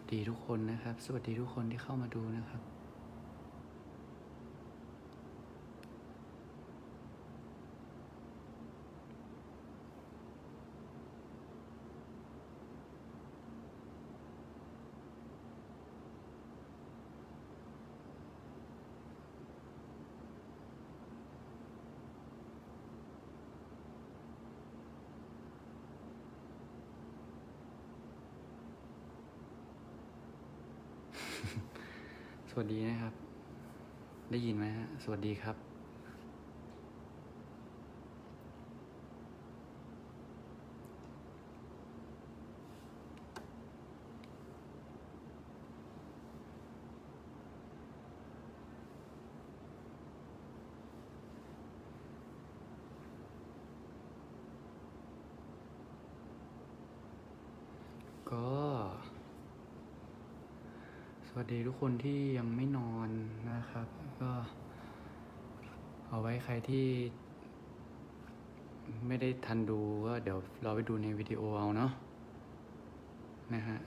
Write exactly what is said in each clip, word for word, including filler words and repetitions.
ดีทุกคนนะครับสวัสดีทุกคนที่เข้ามาดูนะครับสวัสดีนะครับได้ยินไหมฮะสวัสดีครับก็สวัสดีทุกคนที่ยังไม่นอนนะครับก็เอาไว้ใครที่ไม่ได้ทันดูก็เดี๋ยวเราไปดูในวิดีโอเอาเนาะนะฮะ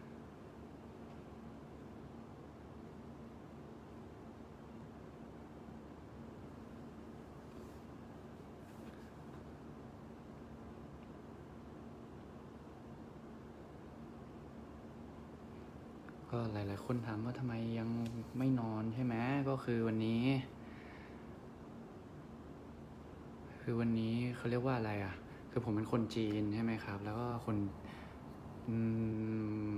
ก็หลายๆคนถามว่าทำไมยังไม่นอนใช่ไหมก็คือวันนี้คือวันนี้เขาเรียกว่าอะไรอ่ะคือผมเป็นคนจีนใช่ไหมครับแล้วก็คนอืม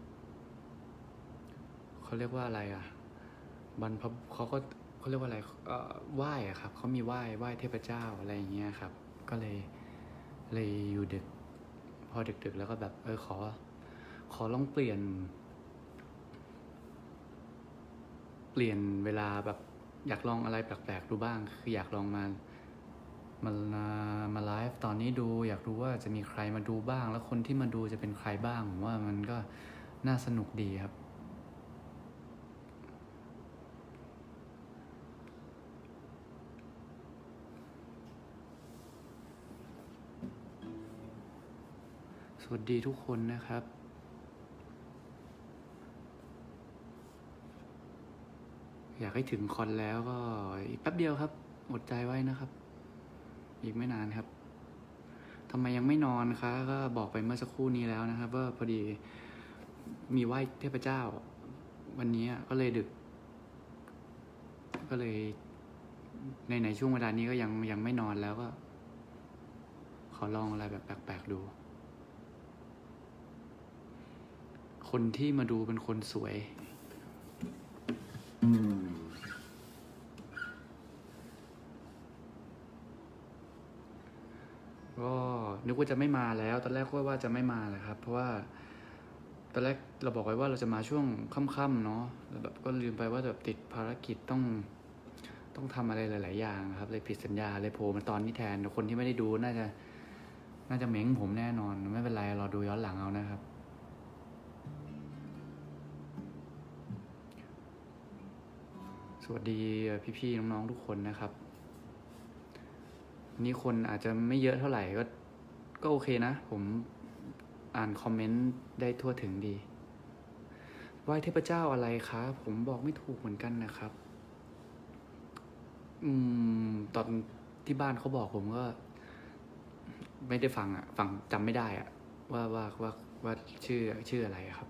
เขาเรียกว่าอะไรอ่ะบรรพเขาก็เขาเรียกว่าอะไรเอ่อไหว้อะครับเขามีไหว้ไหว้เทพเจ้าอะไรอย่างเงี้ยครับก็เลยเลยอยู่ดึกพอดึกๆแล้วก็แบบเออขอขอลองเปลี่ยนเปลี่ยนเวลาแบบอยากลองอะไรแปลกๆดูบ้างคืออยากลองมามามาไลฟ์ตอนนี้ดูอยากรู้ว่าจะมีใครมาดูบ้างแล้วคนที่มาดูจะเป็นใครบ้างผมว่ามันก็น่าสนุกดีครับสวัสดีทุกคนนะครับอยากให้ถึงคอนแล้วก็อีกแป๊บเดียวครับอดใจไว้นะครับอีกไม่นานครับทำไมยังไม่นอนคะก็บอกไปเมื่อสักครู่นี้แล้วนะครับว่าพอดีมีไหว้เทพเจ้าวันนี้ก็เลยดึกก็เลยในในช่วงเวลานี้ก็ยังยังไม่นอนแล้วก็ขอลองอะไรแบบแปลกๆดูคนที่มาดูเป็นคนสวยก็นึกว่าจะไม่มาแล้วตอนแรกว่าว่าจะไม่มาแหละครับเพราะว่าตอนแรกเราบอกไว้ว่าเราจะมาช่วงค่ำๆเนาะแล้วแบบก็ลืมไปว่าแบบติดภารกิจต้องต้องทำอะไรหลายๆอย่างครับเลยผิดสัญญาเลยโผล่มาตอนนี้แทนคนที่ไม่ได้ดูน่าจะน่าจะเม้งผมแน่นอนไม่เป็นไรรอดูย้อนหลังเอานะครับสวัสดีพี่ๆน้องๆทุกคนนะครับวันนี้คนอาจจะไม่เยอะเท่าไหร่ก็ก็โอเคนะผมอ่านคอมเมนต์ได้ทั่วถึงดีไหว้เทพเจ้าอะไรคะผมบอกไม่ถูกเหมือนกันนะครับอืมตอนที่บ้านเขาบอกผมก็ไม่ได้ฟังอ่ะฟังจำไม่ได้อ่ะว่าว่าว่าว่าชื่อชื่ออะไรครับ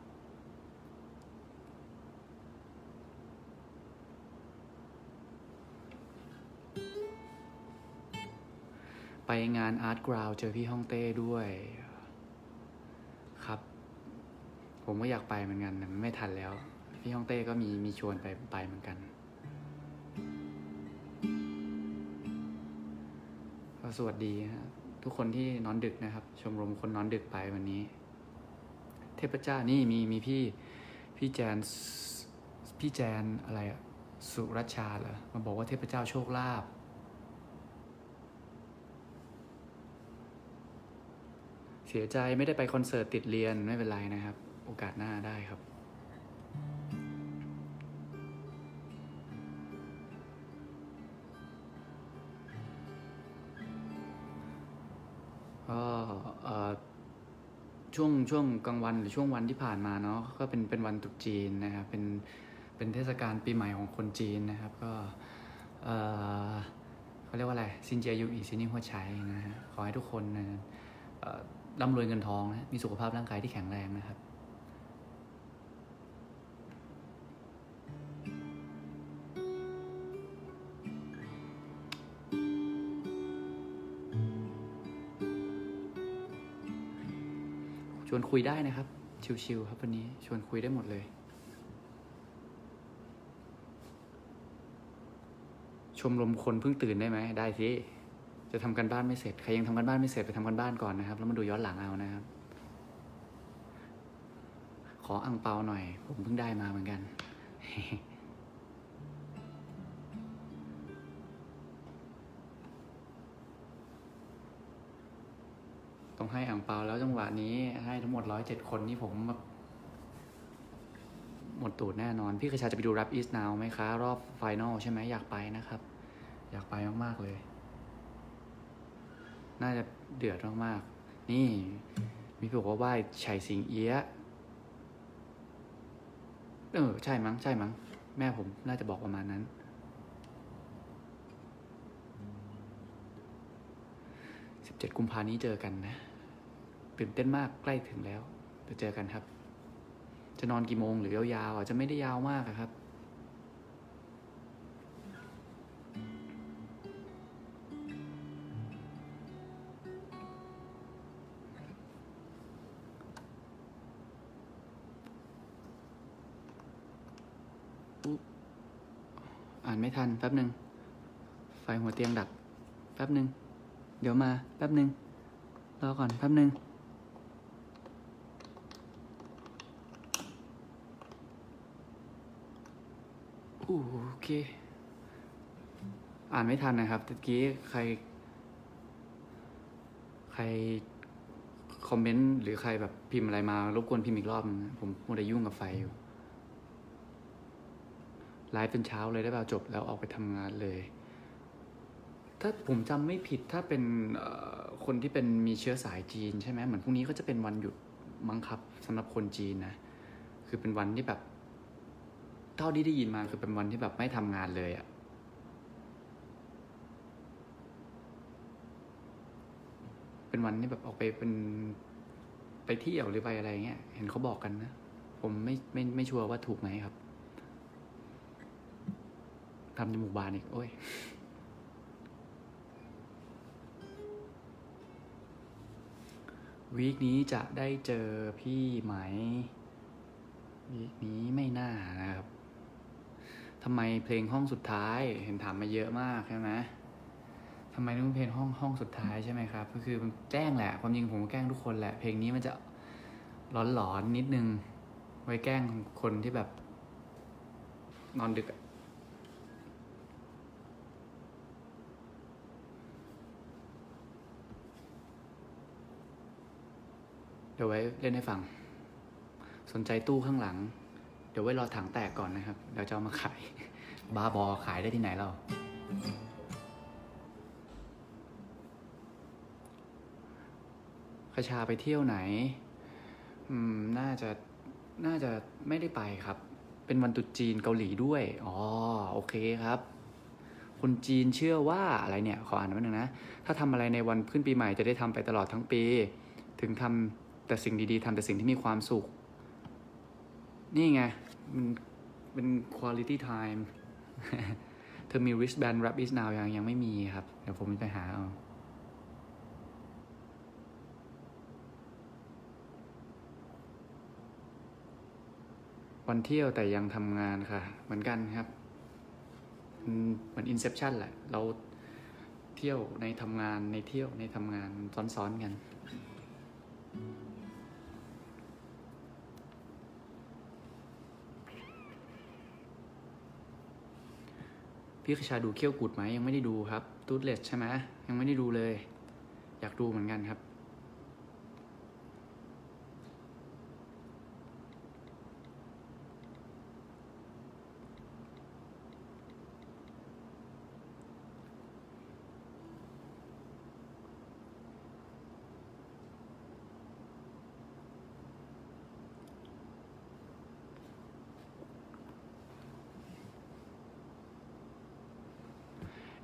ไปงานอาร์ตกราวเจอพี่ฮ่องเต้ด้วยครับผมก็อยากไปเหมือนกันแต่ไม่ทันแล้วพี่ฮ่องเต้ก็มีมีชวนไปไปเหมือนกันก็สวัสดีฮะทุกคนที่นอนดึกนะครับชมรมคนนอนดึกไปวันนี้เทพเจ้านี่มีมีพี่พี่แจนพี่แจนอะไรอะสุรัชชาเหรอมาบอกว่าเทพเจ้าโชคลาภเสียใจไม่ได้ไปคอนเสิร์ตติดเรียนไม่เป็นไรนะครับโอกาสหน้าได้ครับก็เอ่อช่วงช่วงกลางวันหรือช่วงวันที่ผ่านมาเนาะก็เป็นเป็นวันตรุษจีนนะครับเป็นเป็นเทศกาลปีใหม่ของคนจีนนะครับก็เออเขาเรียกว่าอะไรซินเจียยูอีซินี่หัวใช้นะฮะขอให้ทุกคนนะร่ำรวยเงินทองนะมีสุขภาพร่างกายที่แข็งแรงนะครับชวนคุยได้นะครับชิวๆครับวันนี้ชวนคุยได้หมดเลยชมรมคนเพิ่งตื่นได้ไหมได้สิจะทำกันบ้านไม่เสร็จใครยังทำกันบ้านไม่เสร็จไปทำกันบ้านก่อนนะครับแล้วมาดูย้อนหลังเอานะครับขออังเปาหน่อยผมเพิ่งได้มาเหมือนกัน ต้องให้อังเปาแล้วจังหวะนี้ให้ทั้งหมดร้อยเจ็ดคนนี่ผมหมดตูดแน่นอนพี่กระชาจะไปดู Rap Is Now ไหมคะรอบไฟนอลใช่ไหมอยากไปนะครับอยากไปมากๆเลยน่าจะเดือดมากๆนี่มีพี่บอกว่าไหว้ไฉสิงเอี้ยะเออใช่มั้งใช่มั้งแม่ผมน่าจะบอกประมาณนั้นสิบเจ็ดกุมภาพันธ์นี้เจอกันนะตื่นเต้นมากใกล้ถึงแล้วจะเจอกันครับจะนอนกี่โมงหรือยาวๆอาจจะไม่ได้ยาวมากครับอ่านไม่ทันแป๊บหนึ่งไฟหัวเตียงดับแป๊บหนึ่งเดี๋ยวมาแป๊บหนึ่งรอก่อนแป๊บหนึ่งโอเคอ่านไม่ทันนะครับตะกี้ใครใครคอมเมนต์หรือใครแบบพิมพ์อะไรมารบกวนพิมพ์อีกรอบนึงผมมัวแต่ยุ่งกับไฟอยู่ไลฟ์เป็นเช้าเลยได้เปล่าจบแล้วออกไปทำงานเลยถ้าผมจำไม่ผิดถ้าเป็นคนที่เป็นมีเชื้อสายจีนใช่ไหมเหมือนพรุ่งนี้ก็จะเป็นวันหยุดมั้งครับสำหรับคนจีนนะคือเป็นวันที่แบบเท่าที่ได้ยินมาคือเป็นวันที่แบบไม่ทำงานเลยอะเป็นวันที่แบบออกไปเป็นไปเที่ยวหรือไปอะไรเงี้ยเห็นเขาบอกกันนะผมไม่ไม่ไม่ชัวร์ว่าถูกไหมครับทำจมูกบานอีกโอ้ยวีคนี้จะได้เจอพี่ไหมวีคนี้ไม่น่านะครับทำไมเพลงห้องสุดท้ายเห็นถามมาเยอะมากใช่ไหมทำไมต้องเพลงห้องห้องสุดท้ายใช่ไหมครับก็คือแกล้งแหละความจริงผมก็แกล้งทุกคนแหละเพลงนี้มันจะหลอนๆนิดนึงไว้แกล้งคนที่แบบนอนดึกเดี๋ยวไว้เล่นให้ฟังสนใจตู้ข้างหลังเดี๋ยวไว้รอถังแตกก่อนนะครับเดี๋ยวจะเอามาขายบาบอขายได้ที่ไหนเราคชาไปเที่ยวไหนอืมน่าจะน่าจะไม่ได้ไปครับเป็นวันตรุษจีนเกาหลีด้วยอ๋อโอเคครับคนจีนเชื่อว่าอะไรเนี่ยขออ่านไว้หนึ่งนะถ้าทำอะไรในวันขึ้นปีใหม่จะได้ทำไปตลอดทั้งปีถึงทำแต่สิ่งดีๆทำแต่สิ่งที่มีความสุขนี่ไงมันเป็น quality time เธอมี wristband Rap Is Now ยังยังไม่มีครับเดี๋ยวผมไปหาเอาวันเที่ยวแต่ยังทำงานค่ะเหมือนกันครับเหมือน Inception แหละเราเที่ยวในทำงานในเที่ยวในทำงานซ้อนๆกันพี่ขชาดูเขี้ยวกุดไหมยังไม่ได้ดูครับตูดเลสใช่ไหมยังไม่ได้ดูเลยอยากดูเหมือนกันครับ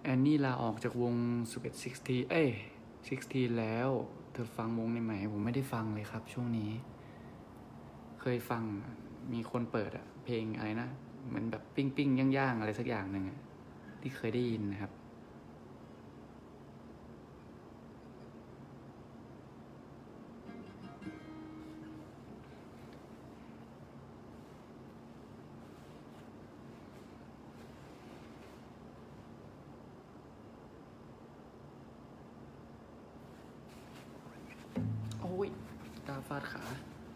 อนนี่ลาออกจากวงสิบเอ็ด สิบหกเอ้ยสิบหกแล้วเธอฟังวงในไหมผมไม่ได้ฟังเลยครับช่วงนี้เคยฟังมีคนเปิดอะเพลงอะไรนะเหมือนแบบปิ้งปิ้งย่างย่างอะไรสักอย่างหนึ่งอะที่เคยได้ยินนะครับโอ้ยตาฟาดขา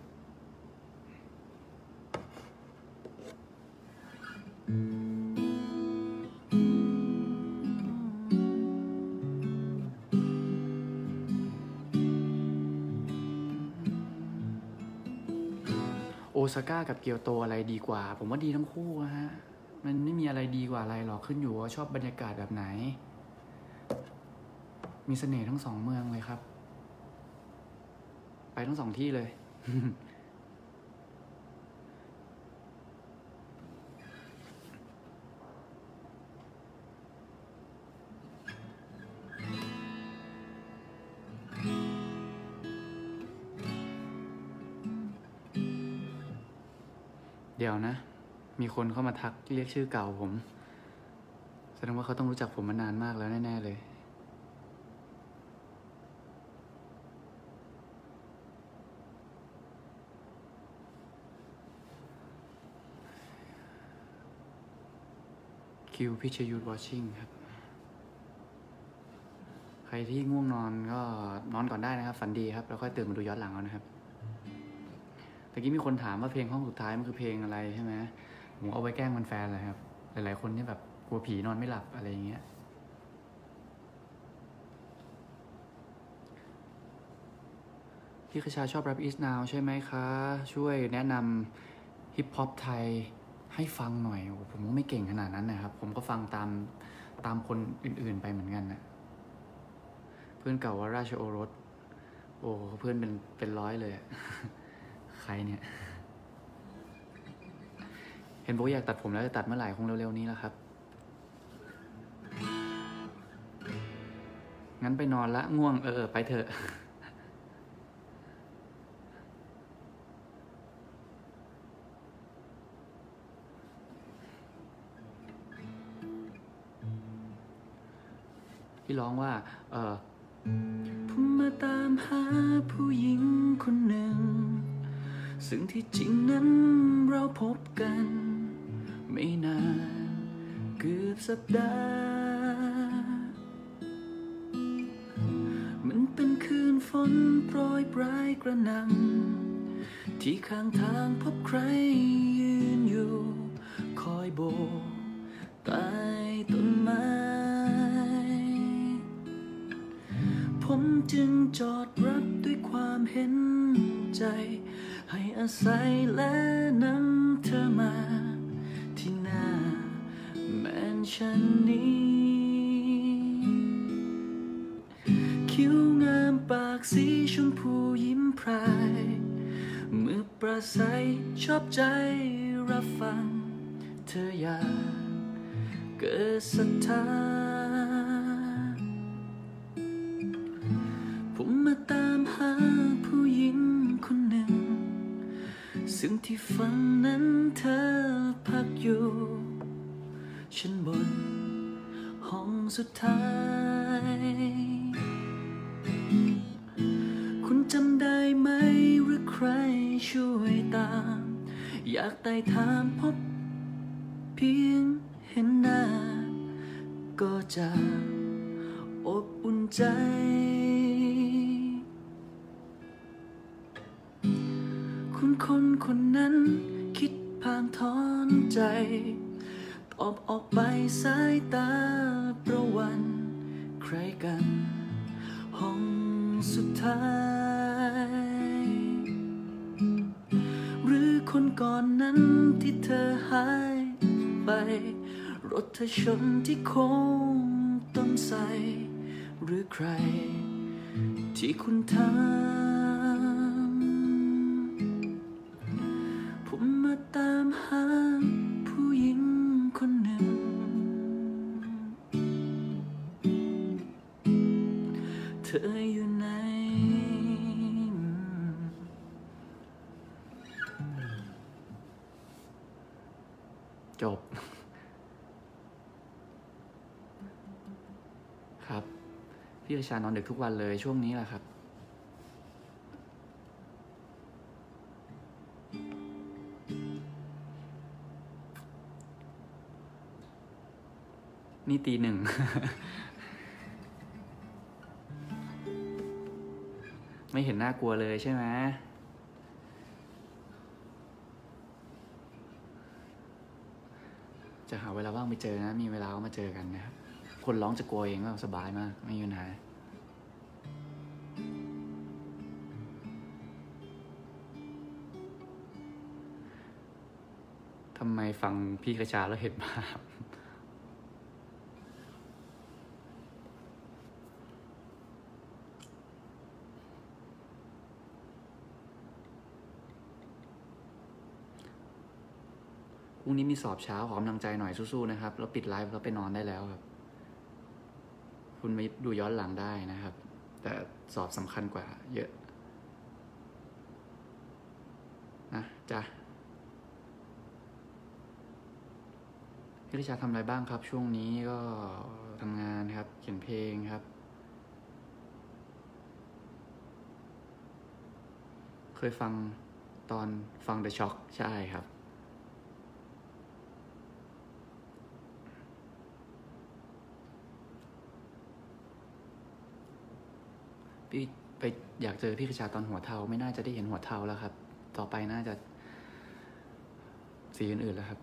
โอซาก้ากับเกียวโตอะไรดีกว่าผมว่าดีทั้งคู่ฮะมันไม่มีอะไรดีกว่าอะไรหรอกขึ้นอยู่ว่าชอบบรรยากาศแบบไหนมีเสน่ห์ทั้งสองเมืองเลยครับไปทั้งสองที่เลย เดี๋ยวนะมีคนเข้ามาทักเรียกชื่อเก่าผมแสดงว่าเขาต้องรู้จักผมมานานมากแล้วแน่ๆเลยคิวพิชยุทธ watching ครับใครที่ง่วงนอนก็นอนก่อนได้นะครับฝันดีครับแล้วค่อยตื่นมาดูย้อนหลังเอานะครับตะกี้มีคนถามว่าเพลงห้องสุดท้ายมันคือเพลงอะไรใช่ไหมผมเอาไว้แกล้งแฟนๆเลยครับหลายๆคนที่แบบกลัวผีนอนไม่หลับอะไรอย่างเงี้ยพี่คชาชอบแรปอีสนาวใช่ไหมคะช่วยแนะนำฮิปฮอปไทยให้ฟังหน่อยผมก็ไม่เก่งขนาดนั้นนะครับผมก็ฟังตามตามคนอื่นๆไปเหมือนกันนะเพื่อนเก่าว่าราชโอรสโอ้เพื่อนเป็นเป็นร้อยเลยใครเนี่ยเห็นบอกอยากตัดผมแล้วจะตัดเมื่อไหร่คงเร็วๆนี้แล้วครับงั้นไปนอนละง่วงเออไปเถอะพี่ร้องว่าเออผมมาตามหาผู้หญิงคนหนึ่งซึ่งที่จริงนั้นเราพบกันไม่นานเกือบสัปดาห์มันเป็นคืนฝนโปรยปลายกระหน่ำที่ข้างทางพบใครยืนอยู่คอยโบกใต้ต้นไม้ผมจึงจอดรับด้วยความเห็นใจให้อาศัยและนำเธอมาที่หน้าแมนชั่นนี้คิ้วงามปากสีชมพูยิ้มพรายมือประสัยชอบใจรับฟังเธออยากเกิดศรัทธาผมมาตามหาผู้หญิงคนหนึ่งซึ่งที่ฝันนั้นเธอพักอยู่ชั้นบนห้องสุดท้ายคุณจำได้ไหมหรือใครช่วยตามอยากไต่ถามพบเพียงเห็นหน้าก็จะอบอุ่นใจคุณคนคนนั้นคิดพางถอนใจตอบออกไปสายตาประวันใครกันห้องสุดท้ายหรือคนก่อนนั้นที่เธอหายไปรถเธอชนที่โค้งต้นไทรหรือใครที่คุณทำผมมาตามหาผู้หญิงคนหนึ่งออยู่ไหนจบครับพี่ประชานอนดึกทุกวันเลยช่วงนี้แหละครับนี่ตีหนึ่ง ไม่เห็นน่ากลัวเลยใช่ไหมจะหาเวลาว่างไปเจอนะมีเวลาก็มาเจอกันนะครับคนร้องจะกลัวเองก็สบายมากไม่มีปัญหาทำไมฟังพี่กระชาแล้วเห็นภาพพรุ่งนี้มีสอบเช้าขอกำลังใจหน่อยสู้ๆนะครับแล้วปิดไลฟ์แล้วไปนอนได้แล้วครับคุณไม่ดูย้อนหลังได้นะครับแต่สอบสำคัญกว่าเยอะนะจ๊ะพี่ริชาทำอะไรบ้างครับช่วงนี้ก็ทำงานครับเขียนเพลงครับเคยฟังตอนฟัง The Shock ใช่ครับพี่ไปอยากเจอพี่กระชาตอนหัวเทาไม่น่าจะได้เห็นหัวเทาแล้วครับต่อไปน่าจะสีอื่นๆแล้วครับ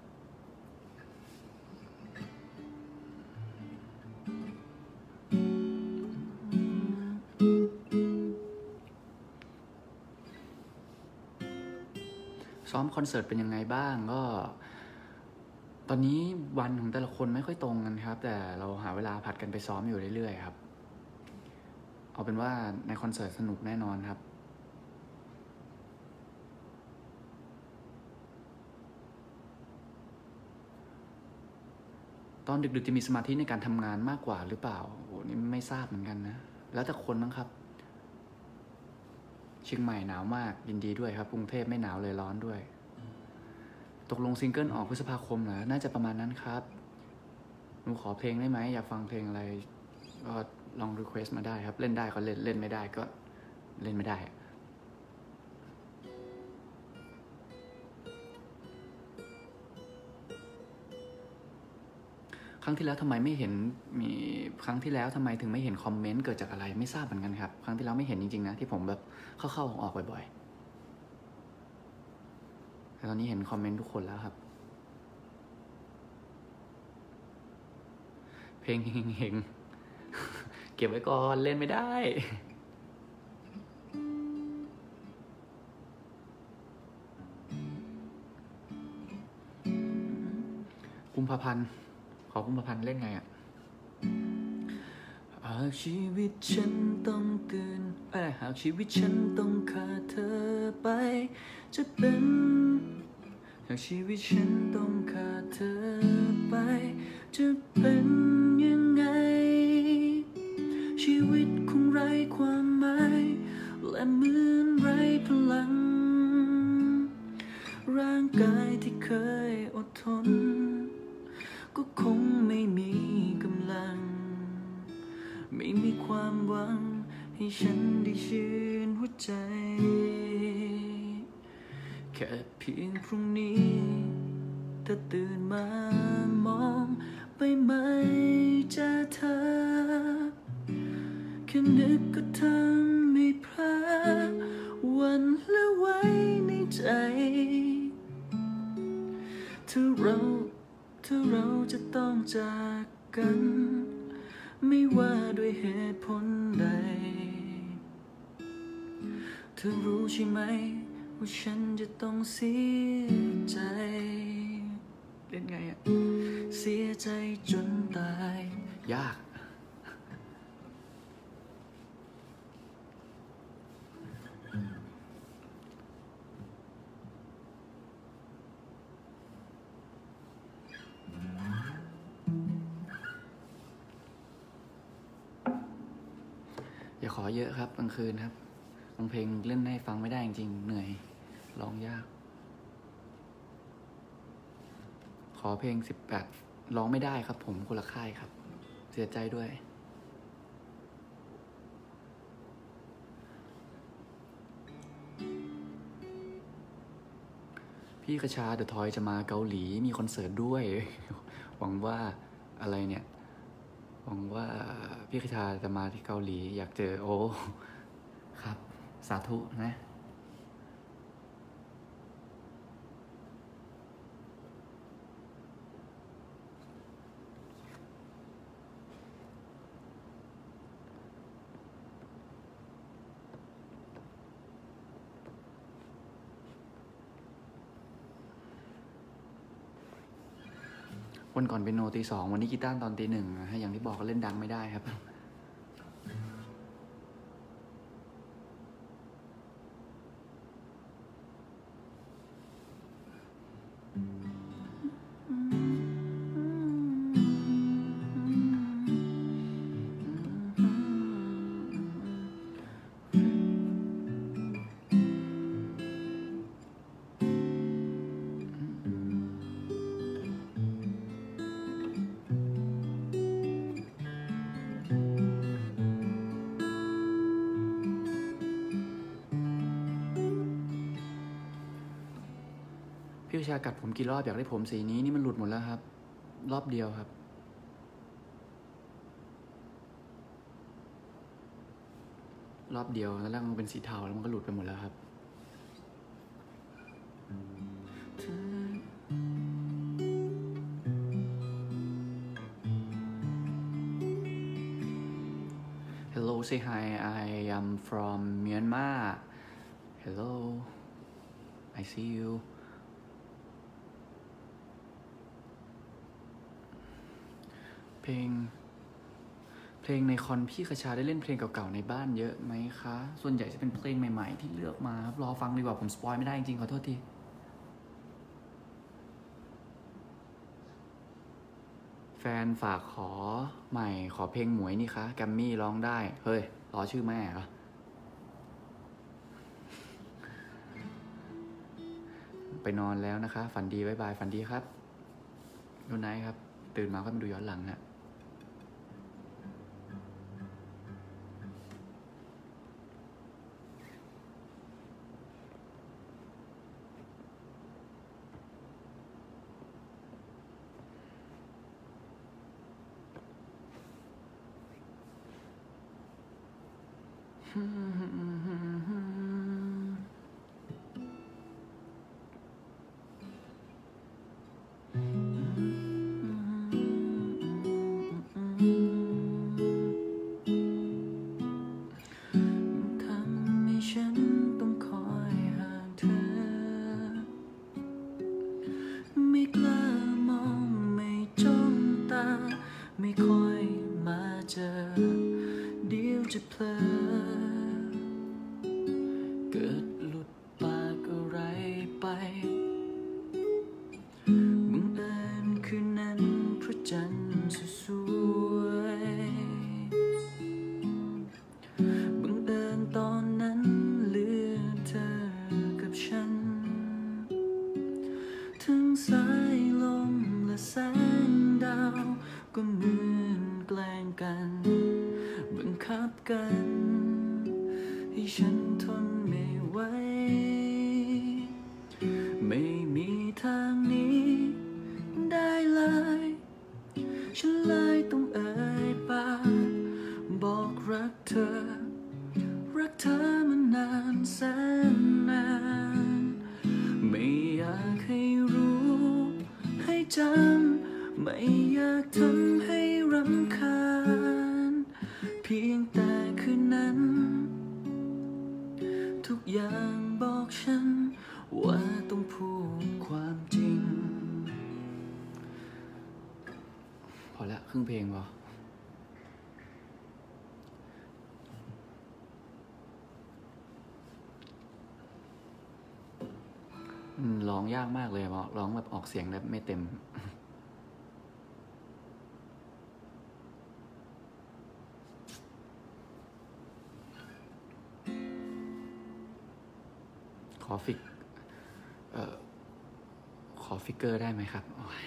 ซ้อมคอนเสิร์ตเป็นยังไงบ้างก็ตอนนี้วันของแต่ละคนไม่ค่อยตรงกันครับแต่เราหาเวลาผัดกันไปซ้อมอยู่เรื่อยๆครับเอาเป็นว่าในคอนเสิร์ตสนุกแน่นอนครับตอนดึกๆจะมีสมาธิในการทำงานมากกว่าหรือเปล่าโอ้นี่ไม่ทราบเหมือนกันนะแล้วแต่คนมั้งครับเชียงใหม่หนาวมากยินดีด้วยครับกรุงเทพไม่หนาวเลยร้อนด้วยตกลงซิงเกิลออกพฤษภาคมเหรอน่าจะประมาณนั้นครับหนูขอเพลงได้ไหมอยากฟังเพลงอะไรก็ลองรีเควสต์มาได้ครับเล่นได้ก็เล่นเล่นไม่ได้ก็เล่นไม่ได้ครั้งที่แล้วทำไมไม่เห็นมีครั้งที่แล้วทำไมถึงไม่เห็นคอมเมนต์เกิดจากอะไรไม่ทราบเหมือนกันครับครั้งที่แล้วไม่เห็นจริงๆนะที่ผมแบบเข้าๆออกๆบ่อยๆแต่ตอนนี้เห็นคอมเมนต์ทุกคนแล้วครับเพลงเฮงๆเก็บไว้ก่อนเล่นไม่ได้กุมภาพันธ์ขอกุมภาพันธ์เล่นไงอ่ะหากชีวิตฉันต้องตื่นเอ้ยหากชีวิตฉันต้องขาดเธอไปจะเป็นหากชีวิตฉันต้องขาดเธอไปจะเป็นยังไงชีวิตคงไร้ความหมายและเหมือนไร้พลังร่างกายที่เคยอดทนก็คงไม่มีกำลังไม่มีความหวังให้ฉันได้ชื่นหัวใจแค่เพียงพรุ่งนี้ถ้าตื่นมามองไปไม่เจอเธอแค่นึกก็ทำให้พลาดวันและไว้ในใจถ้าเราถ้าเราจะต้องจากกันไม่ว่าด้วยเหตุผลใดเธอรู้ใช่ไหมว่าฉันจะต้องเสียใจเล่นไงอะเสียใจจนตายยากอย่าขอเยอะครับกลางคืนครับบางเพลงเล่นให้ฟังไม่ได้จริงๆเหนื่อยร้องยากขอเพลงสิบแปดร้องไม่ได้ครับผมคนละค่ายครับเสียใจด้วยพี่กระชาเดอะทอยจะมาเกาหลีมีคอนเสิร์ตด้วยหวังว่าอะไรเนี่ยหวังว่าพี่กระชาจะมาที่เกาหลีอยากเจอโอ้ครับสาธุนะวันก่อนเป็นโนตีสองวันนี้กีตาร์ตอนตีหนึ่งฮะอย่างที่บอกก็เล่นดังไม่ได้ครับพี่วิชากัดผมกี่รอบอยากได้ผมสีนี้นี่มันหลุดหมดแล้วครับรอบเดียวครับรอบเดียวแล้วมันเป็นสีเทาแล้วมันก็หลุดไปหมดแล้วครับ Hello say hi I am from Myanmar Hello I see youเพลงเพลงในคอนพี่กระชาได้เล่นเพลงเก่าๆในบ้านเยอะไหมคะส่วนใหญ่จะเป็นเพลงใหม่ๆที่เลือกมาครับรอฟังดีกว่าผมสปอยไม่ได้จริงๆขอโทษทีแฟนฝากขอใหม่ขอเพลงหมวยนี่คะแกมมี่ร้องได้เฮ้ยรอชื่อแม่เหรอไปนอนแล้วนะคะฝันดีบ๊ายบายฝันดีครับดูไนท์ครับตื่นมาก็มาดูย้อนหลังฮะไม่ค่อยมาเจอเดี๋ยวจะเพลอเกิดหลุดปากอะไรไปบังเอิญคืนนั้นพระจันทร์สวยบังเอิญตอนนั้นเหลือเธอกับฉันทั้งสายลมและแสงดาวก็เหมือนแกล้งกันบังคับกันให้ฉันทนไม่ไหวไม่มีทางนี้ได้เลยฉันเลยต้องเอ่ยปากบอกรักเธอรักเธอมานานแสนนานไม่อยากให้รู้ให้จำไม่อยากทำให้รำคาญเพียงแต่คืนนั้นทุกอย่างบอกฉันว่าต้องพูดความจริงพอละครึ่งเพลงพอร้องยากมากเลยร้องแบบออกเสียงแบบไม่เต็มอฟิกเอ่อขอฟิกเกอร์ได้ไหมครับโอ้ย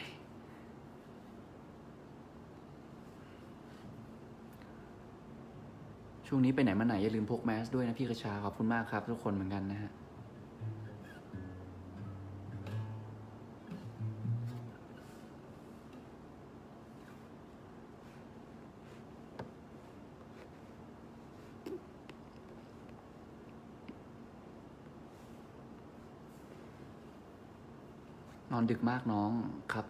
ช่วงนี้ไปไหนมาไหนอย่าลืมพกแมสด้วยนะพี่กระชาขอบคุณมากครับทุกคนเหมือนกันนะฮะนอนดึกมากน้องครับ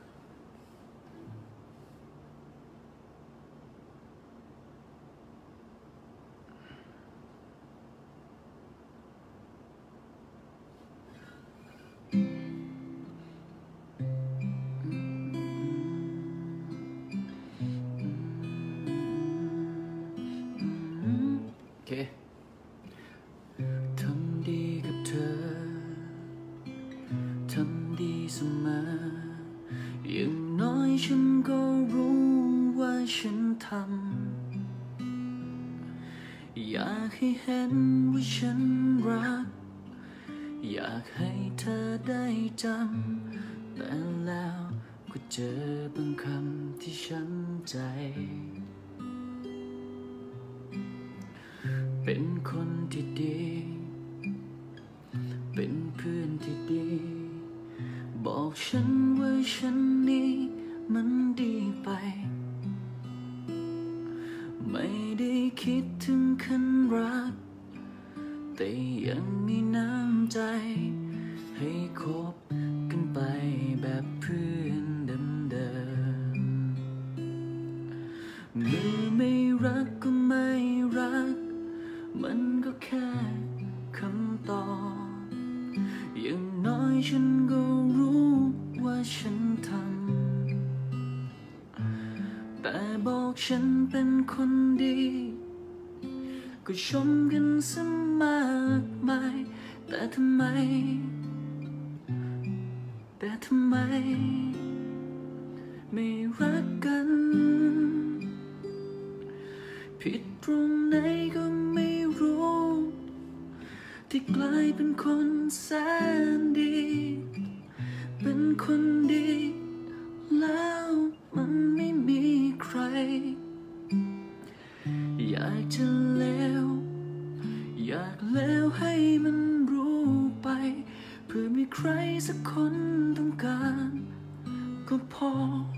โอเคทำดีกับเธอทำดีเสมออย่างน้อยฉันก็รู้ว่าฉันทำอยากให้เห็นว่าฉันรักอยากให้เธอได้จำแต่แล้วก็เจอบางคำที่ช้ำใจเป็นคนที่ดีเป็นเพื่อนที่ดีบอกฉันว่าฉันนี้มันดีไปไม่ได้คิดถึงคันรักแต่ยังมีน้ำใจให้คบกันไปแบบเพื่อนเดิมๆเมื่อไม่รักก็ไม่รักมันก็แค่คำตอบอย่างน้อยฉันก็รู้ว่าฉันทำแต่บอกฉันเป็นคนดีก็ชมกันซะมากมายแต่ทำไมแต่ทำไมไม่รักกันผิดตรงไหนก็ไม่รู้ที่กลายเป็นคนแสนดีเป็นคนดีแล้วมันไม่มีใครอยากจะเลวอยากเลวให้มันรู้ไปเพื่อมีใครสักคนต้องการก็พอ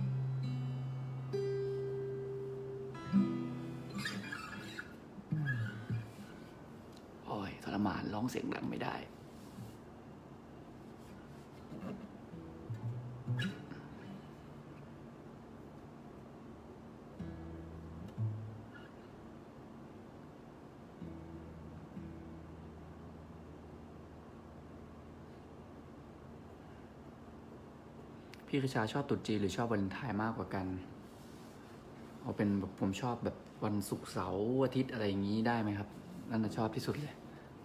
โอ้ยทรมานร้องเสียงดังไม่ได้พี่กระชาชอบตรุษจีนหรือชอบวาเลนไทน์มากกว่ากันเอาเป็นแบบผมชอบแบบวันศุกร์เสาร์อาทิตย์อะไรอย่างนี้ได้ไหมครับนั่นน่ะชอบที่สุดเลย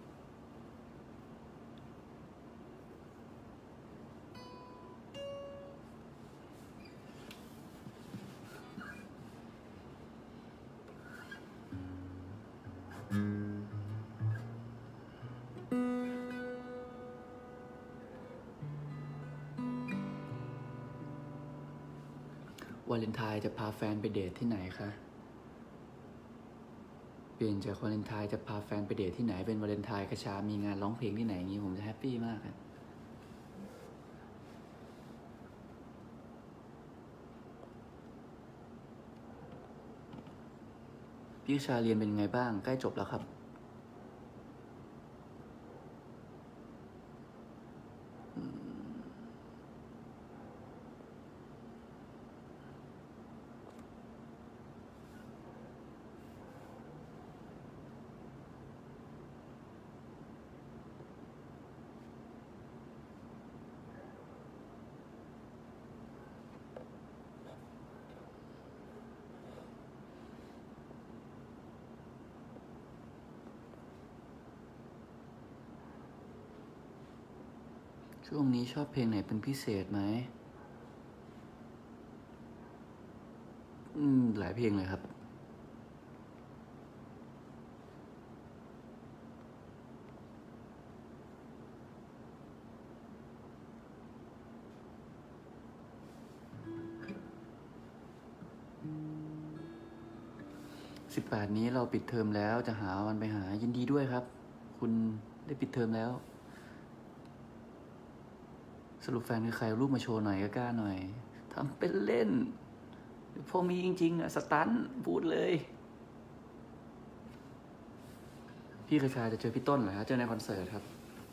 วาเลนไทน์จะพาแฟนไปเดทที่ไหนคะเปลี่ยนจากวาเลนไทน์จะพาแฟนไปเดทที่ไหนเป็นวาเลนไทน์กระชามีงานร้องเพลงที่ไหนอย่างนี้ผมจะแฮปปี้มากครับพี่กระชาเรียนเป็นไงบ้างใกล้จบแล้วครับช่วงนี้ชอบเพลงไหนเป็นพิเศษไหมอืมหลายเพลงเลยครับสิบแปดนี้เราปิดเทอมแล้วจะหาวันไปหายินดีด้วยครับคุณได้ปิดเทอมแล้วสรุปแฟนคือใครรูปมาโชว์หน่อยก็กล้าหน่อยทำเป็นเล่นพอมีจริงๆอะสตันพูดเลยพี่คชาจะเจอพี่ต้นเหรอครับเจอในคอนเสิร์ตครับ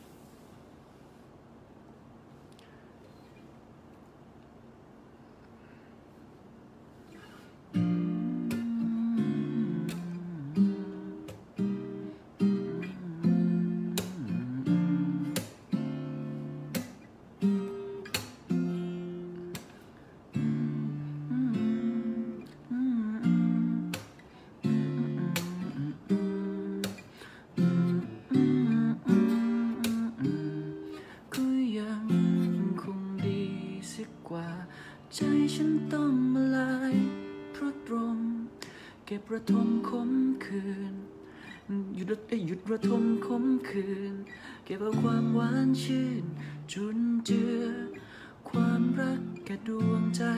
ใจฉันต้องมาลายเพราะตรงเก็บระทมคมคืนหยุดได้หยุดระทมคมคืนเก็บเอาความหวานชื่นจุนเจือความรักแก่ดวงใจ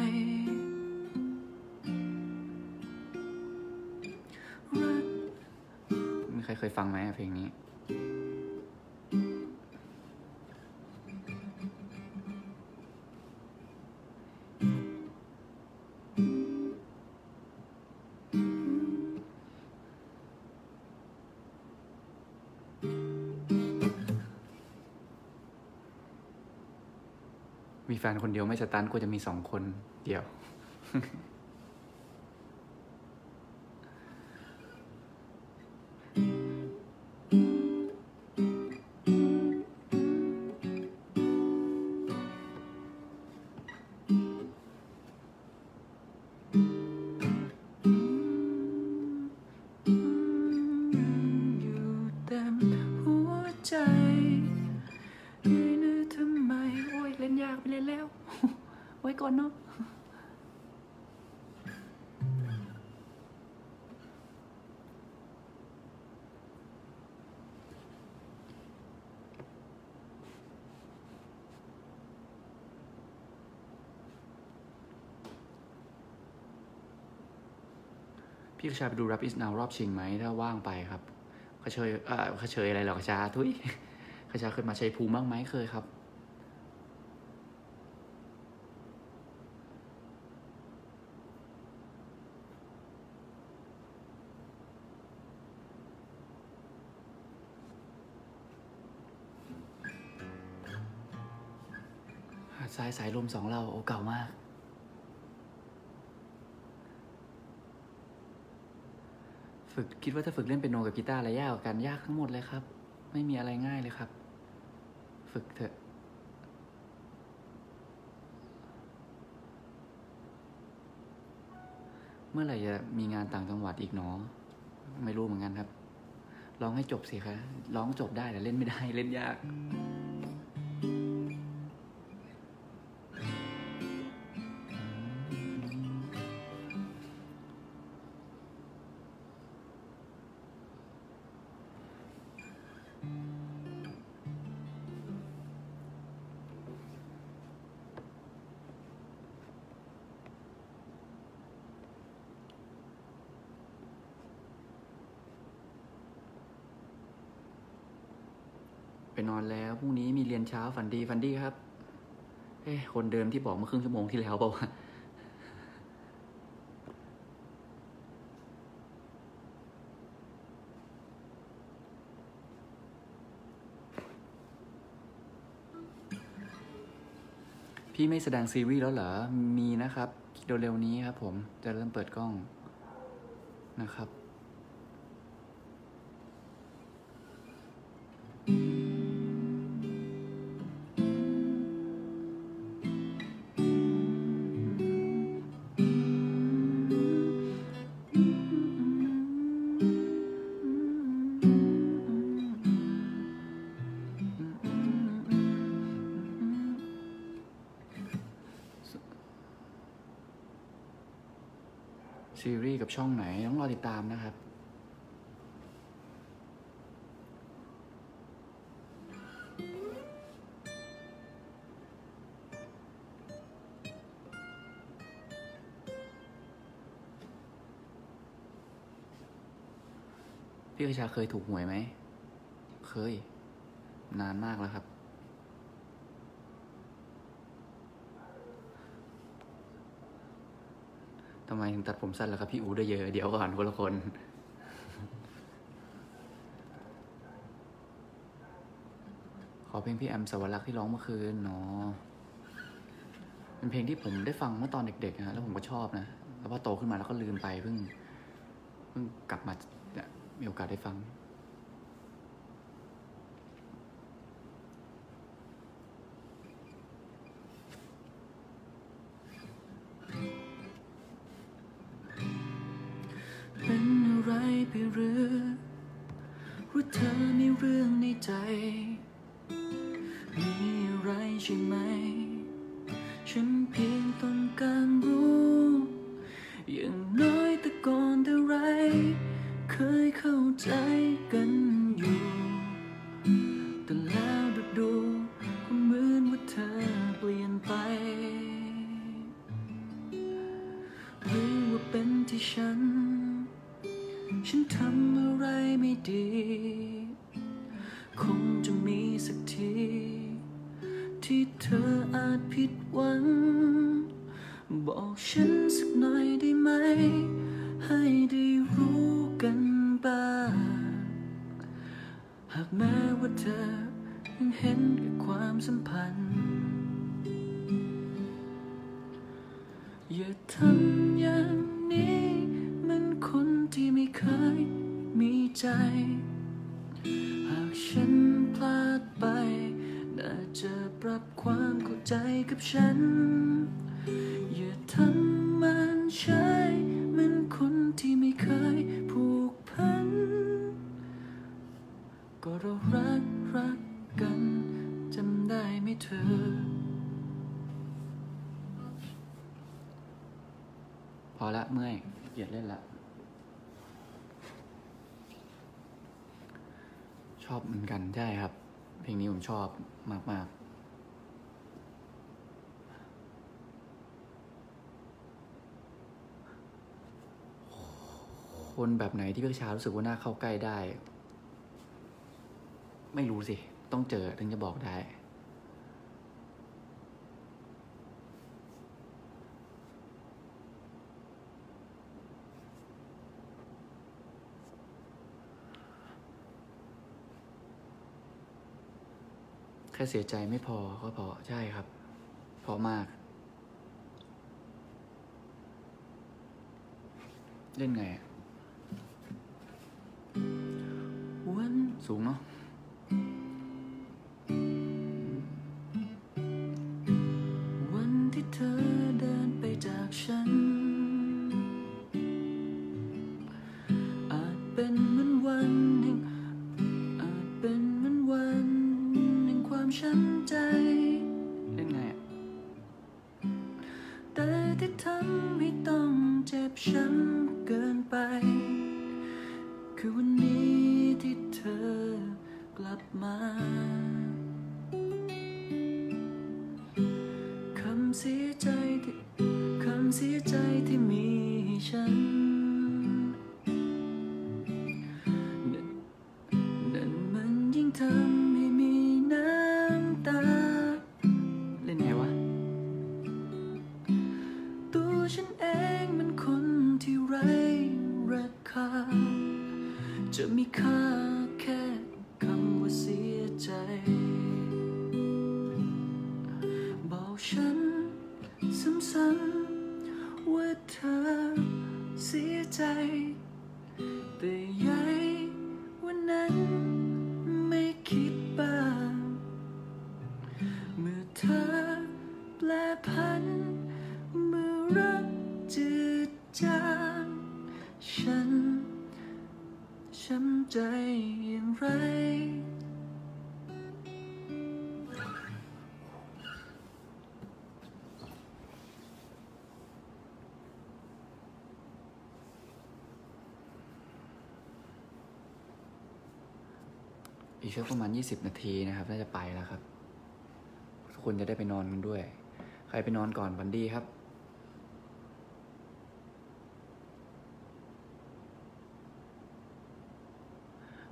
รักมีใครเคยฟังไหมเพลงนี้มีแฟนคนเดียวไม่สตันก็จะมีสองคนเดียว อยู่เต็มหัวใจนึกทำไมโอ้ยเล่นยากไปเล่นแล้ว ไว้ก่อนเนาะพี่กระชาไปดู Rap is Now รอบชิงไหมถ้าว่างไปครับกระเชยเอ่อกระเชยอะไรหรอกระชาทุยกระชาเคยมาชัยภูมิบ้างไหมเคยครับหาดทรายสายลมสองเราโอ้เก่ามากฝึกคิดว่าถ้าฝึกเล่นเปียโนกับกีตาร์อะไรยากกว่ากันยากทั้งหมดเลยครับไม่มีอะไรง่ายเลยครับฝึกเถอะเมื่อไหร่จะมีงานต่างจังหวัดอีกหนอไม่รู้เหมือนกันครับร้องให้จบสิคะร้องจบได้แต่เล่นไม่ได้เล่นยากไปนอนแล้วพรุ่งนี้มีเรียนเช้าฝันดีฝันดีครับเอ้คนเดิมที่บอกเมื่อครึ่งชั่วโมงที่แล้วเปล่าวะพี่ไม่แสดงซีรีส์แล้วเหรอมีนะครับเร็วๆนี้ครับผมจะเริ่มเปิดกล้องนะครับซีรีส์กับช่องไหนต้องรอติดตามนะครับพี่กระชาเคยถูกหวยไหมเคยนานมากแล้วครับทำไมถึงตัดผมสั้นล่ะครับพี่อูได้เยอะเดี๋ยวก่อนคนละคนขอเพลงพี่แอมสวรรค์ที่ร้องเมื่อคืนเนาะเป็นเพลงที่ผมได้ฟังเมื่อตอนเด็กๆนะแล้วผมก็ชอบนะแล้วพอโตขึ้นมาแล้วก็ลืมไปเพิ่งเพิ่งกลับมามีโอกาสได้ฟังเป็นอะไรไปหรือว่าเธอมีเรื่องในใจมีอะไรใช่ไหมฉันเพียงต้องการรู้อย่างน้อยแต่ก่อนแต่ไรเคยเข้าใจกันอยู่แต่แล้วดูดูก็เหมือนว่าเธอเปลี่ยนไปหรือว่าเป็นที่ฉันฉันทำอะไรไม่ดีคงจะมีสักทีที่เธออาจผิดหวังบอกฉันสักหน่อยได้ไหมให้ได้รู้กันบ้างหากแม้ว่าเธอยังเห็นกับความสัมพันธ์อย่าทำอย่างนี้มันคนที่ไม่เคยมีใจหากฉันพลาดไปน่าจะปรับความเข้าใจกับฉันอย่าทำมันใช่มันคนที่ไม่เคยผูกพันก็เรารักรักกันจำได้ไหมเธอพอละเมื่อยเกลียดเล่นละชอบเหมือนกันใช่ครับเพลงนี้ผมชอบมากๆคนแบบไหนที่พี่ชารู้สึกว่าน่าเข้าใกล้ได้ไม่รู้สิต้องเจอถึงจะบอกได้แค่เสียใจไม่พอก็พอใช่ครับพอมากเล่นไงวันสูงเนาะวันที่เธอเดินไปจากฉันอาจเป็นเหมือนวันแห่งอาจเป็นเหมือนวันแห่งความช้ำใจเล่นไงแต่ที่ทำให้ต้องเจ็บช้ำเกินไปคือวันนี้ที่เธอกลับมาคำเสียใจที่คำเสียใจที่มีให้ฉันนั่นมันยิ่งทำให้มีน้ำตาเล่นไงวะตัวฉันเองมันคนที่ไร้ราคาจะมีค่าแค่คำว่าเสียใจบอกฉันซ้ำๆว่าเธอเสียใจแต่ใยวันนั้นไม่คิดบ้างเมื่อเธอแปรผันเมื่อรักจืดจางฉันช้ำใจอย่างไรอีกชั่วประมาณยี่สิบนาทีนะครับน่าจะไปแล้วครับทุกคนจะได้ไปนอนกันด้วยใครไปนอนก่อนบันดี้ครับ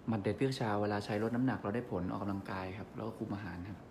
หมัดเด็ดเพื่อชาเวลาใช้ลดน้ำหนักเราได้ผลออกกำลังกายครับแล้วก็คุมอาหารครับ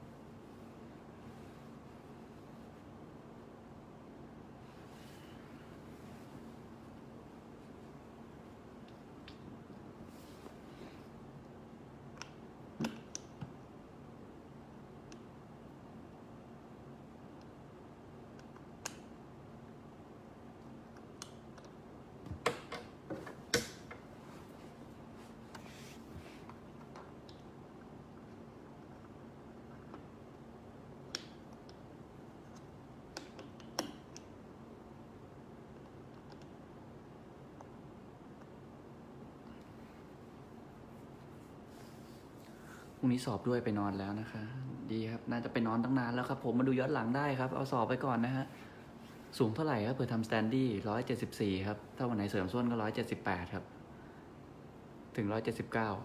พรุ่งนี้สอบด้วยไปนอนแล้วนะคะดีครับน่าจะไปนอนตั้งนานแล้วครับผมมาดูย้อนหลังได้ครับเอาสอบไปก่อนนะฮะสูงเท่าไหร่ครับเผื่อทำสแตนดี้ร้อยเจ็ดสิบสี่ครับถ้าวันไหนเสริมส้นก็ร้อยเจ็ดสิบแปดครับถึงร้อยเจ็ดสิบเก้า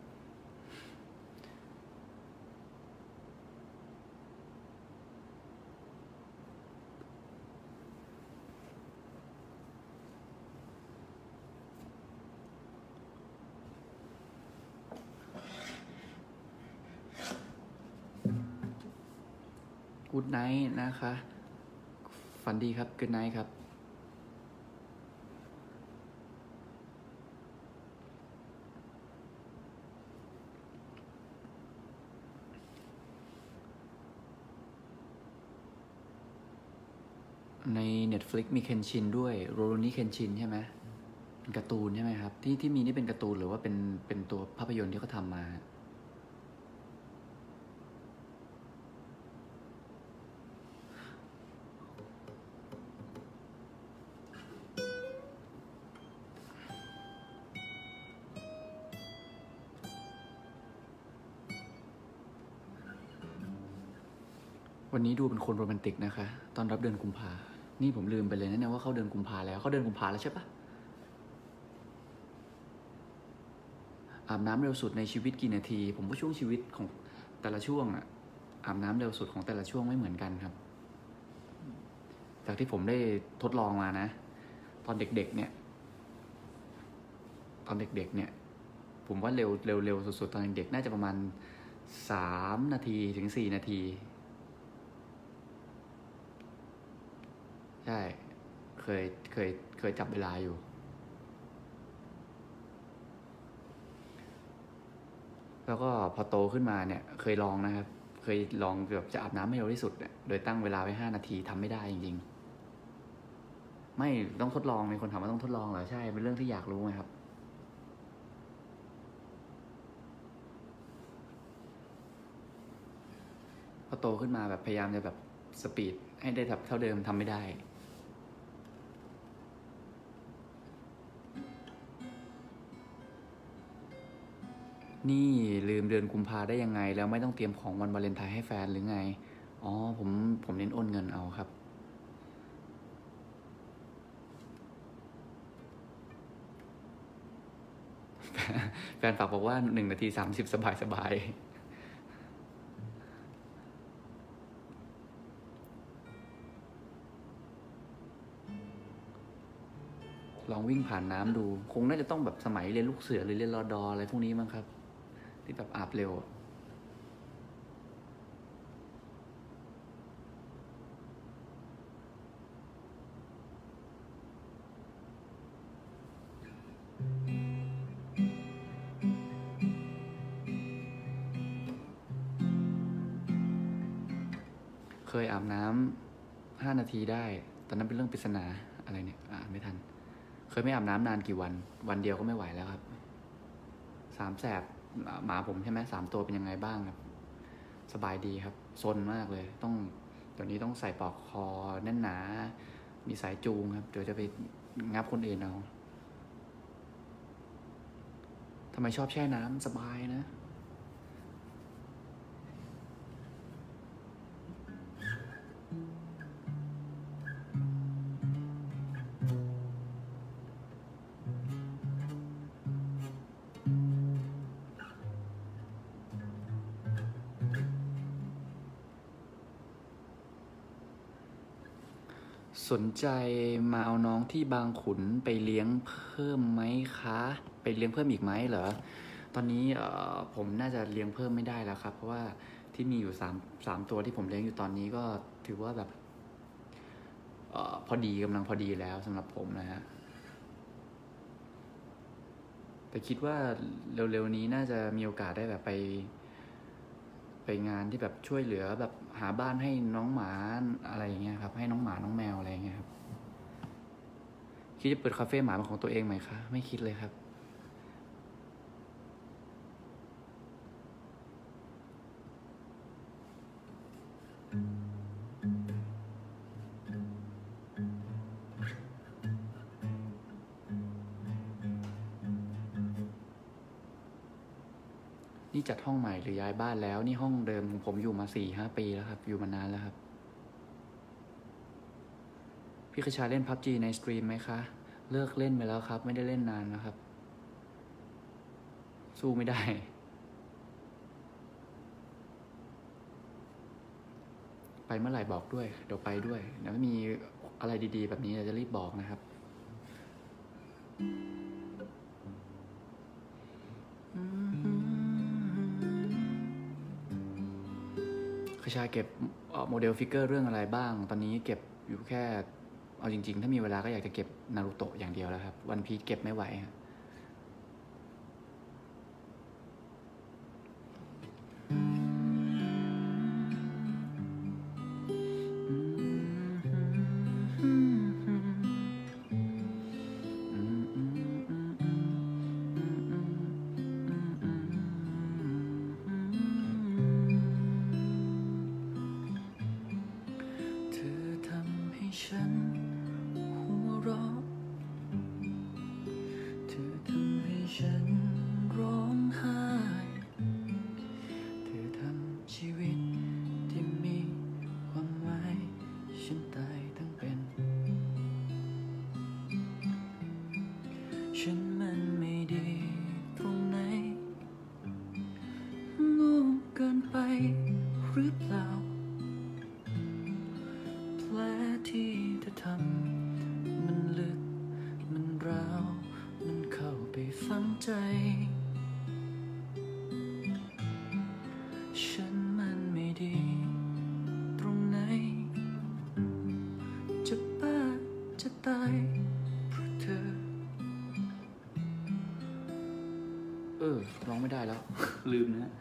กู๊ดไนท์นะคะฝันดีครับกู๊ดไนท์ครับใน Netflix มีเคนชินด้วยโรโรนี่เคนชินใช่ไหมเป็นการ์ตูนใช่ไหมครับที่ที่มีนี่เป็นการ์ตูนหรือว่าเป็นเป็นตัวภาพยนตร์ที่เขาทำมาวันนี้ดูเป็นคนโรแมนติกนะคะตอนรับเดือนกุมภานี่ผมลืมไปเลยนะเนี่ยว่าเขาเดือนกุมภาแล้วเขาเดือนกุมภาแล้วใช่ปะอาบน้ำเร็วสุดในชีวิตกี่นาทีผมว่าช่วงชีวิตของแต่ละช่วงอะอาบน้ำเร็วสุดของแต่ละช่วงไม่เหมือนกันครับจากที่ผมได้ทดลองมานะตอนเด็กๆเนี่ยตอนเด็กๆเนี่ยผมว่าเร็วเร็วเร็วสุดๆตอนเด็กๆน่าจะประมาณสามนาทีถึงสี่นาทีใช่เคยเคยเคยจับเวลาอยู่แล้วก็พอโตขึ้นมาเนี่ยเคยลองนะครับเคยลองแบบจะอาบน้ำให้เร็วที่สุดเนี่ยโดยตั้งเวลาไว้ห้านาทีทำไม่ได้จริงๆไม่ต้องทดลองมีคนถามว่าต้องทดลองเหรอใช่เป็นเรื่องที่อยากรู้ไงครับพอโตขึ้นมาแบบพยายามจะแบบสปีดให้ได้แบบเท่าเดิมทำไม่ได้นี่ลืมเดือนกุมภาได้ยังไงแล้วไม่ต้องเตรียมของวันวาเลนไทน์ให้แฟนหรือไงอ๋อผมผมเน้นโอนเงินเอาครับแฟนฝากบอกว่าหนึ่งนาทีสามสิบสบายสบายลองวิ่งผ่านน้ำดูคงน่าจะต้องแบบสมัยเรียนลูกเสือหรือเรียนรอดออะไรพวกนี้มั้งครับที่แบบอาบเร็วเคยอาบน้ำห้านาทีได้ตอนนั้นเป็นเรื่องปริศนาอะไรเนี่ยอ่านไม่ทันเคยไม่อาบน้ำนานกี่วันวันเดียวก็ไม่ไหวแล้วครับสามแสบหมาผมใช่ไหมสามตัวเป็นยังไงบ้างครับสบายดีครับซนมากเลยต้องเดี๋ยวนี้ต้องใส่ปลอกคอแน่นหนามีสายจูงครับเดี๋ยวจะไปงับคนอื่นเอาทำไมชอบแช่น้ำสบายนะสนใจมาเอาน้องที่บางขุนไปเลี้ยงเพิ่มไหมคะไปเลี้ยงเพิ่มอีกไหมเหรอตอนนี้เอ่อผมน่าจะเลี้ยงเพิ่มไม่ได้แล้วครับเพราะว่าที่มีอยู่สามสามตัวที่ผมเลี้ยงอยู่ตอนนี้ก็ถือว่าแบบเอ่อพอดีกำลังพอดีแล้วสำหรับผมนะฮะแต่คิดว่าเร็วๆนี้น่าจะมีโอกาสได้แบบไป ไปงานที่แบบช่วยเหลือแบบหาบ้านให้น้องหมาอะไรอย่างเงี้ยครับให้น้องหมาน้องแมวอะไรอย่างเงี้ยครับคิดจะเปิดคาเฟ่หมาเป็นของตัวเองไหมคะไม่คิดเลยครับนี่จัดห้องใหม่หรือย้ายบ้านแล้วนี่ห้องเดิมของผมอยู่มาสี่ห้าปีแล้วครับอยู่มานานแล้วครับพี่คชาเล่น พับจี ในสตรีมไหมคะเลิกเล่นไปแล้วครับไม่ได้เล่นนานแล้วครับสู้ไม่ได้ไปเมื่อไหร่บอกด้วยเดี๋ยวไปด้วยเดี๋ยวมีอะไรดีๆแบบนี้เราจะรีบบอกนะครับคชาเก็บโมเดลฟิกเกอร์เรื่องอะไรบ้างตอนนี้เก็บอยู่แค่เอาจริงๆถ้ามีเวลาก็อยากจะเก็บนารูโตะอย่างเดียวแล้วครับวันพีซเก็บไม่ไหวครับฉันหัวเราะเธอทำให้ฉันร้องไห้เธอทำชีวิตที่มีความหมายฉันตายทั้งเป็นฉันมันไม่ดีตรงไหนโง่เกินไปหรือเปล่าแผลที่เธอทำมันลึกมันร้าวมันเข้าไปฝังใจฉันมันไม่ดีตรงไหนจะบ้าจะตายเพราะเธอเออร้องไม่ได้แล้ว ลืมนะ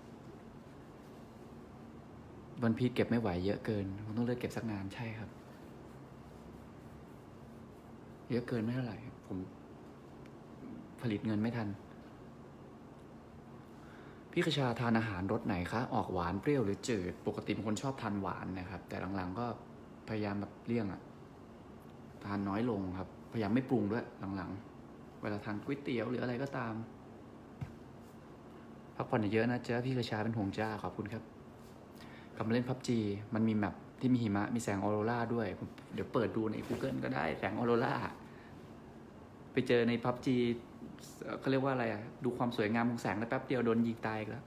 วันพีชเก็บไม่ไหวเยอะเกินผมต้องเลิกเก็บสักงานใช่ครับเยอะเกินไม่เท่าไหร่ผมผลิตเงินไม่ทันพี่คชาทานอาหารรสไหนคะออกหวานเปรี้ยวหรือจืดปกติเป็นคนชอบทานหวานนะครับแต่หลังๆก็พยายามแบบเลี่ยงอะทานน้อยลงครับพยายามไม่ปรุงด้วยหลังๆเวลาทานก๋วยเตี๋ยวหรืออะไรก็ตามพักผ่อนเยอะนะเจ้าพี่คชาเป็นห่วงจ้าขอบคุณครับกลับมาเล่น พับจี มันมีแมปที่มีหิมะมีแสงออโรราด้วยเดี๋ยวเปิดดูใน Google ก็ได้แสงออโรราไปเจอใน พับจี เขาเรียกว่าอะไรอ่ะดูความสวยงามของแสงแล้วแป๊บเดียวโดนยิงตายอีกแล้ว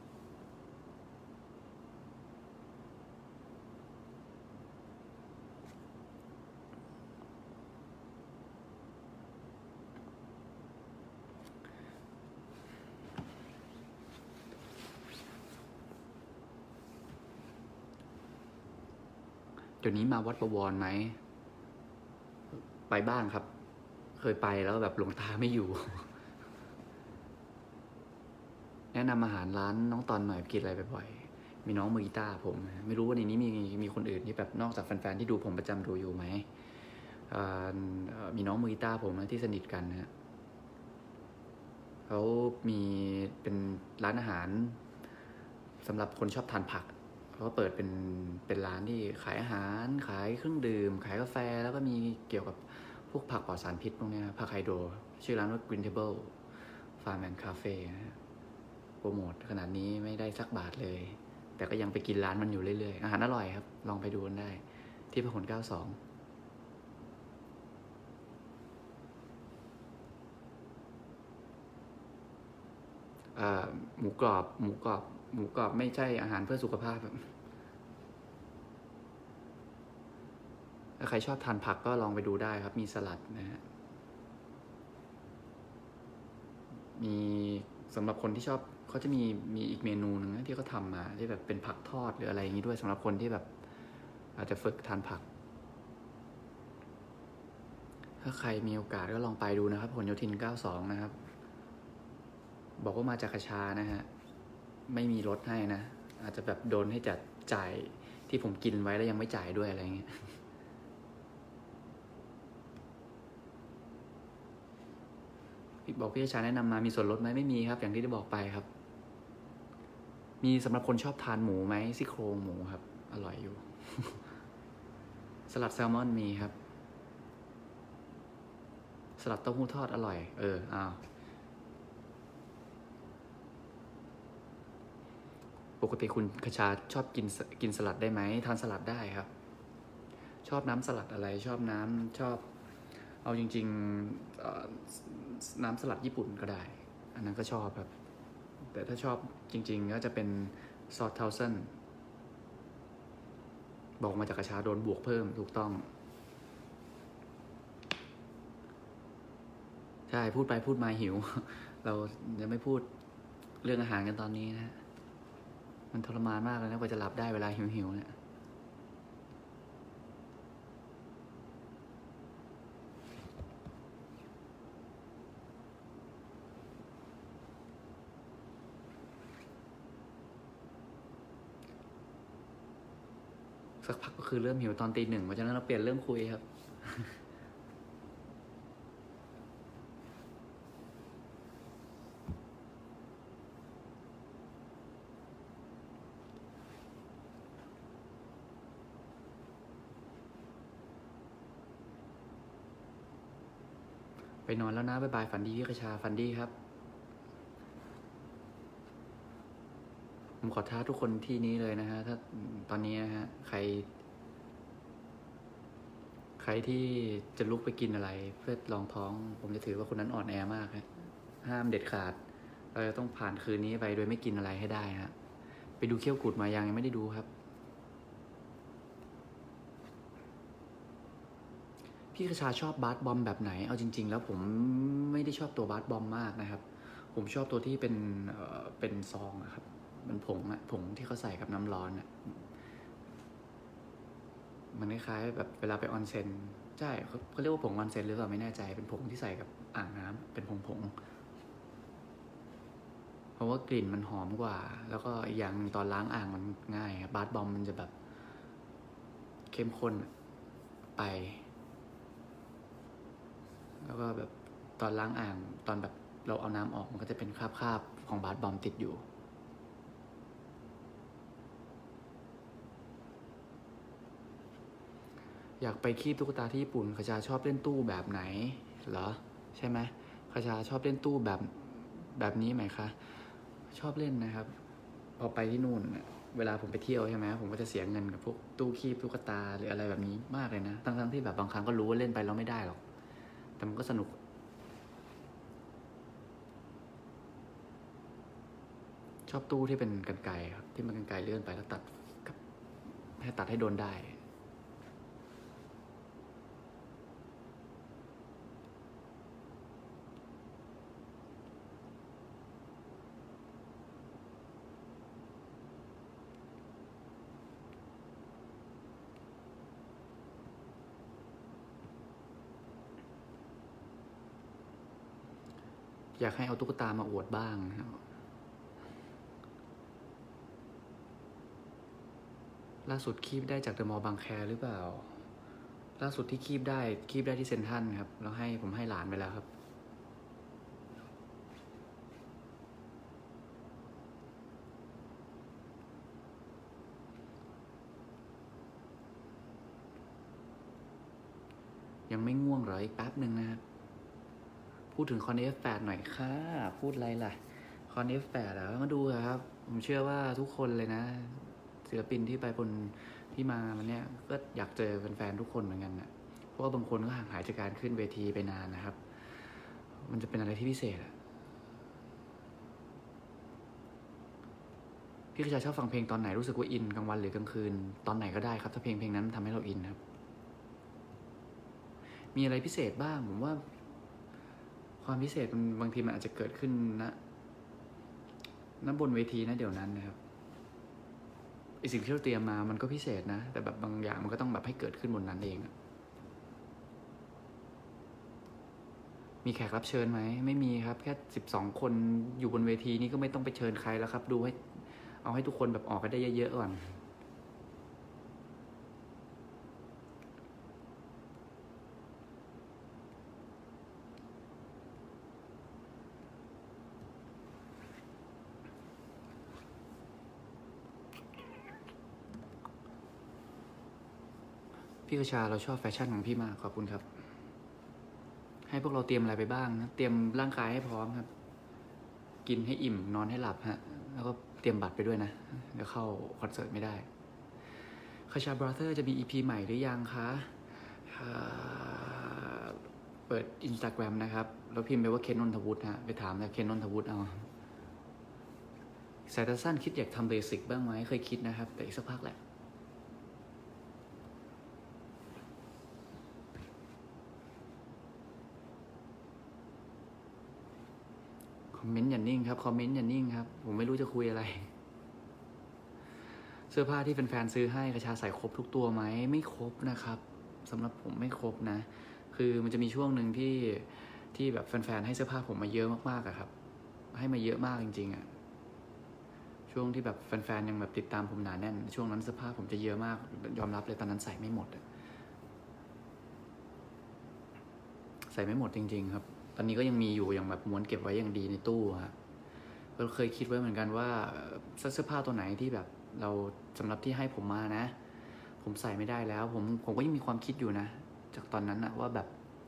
เดี๋ยวนี้มาวัดประวรไหมไปบ้างครับเคยไปแล้วแบบหลวงตาไม่อยู่ แนะนำอาหารร้านน้องตอนหน่อยกินอะไรบ่อยๆมีน้องมือกีตาร์ผมไม่รู้ว่าในนี้มีมีคนอื่นที่แบบนอกจากแฟนๆที่ดูผมประจำดูอยู่ไหมมีน้องมือกีตาร์ผมที่สนิทกันนะเขามีเป็นร้านอาหารสำหรับคนชอบทานผักเขาเปิดเป็นเป็นร้านที่ขายอาหารขายเครื่องดื่มขายกาแฟแล้วก็มีเกี่ยวกับพวกผักปลอดสารพิษพวกนี้ผักไฮโดรชื่อร้านว่า Green Table Farm and Cafe นะโปรโมทขนาดนี้ไม่ได้สักบาทเลยแต่ก็ยังไปกินร้านมันอยู่เรื่อยๆอาหารอร่อยครับลองไปดูกันได้ที่พหลเก้าสองหมูกรอบหมูกรอบหมูกรอบไม่ใช่อาหารเพื่อสุขภาพถ้าใครชอบทานผักก็ลองไปดูได้ครับมีสลัดนะฮะมีสำหรับคนที่ชอบเขาจะมีมีอีกเมนูหนึ่งนะที่เขาทำมาที่แบบเป็นผักทอดหรืออะไรอย่างนี้ด้วยสำหรับคนที่แบบอาจจะฝึกทานผักถ้าใครมีโอกาสก็ลองไปดูนะครับผลโยธินเก้าสองนะครับบอกว่ามาจากคชานะฮะไม่มีลดให้นะอาจจะแบบโดนให้จัดจ่ายที่ผมกินไว้แล้วยังไม่จ่ายด้วยอะไรเงี้ยพี่บอกพี่ชาแนะนำมามีส่วนลดไหมไม่มีครับอย่างที่ได้บอกไปครับมีสำหรับคนชอบทานหมูไหมซี่โครงหมูครับอร่อยอยู่ สลัดแซลมอนมีครับสลัดเต้าหู้ทอดอร่อยเอออ้าวปกติคุณคชาชอบกินกินสลัดได้ไหมทานสลัดได้ครับชอบน้ำสลัดอะไรชอบน้ำชอบเอาจริงๆน้ำสลัดญี่ปุ่นก็ได้อันนั้นก็ชอบครับแต่ถ้าชอบจริงๆก็จะเป็นซอสเทาเซนบอกมาจากกระชาโดนบวกเพิ่มถูกต้องใช่พูดไปพูดมาหิวเราจะไม่พูดเรื่องอาหารกันตอนนี้นะมันทรมานมากเลยนะกว่าจะหลับได้เวลาหิวๆเนี่ยสักพักก็คือเริ่มหิวตอนตีหนึ่งเพราะฉะนั้นเราเปลี่ยนเรื่องคุยครับไปนอนแล้วนะบ๊ายบายฝันดีพี่กระชาฝันดีครับผมขอท้าทุกคนที่นี้เลยนะฮะถ้าตอนนี้นะฮะใครใครที่จะลุกไปกินอะไรเพื่อรองท้องผมจะถือว่าคนนั้นอ่อนแอมากฮะห้ามเด็ดขาดเราจะต้องผ่านคืนนี้ไปโดยไม่กินอะไรให้ได้ฮะไปดูเขี้ยวกุดมายังยังไม่ได้ดูครับพี่กระชาชอบบาสบอมแบบไหนเอาจริงๆแล้วผมไม่ได้ชอบตัวบาสบอมมากนะครับผมชอบตัวที่เป็นเอ่อเป็นซองอะครับมันผงอะผงที่เขาใส่กับน้ำร้อนอะมันคล้ายๆแบบเวลาไปออนเซ็นใช่เขาเขาเรียกว่าผงออนเซ็นหรือเปล่าไม่แน่ใจเป็นผงที่ใส่กับอ่างน้ำเป็นผงผงเพราะว่ากลิ่นมันหอมกว่าแล้วก็อีกอย่างตอนล้างอ่างมันง่ายครับบาสบอมมันจะแบบเข้มข้นไปแล้วก็แบบตอนล้างอ่างตอนแบบเราเอาน้ำออกมันก็จะเป็นคราบๆของบาสบอมติดอยู่อยากไปคีบตุ๊กตาที่ญี่ปุ่นคชาชอบเล่นตู้แบบไหนเหรอใช่ไหมคชาชอบเล่นตู้แบบแบบนี้ไหมคะชอบเล่นนะครับพอไปที่นู่นเวลาผมไปเที่ยวใช่ไหมผมก็จะเสียเงินกับพวกตู้คีบตุ๊กตาหรืออะไรแบบนี้มากเลยนะทั้งๆที่แบบบางครั้งก็รู้ว่าเล่นไปแล้วไม่ได้หรอกแต่มันก็สนุกชอบตู้ที่เป็นกรรไกรครับที่มันกรรไกรเลื่อนไปแล้วตัดกับให้ตัดให้โดนได้อยากให้เอาตุ๊กตามาอวดบ้างนะครับล่าสุดคีบได้จากเดอะมอลล์บางแคหรือเปล่าล่าสุดที่คีบได้คีบได้ที่เซ็นทรัลครับแล้วให้ผมให้หลานไปแล้วครับยังไม่ง่วงเหรออีกแป๊บหนึ่งนะครับพูดถึงคอน เอฟ แปด หน่อยค่ะพูดอะไรล่ะคอน เอฟ แปด แล้วมาดูครับผมเชื่อว่าทุกคนเลยนะศิลปินที่ไปบนที่มามันเนี้ยก็อยากเจอแฟนๆทุกคนเหมือนกันนะเพราะว่าบางคนก็ห่างหายจากการขึ้นเวทีไปนานนะครับมันจะเป็นอะไรที่พิเศษอะพี่กระชาชอบฟังเพลงตอนไหนรู้สึกว่าอินกลางวันหรือกลางคืนตอนไหนก็ได้ครับถ้าเพลงเพลงนั้นทำให้เราอินครับมีอะไรพิเศษบ้างผมว่าความพิเศษมันบางทีมันอาจจะเกิดขึ้นนะนั้นบนเวทีนะเดี๋ยวนั้นนะครับไอสิ่งที่เราเตรียมมามันก็พิเศษนะแต่แบบบางอย่างมันก็ต้องแบบให้เกิดขึ้นบนนั้นเองมีแขกรับเชิญไหมไม่มีครับแค่สิบสองคนอยู่บนเวทีนี้ก็ไม่ต้องไปเชิญใครแล้วครับดูให้เอาให้ทุกคนแบบออกกันได้เยอะๆก่อนพี่กระชาเราชอบแฟชั่นของพี่มากขอบคุณครับให้พวกเราเตรียมอะไรไปบ้างนะเตรียมร่างกายให้พร้อมครับกินให้อิ่มนอนให้หลับฮะแล้วก็เตรียมบัตรไปด้วยนะเดี๋ยวเข้าคอนเสิร์ตไม่ได้คาชาบราเธอร์จะมี อี พี ใหม่หรือยังคะเปิด Instagram นะครับแล้วพิมพ์ไปว่าเคนนนทวุฒิฮะไปถามนะเคนนนทวุฒิเอาสายตาสั้นคิดอยากทำเบสิกบ้างไหมเคยคิดนะครับแต่อีกสักพักแหละคอมเมนต์อย่านิ่งครับคอมเมนต์อย่านิ่งครับผมไม่รู้จะคุยอะไรเสื้อผ้าที่แฟนๆซื้อให้กระชาใส่ครบทุกตัวไหมไม่ครบนะครับสำหรับผมไม่ครบนะคือมันจะมีช่วงหนึ่งที่ที่แบบแฟนๆให้เสื้อผ้าผมมาเยอะมากๆอะครับให้มาเยอะมากจริงๆอะช่วงที่แบบแฟนๆยังแบบติดตามผมหนาแน่นช่วงนั้นเสื้อผ้าผมจะเยอะมากยอมรับเลยตอนนั้นใส่ไม่หมดใส่ไม่หมดจริงๆครับตอนนี้ก็ยังมีอยู่อย่างแบบม้วนเก็บไว้อย่างดีในตู้ฮะก็เคยคิดไว้เหมือนกันว่าเสื้อผ้าตัวไหนที่แบบเราสำหรับที่ให้ผมมานะผมใส่ไม่ได้แล้วผมผมก็ยังมีความคิดอยู่นะจากตอนนั้นนะว่าแบบ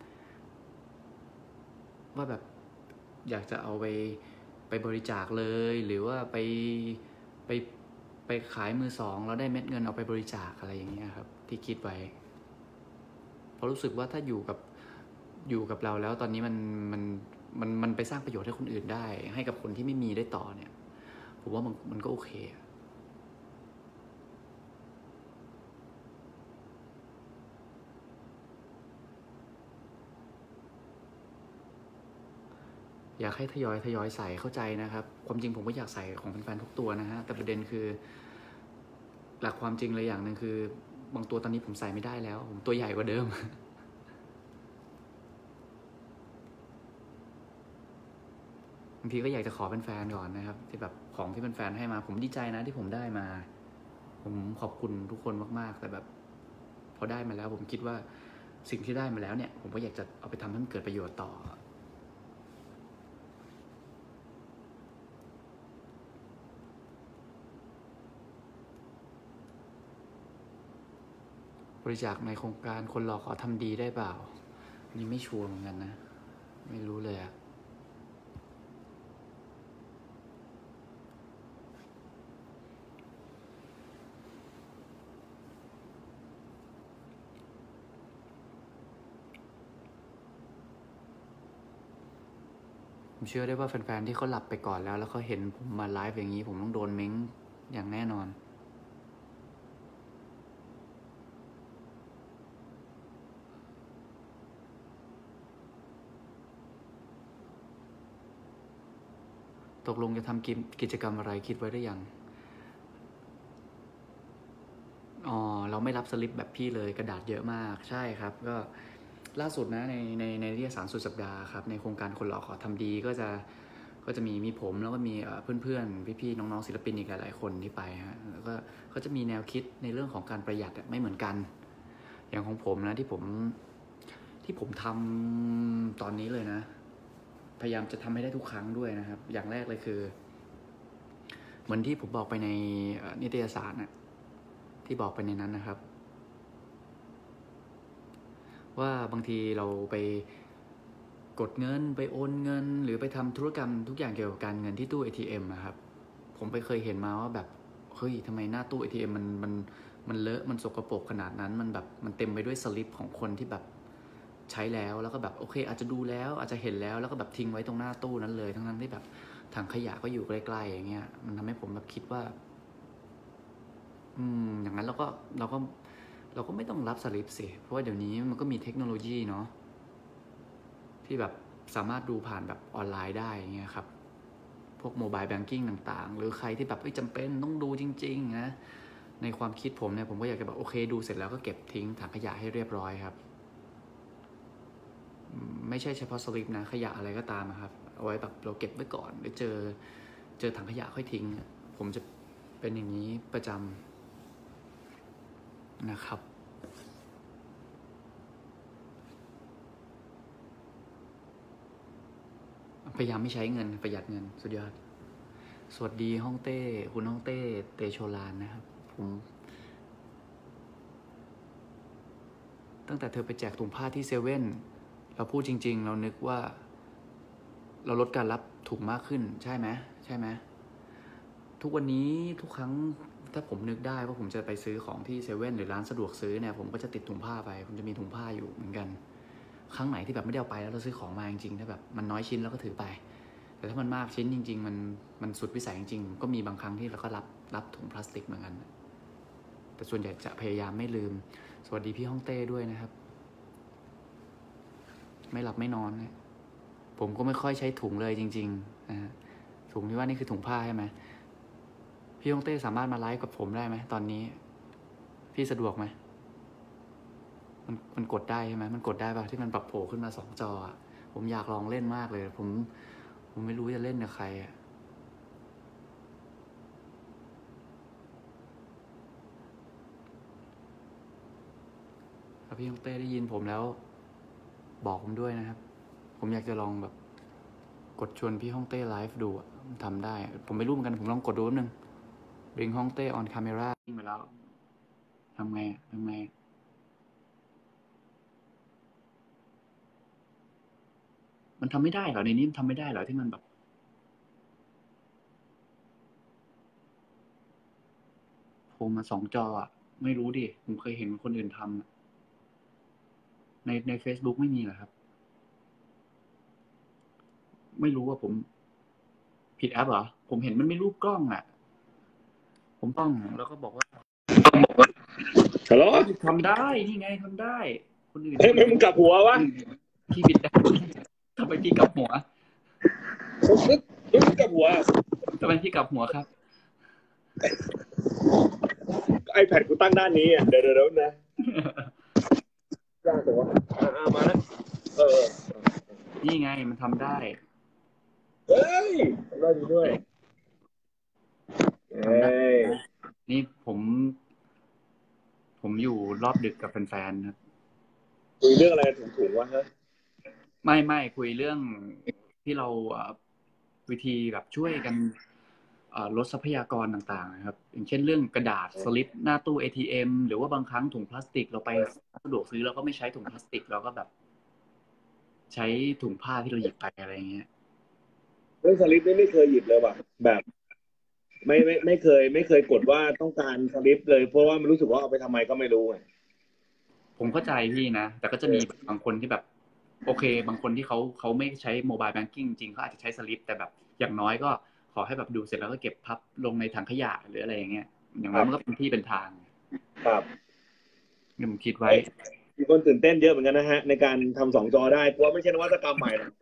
ว่าแบบอยากจะเอาไปไปบริจาคเลยหรือว่าไปไปไปขายมือสองแล้วได้เม็ดเงินเอาไปบริจาคอะไรอย่างเงี้ยครับที่คิดไว้เพราะรู้สึกว่าถ้าอยู่กับอยู่กับเราแล้วตอนนี้มันมันมันมันไปสร้างประโยชน์ให้คนอื่นได้ให้กับคนที่ไม่มีได้ต่อเนี่ยผมว่ามันมันก็โอเคอยากให้ทยอยทยอยใส่เข้าใจนะครับความจริงผมก็อยากใส่ของแฟนๆทุกตัวนะฮะแต่ประเด็นคือหลักความจริงเลยอย่างหนึ่งคือบางตัวตอนนี้ผมใส่ไม่ได้แล้วผมตัวใหญ่กว่าเดิมบางทีก็อยากจะขอเป็นแฟนก่อนนะครับที่แบบของที่เป็นแฟนให้มาผมดีใจนะที่ผมได้มาผมขอบคุณทุกคนมากๆแต่แบบพอได้มาแล้วผมคิดว่าสิ่งที่ได้มาแล้วเนี่ยผมก็อยากจะเอาไปทำให้มันเกิดประโยชน์ต่อบริจาคในโครงการคนหล่อขอทำดีได้เปล่านี่ไม่ชัวร์เหมือนกันนะไม่รู้เลยอะผมเชื่อได้ว่าแฟนๆที่เขาหลับไปก่อนแล้วแล้วเขาเห็นผมมาไลฟ์อย่างนี้ผมต้องโดนเม้งอย่างแน่นอนตกลงจะทำกิจกรรมอะไรคิดไว้หรือยังอ๋อเราไม่รับสลิปแบบพี่เลยกระดาษเยอะมากใช่ครับก็ล่าสุดนะในในในนิตยสารสุดสัปดาห์ครับในโครงการคนหล่อขอทำดีก็จะก็จะมีมีผมแล้วก็มีเพื่อนๆพี่ๆน้องๆศิลปินอีกหลายๆคนที่ไปฮะแล้วก็เขาจะมีแนวคิดในเรื่องของการประหยัดไม่เหมือนกันอย่างของผมนะที่ผมที่ผมทำตอนนี้เลยนะพยายามจะทำให้ได้ทุกครั้งด้วยนะครับอย่างแรกเลยคือเหมือนที่ผมบอกไปในนิตยสารนะที่บอกไปในนั้นนะครับว่าบางทีเราไปกดเงินไปโอนเงินหรือไปทำธุรกรรมทุกอย่างเกี่ยวกับการเงินที่ตู้ เอ ที เอ็ม นะครับผมไปเคยเห็นมาว่าแบบเฮ้ยทำไมหน้าตู้ เอ ที เอ็ม มันมันมันเลอะมันสกปรกขนาดนั้นมันแบบมันเต็มไปด้วยสลิปของคนที่แบบใช้แล้วแล้วก็แบบโอเคอาจจะดูแล้วอาจจะเห็นแล้วแล้วก็แบบทิ้งไว้ตรงหน้าตู้นั้นเลยทั้งๆที่แบบถังขยะก็อยู่ใกล้ๆอย่างเงี้ยมันทำให้ผมแบบคิดว่าอืมอย่างนั้นเราก็เราก็เราก็ไม่ต้องรับสลิปสิเพราะว่าเดี๋ยวนี้มันก็มีเทคโนโลยีเนาะที่แบบสามารถดูผ่านแบบออนไลน์ได้อย่างเงี้ยครับผพวกโมบายแบงกิ้งต่างๆหรือใครที่แบบไม่จำเป็นต้องดูจริงๆนะในความคิดผมเนี่ยผมก็อยากจะแบบโอเคดูเสร็จแล้วก็เก็บทิ้งถังขยะให้เรียบร้อยครับไม่ใช่เฉพาะสลิปนะขยะอะไรก็ตามครับเอาไว้แบบเราเก็บไว้ก่อนหรือเจอเจอถังขยะค่อยทิ้งผมจะเป็นอย่างนี้ประจำนะครับพยายามไม่ใช้เงินประหยัดเงินสุดยอดสวัสดีฮ่องเต้คุณฮ่องเต้เตโชลานนะครับผมตั้งแต่เธอไปแจกถุงผ้าที่เซเว่นเราพูดจริงๆเรานึกว่าเราลดการรับถุงมากขึ้นใช่ไหมใช่ไหมทุกวันนี้ทุกครั้งถ้าผมนึกได้ว่าผมจะไปซื้อของที่เซเว่นหรือร้านสะดวกซื้อเนี่ยผมก็จะติดถุงผ้าไปผมจะมีถุงผ้าอยู่เหมือนกันครั้งไหนที่แบบไม่ได้เอาไปแล้วเราซื้อของมาจริงๆถ้าแบบมันน้อยชิ้นเราก็ถือไปแต่ถ้ามันมากชิ้นจริงๆมันมันสุดวิสัยจริงๆก็มีบางครั้งที่เราก็รับรับถุงพลาสติกเหมือนกันแต่ส่วนใหญ่จะพยายามไม่ลืมสวัสดีพี่ฮ่องเต้ด้วยนะครับไม่หลับไม่นอนนะผมก็ไม่ค่อยใช้ถุงเลยจริงๆนะฮะถุงที่ว่านี่คือถุงผ้าใช่ไหมพี่ฮ่องเต้สามารถมาไลฟ์กับผมได้ไหมตอนนี้พี่สะดวกไหมมันมันกดได้ใช่ไหมมันกดได้ป่ะที่มันปรับโผล่ขึ้นมาสองจอผมอยากลองเล่นมากเลยผมผมไม่รู้จะเล่นกับใครอ่ะถ้าพี่ฮ่องเต้ได้ยินผมแล้วบอกผมด้วยนะครับผมอยากจะลองแบบกดชวนพี่ฮ่องเต้ไลฟ์ดูทำได้ผมไม่รู้เหมือนกันผมลองกดดูแป๊บนึง Bring ฮ่องเต้ on camera มาแล้วทำไงทำไงมันทำไม่ได้เหรอในนี้มันทำไม่ได้เหรอที่มันแบบโผล่มาสองจออ่ะไม่รู้ดิผมเคยเห็นคนอื่นทำในใน Facebook ไม่มีเหรอครับไม่รู้ว่าผมผิดแอปเหรอผมเห็นมันไม่รูปกล้องอ่ะผมต้องแล้วก็บอกว่าฮัลโหลทำได้นี่ไงทำได้คนอื่นเฮ้ยมึงกลับหัววะพี่ผิดแอปทำไมพี่กลับหัวมึงกลับหัวทำไมพี่กลับหัวครับไอแพดกูตั้งด้านนี้อ่ะเดี๋ยวเดี๋ยวนะยากจังวะอ่ามาแล้วเออนี่ไงมันทำได้เฮ้ยทำได้ดีด้วยเฮ้ยนี่ผมผมอยู่รอบดึกกับแฟนๆครับคุยเรื่องอะไรถุงๆวะฮะไม่ไม่คุยเรื่องที่เราวิธีแบบช่วยกันลดทรัพยากรต่างๆนะครับอย่างเช่นเรื่องกระดาษสลิปหน้าตู้ เอ ที เอ็ม หรือว่าบางครั้งถุงพลาสติกเราไปสะดวกซื้อเราก็ไม่ใช้ถุงพลาสติกเราก็แบบใช้ถุงผ้าที่เราหยิบไปอะไรอย่างเงี้ยเรื่องสลิปนี่ไม่เคยหยิบเลยว่ะแบบไม่ไม่ไม่เคยไม่เคยกดว่าต้องการสลิปเลยเพราะว่ามันรู้สึกว่าเอาไปทำไมก็ไม่รู้ไงผมเข้าใจพี่นะแต่ก็จะมีบางคนที่แบบโอเคบางคนที่เขาเขาไม่ใช้โมบายแบงกิ้งจริงเขาอาจจะใช้สลิปแต่แบบอย่างน้อยก็ขอให้แบบดูเสร็จแล้วก็เก็บพับลงในถังขยะหรืออะไรอย่างเงี้ยอย่างน้อยมันก็เป็นที่เป็นทางครับนี่ผมคิดไว้มีคนตื่นเต้นเยอะเหมือนกันนะฮะในการทำสองจอได้เพราะว่าไม่ใช่นวัตกรรมใหม่หรอก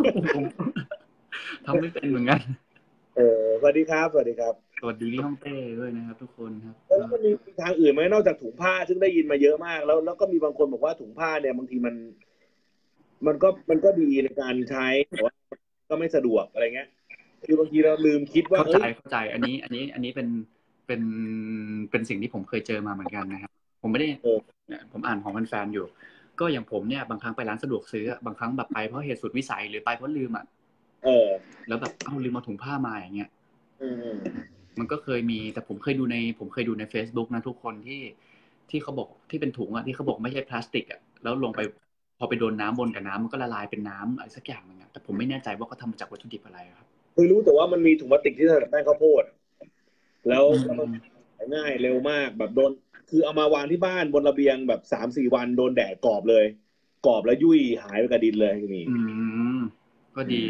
ทำไม่เป็นเหมือนกันเออสวัสดีครับสวัสดีครับสวัสดีพี่ฮ่องเต้ด้วยนะครับทุกคนครับแล้วมันมีทางอื่นไหมนอกจากถุงผ้าซึ่งได้ยินมาเยอะมากแล้วแล้วก็มีบางคนบอกว่าถุงผ้าเนี่ยบางทีมันมันก็มันก็ดีในการใช้แต่ว่าก็ไม่สะดวกอะไรเงี้ยคือบางทีเราลืมคิดว่าเข้าใจเข้าใจอันนี้อันนี้อันนี้เป็นเป็นเป็นสิ่งที่ผมเคยเจอมาเหมือนกันนะครับผมไม่ได้ผมอ่านของแฟนๆอยู่ก็อย่างผมเนี่ยบางครั้งไปร้านสะดวกซื้อบางครั้งแบบไปเพราะเหตุสุดวิสัยหรือไปเพราะลืมอ่ะเออแล้วแบบเอ้าลืมมาถุงผ้ามาอย่างเงี้ยมันก็เคยมีแต่ผมเคยดูในผมเคยดูใน Facebook นะทุกคนที่ที่เขาบอกที่เป็นถุงอ่ะที่เขาบอกไม่ใช่พลาสติกอ่ะแล้วลงไปพอไปโดนน้ำบนกับน้ำมันก็ละลายเป็นน้ำอะไรสักอย่างนึงอ่ะแต่ผมไม่แน่ใจว่าเขาทำมาจากวัตถุดิบอะไรครับคือรู้แต่ว่ามันมีถุงพลาสติกที่ทำจากแป้งข้าวโพดแล้วง่ายเร็วมากแบบโดนคือเอามาวางที่บ้านบนระเบียงแบบสามสี่วันโดนแดดกรอบเลยกรอบแล้วยุ่ยหายไปกับดินเลยนี่อืมก็ดี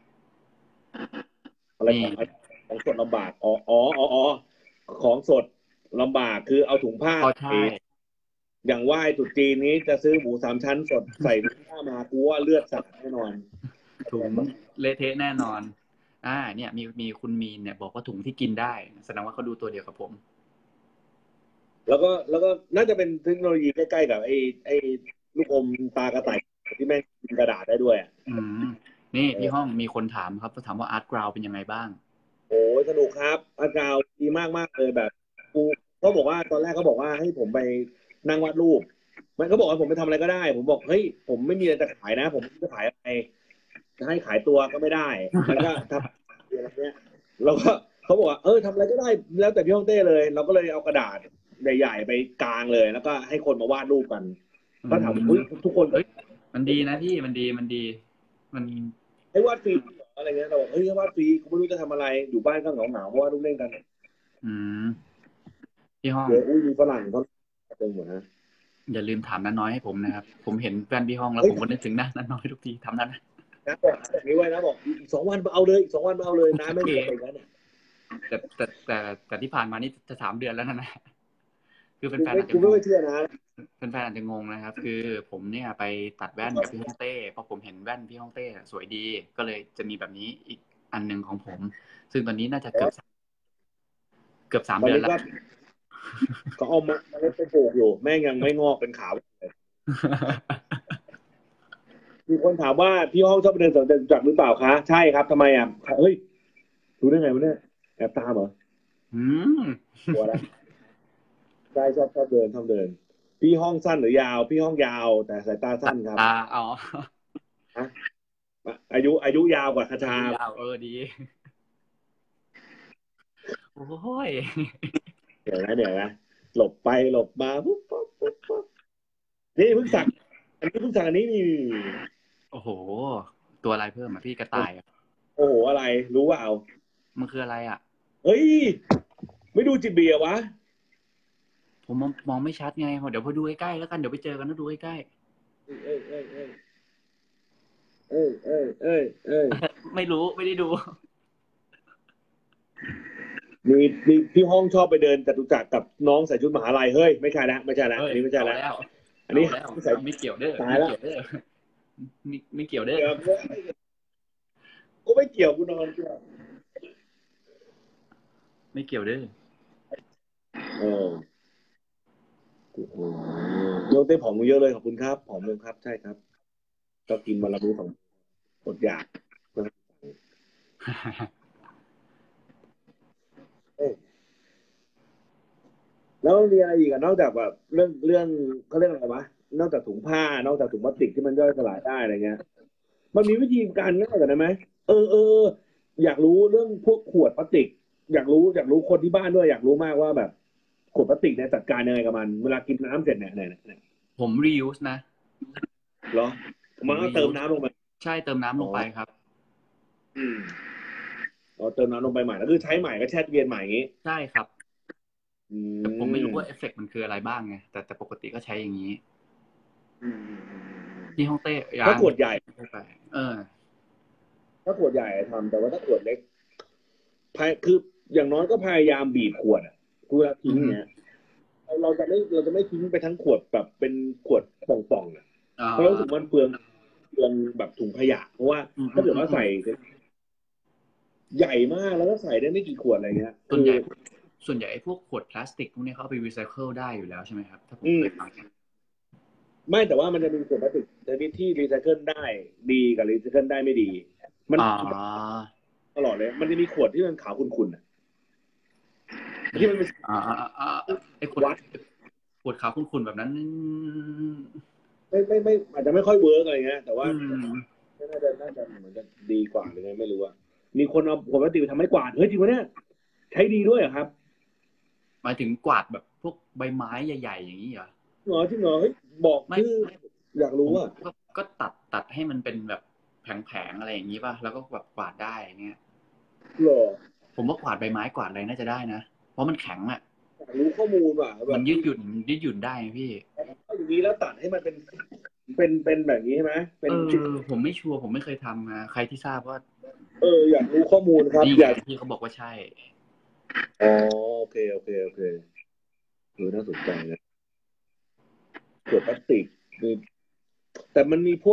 อะไรของของสดลำบากอ๋ออ๋ออ๋อของสดลำบากคือเอาถุงผ้าอย่างไหว้ตุ๊จีนนี้จะซื้อหมูสามชั้นสดใส่ถุงผ้ามากูว่าเลือดสาดแน่นอนถุงเละเทะแน่นอนอ่าเนี่ยมีมีคุณมีนเนี่ยบอกว่าถุงที่กินได้แสดงว่าเขาดูตัวเดียวกับผมแล้วก็แล้วก็น่าจะเป็นเทคโนโลยีใกล้ๆกับไอ้ไอ้ลูกอมตากระต่ายที่แม่งกินกระดาษได้ด้วยอะอืมนี่เออพี่ห้องมีคนถามครับถามว่าอาร์ตกราวเป็นยังไงบ้างโอ้ยสนุกครับอากาวดีมากมากเลยแบบกูเขาบอกว่าตอนแรกเขาบอกว่าให้ผมไปนั่งวาดรูปมันก็บอกว่าผมไปทำอะไรก็ได้ผมบอกเฮ้ยผมไม่มีอะไรจะขายนะผมจะขายอะไรจะให้ขายตัวก็ไม่ได้มันก็ทำอะไรเงี้ยเราก็เขาบอกว่าเออทำอะไรก็ได้แล้วแต่พี่ฮ่องเต้เลยเราก็เลยเอากระดาษใหญ่ๆไปกางเลยแล้วก็ให้คนมาวาดรูปกันอืก็ถามมอุ้ยทุกคนก็เฮ้ยมันดีนะพี่มันดีมันดีมันให้วาดฟรีเหรออะไรเงี้ยเราบอกเฮ้ยวาดฟรีกูไม่รู้จะทำอะไรอยู่บ้านก็เหงาๆเพราะว่าลูกเล่นกันอืมพี่ห้องเดี๋ยวอุ้ยมีฝรั่งเขาเต็มหมดนะอย่าลืมถามน้าน้อยให้ผมนะครับผมเห็นแฟนพี่ห้องแล้วเฮ้ยผมก็นึกถึงน้าน้าน้อยทุกทีทำนั้นนะนะบอกแบบนี้ไว้นะบอกอีกสองวันมาเอาเลยอีกสองวันมาเอาเลยน้าไม่โอเคมีอะไรกันเนี่ยแต่แต่แต่แต่ที่ผ่านมานี่จะสามเดือนแล้วนะนะคือแฟกูไม่นๆอาจจะงงกูไม่ไปเชื่อนะแฟนๆอาจจะงงนะครับคือผมเนี่ยไปตัดแว่นกับพี่ฮ่องเต้เพราะผมเห็นแว่นพี่ฮ่องเต้สวยดีก็เลยจะมีแบบนี้อีกอันหนึ่งของผมซึ่งตอนนี้น่าจะเกือบเกือบสามเดือนแล้วตอนนี้ก็ก็เอามาเมล็ดไปปลูกอยู่แม่งยังไม่งอกเป็นขาวเลยมีคนถามว่าพี่ห้องชอบไปเดินสวนจตุจักรหรือเปล่าคะใช่ครับทำไมอ่ะเฮ้ยรู้ได้ไงวะเนี่ยแอบตามเหรออืมกลัวแล้วใช่ชอบชอบเดินชอบเดินพี่ห้องสั้นหรือยาวพี่ห้องยาวแต่สายตาสั้นครับตาอ๋ออะอายุอายุยาวกว่าคชาอายุยาวเออดีโอ้ยเดี๋ยวนะเดี๋ยวนะหลบไปหลบมาปุ๊บปุ๊บปุ๊บปุ๊บนี่เพิ่งสักอันนี้เพิ่งสักอันนี้นี่โอ้โหตัวอะไรเพิ่มอ่ะพี่กระต่ายอ่ะโอ้โหอะไรรู้ว่าเอามันคืออะไรอ่ะเฮ้ยไม่ดูจิบเบียร์วะผมมองมองไม่ชัดไงเดี๋ยวพอดูใกล้ๆแล้วกันเดี๋ยวไปเจอกันแล้วดูใกล้เอ้ยเอ้ยเอ้ยเอ้ยเอ้ยเอ้ยเอ้ยเอ้ยๆไม่รู้ไม่ได้ดูมีมีพี่ห้องชอบไปเดินจตุจักรกับน้องใส่ชุดมหาลัยเฮ้ยไม่ใช่ละไม่ใช่ละเฮ้ยอันนี้ไม่ใช่ละเอาแล้วอันนี้เอาแล้วใส่ไม่เกี่ยวเด้อตายละไม่เกี่ยวเด้อไม่ไม่เกี่ยวเด้อเกี่ยวกูไม่เกี่ยวกูนอนเกี่ยวไม่เกี่ยวเด้อเออโอ้โหโยงเต้ผอมลงเยอะเลยขอบคุณครับผอมลงครับใช่ครับก็กินวันละมื้อสองอดอยากเอ้ยแล้วมีอะไรอีกอะนอกจากแบบเรื่องเรื่องเขาเรียกอะไรวะนอกจากถุงผ้านอกจากถุงพลาสติกที่มันย่อยสลายได้อะไรเงี้ย มันมีวิธีการง่ายกว่านั้นไหมเออเออเอออยากรู้เรื่องพวกขวดพลาสติกอยากรู้อยากรู้คนที่บ้านด้วยอยากรู้มากว่าแบบขวดพลาสติกเนี่ยจัดการยังไงกับมันเวลากินน้ำเสร็จเนี่ยเนี่ยเนี่ยผม reuse นะเหรอผมมันก็เติม reuse น้ำลงไปใช่เติมน้ำลอ๋องไปครับอืมอ๋อเติมน้ำลงไปใหม่แล้วคือใช้ใหม่ก็แช่ตู้เย็นใหม่อย่างงี้ใช่ครับอืแต่ผมไม่รู้ว่าเอฟมเฟกต์มันคืออะไรบ้างไงแต่แต่ปกติก็ใช้อย่างนี้อืมอืมอืมอืมที่ฮ่องเต้ยางถ้าขวดใหญ่ไปเออถ้าขวดใหญ่ทำแต่ว่าถ้าขวดเล็กพายคืออย่างน้อยก็พยายามบีบขวดอ่ะเวลาอืทิ้งมเนี่ยเราเราจะไม่เราจะไม่ทิ้งไปทั้งขวดแบบเป็นขวดป่องๆอ่ะอ่เพราะรู้สึกามันเปลือง เตือนแบบถุงขยะเพราะว่าอืมอืถ้าเกิดมอืมอืมว่าใส่ใหญ่มากแล้วก็ใส่ได้ไม่กี่ขวดอะไรเงี้ยคือส่วนใหญ่ส่วนใหญ่ไอ้พวกขวดพลาสติกพวกนี้เขาเอาไปรีไซเคิลได้อยู่แล้วใช่ไหมครับถ้าผมอืมเคยฟังไม่แต่ว่ามันจะมีขวดพลาสติกชนิดที่รีไซเคิลได้ดีกับรีไซเคิลได้ไม่ดีมันอ่าตลอดเลยมันจะมีขวดที่มันขาวขุ่นๆอ่ะที่มันเป็นอ่าอ่าอ่าไอ้ขวดวัดขวดขาวขุ่นๆแบบนั้นไม่ไม่ไม่อาจจะไม่ค่อยเวิร์กอะไรเงี้ยแต่ว่าอืมน่าจะน่าจะเหมือนจะดีกว่าหรือไงไม่รู้อะมีคนเอาขวดพลาสติกไปทำไม้กวาดเฮ้ยจริงวะเนี่ยใช้ดีด้วยเหรอครับหมายถึงกวาดแบบพวกใบไม้ใหญ่ๆอย่างนี้เหรอเหรอจริงเหรอเฮ้ยบอกไม่ชื่ออยากผมรู้อ่ะก็ก็ตัดตัดให้มันเป็นแบบแผงๆอะไรอย่างนี้ป่ะแล้วก็แบบกวาดได้อย่างเงี้ยเหรอผมว่ากวาดใบไม้กวาดอะไรน่าจะได้นะเพราะมันแข็งอ่ะอยากรู้ข้อมูลว่ะแบบมันยืดหยุ่นยืดหยุ่นได้ไงพี่เอาอย่างนี้แล้วตัดให้มันเป็นเป็นเป็นแบบนี้ใช่ไหมเป็เอนชิ้นอผมไม่ชัวร์ผมไม่เคยทำนะใครที่ทราบว่าเอออยากรู้ข้อมูลครับนี่ไงอยากพี่เขาบอกว่าใช่อ๋อโอเคโอเคโอเคเออน่าสนใจนะขวดพลาสติกคือแต่มันมีพวกแบบ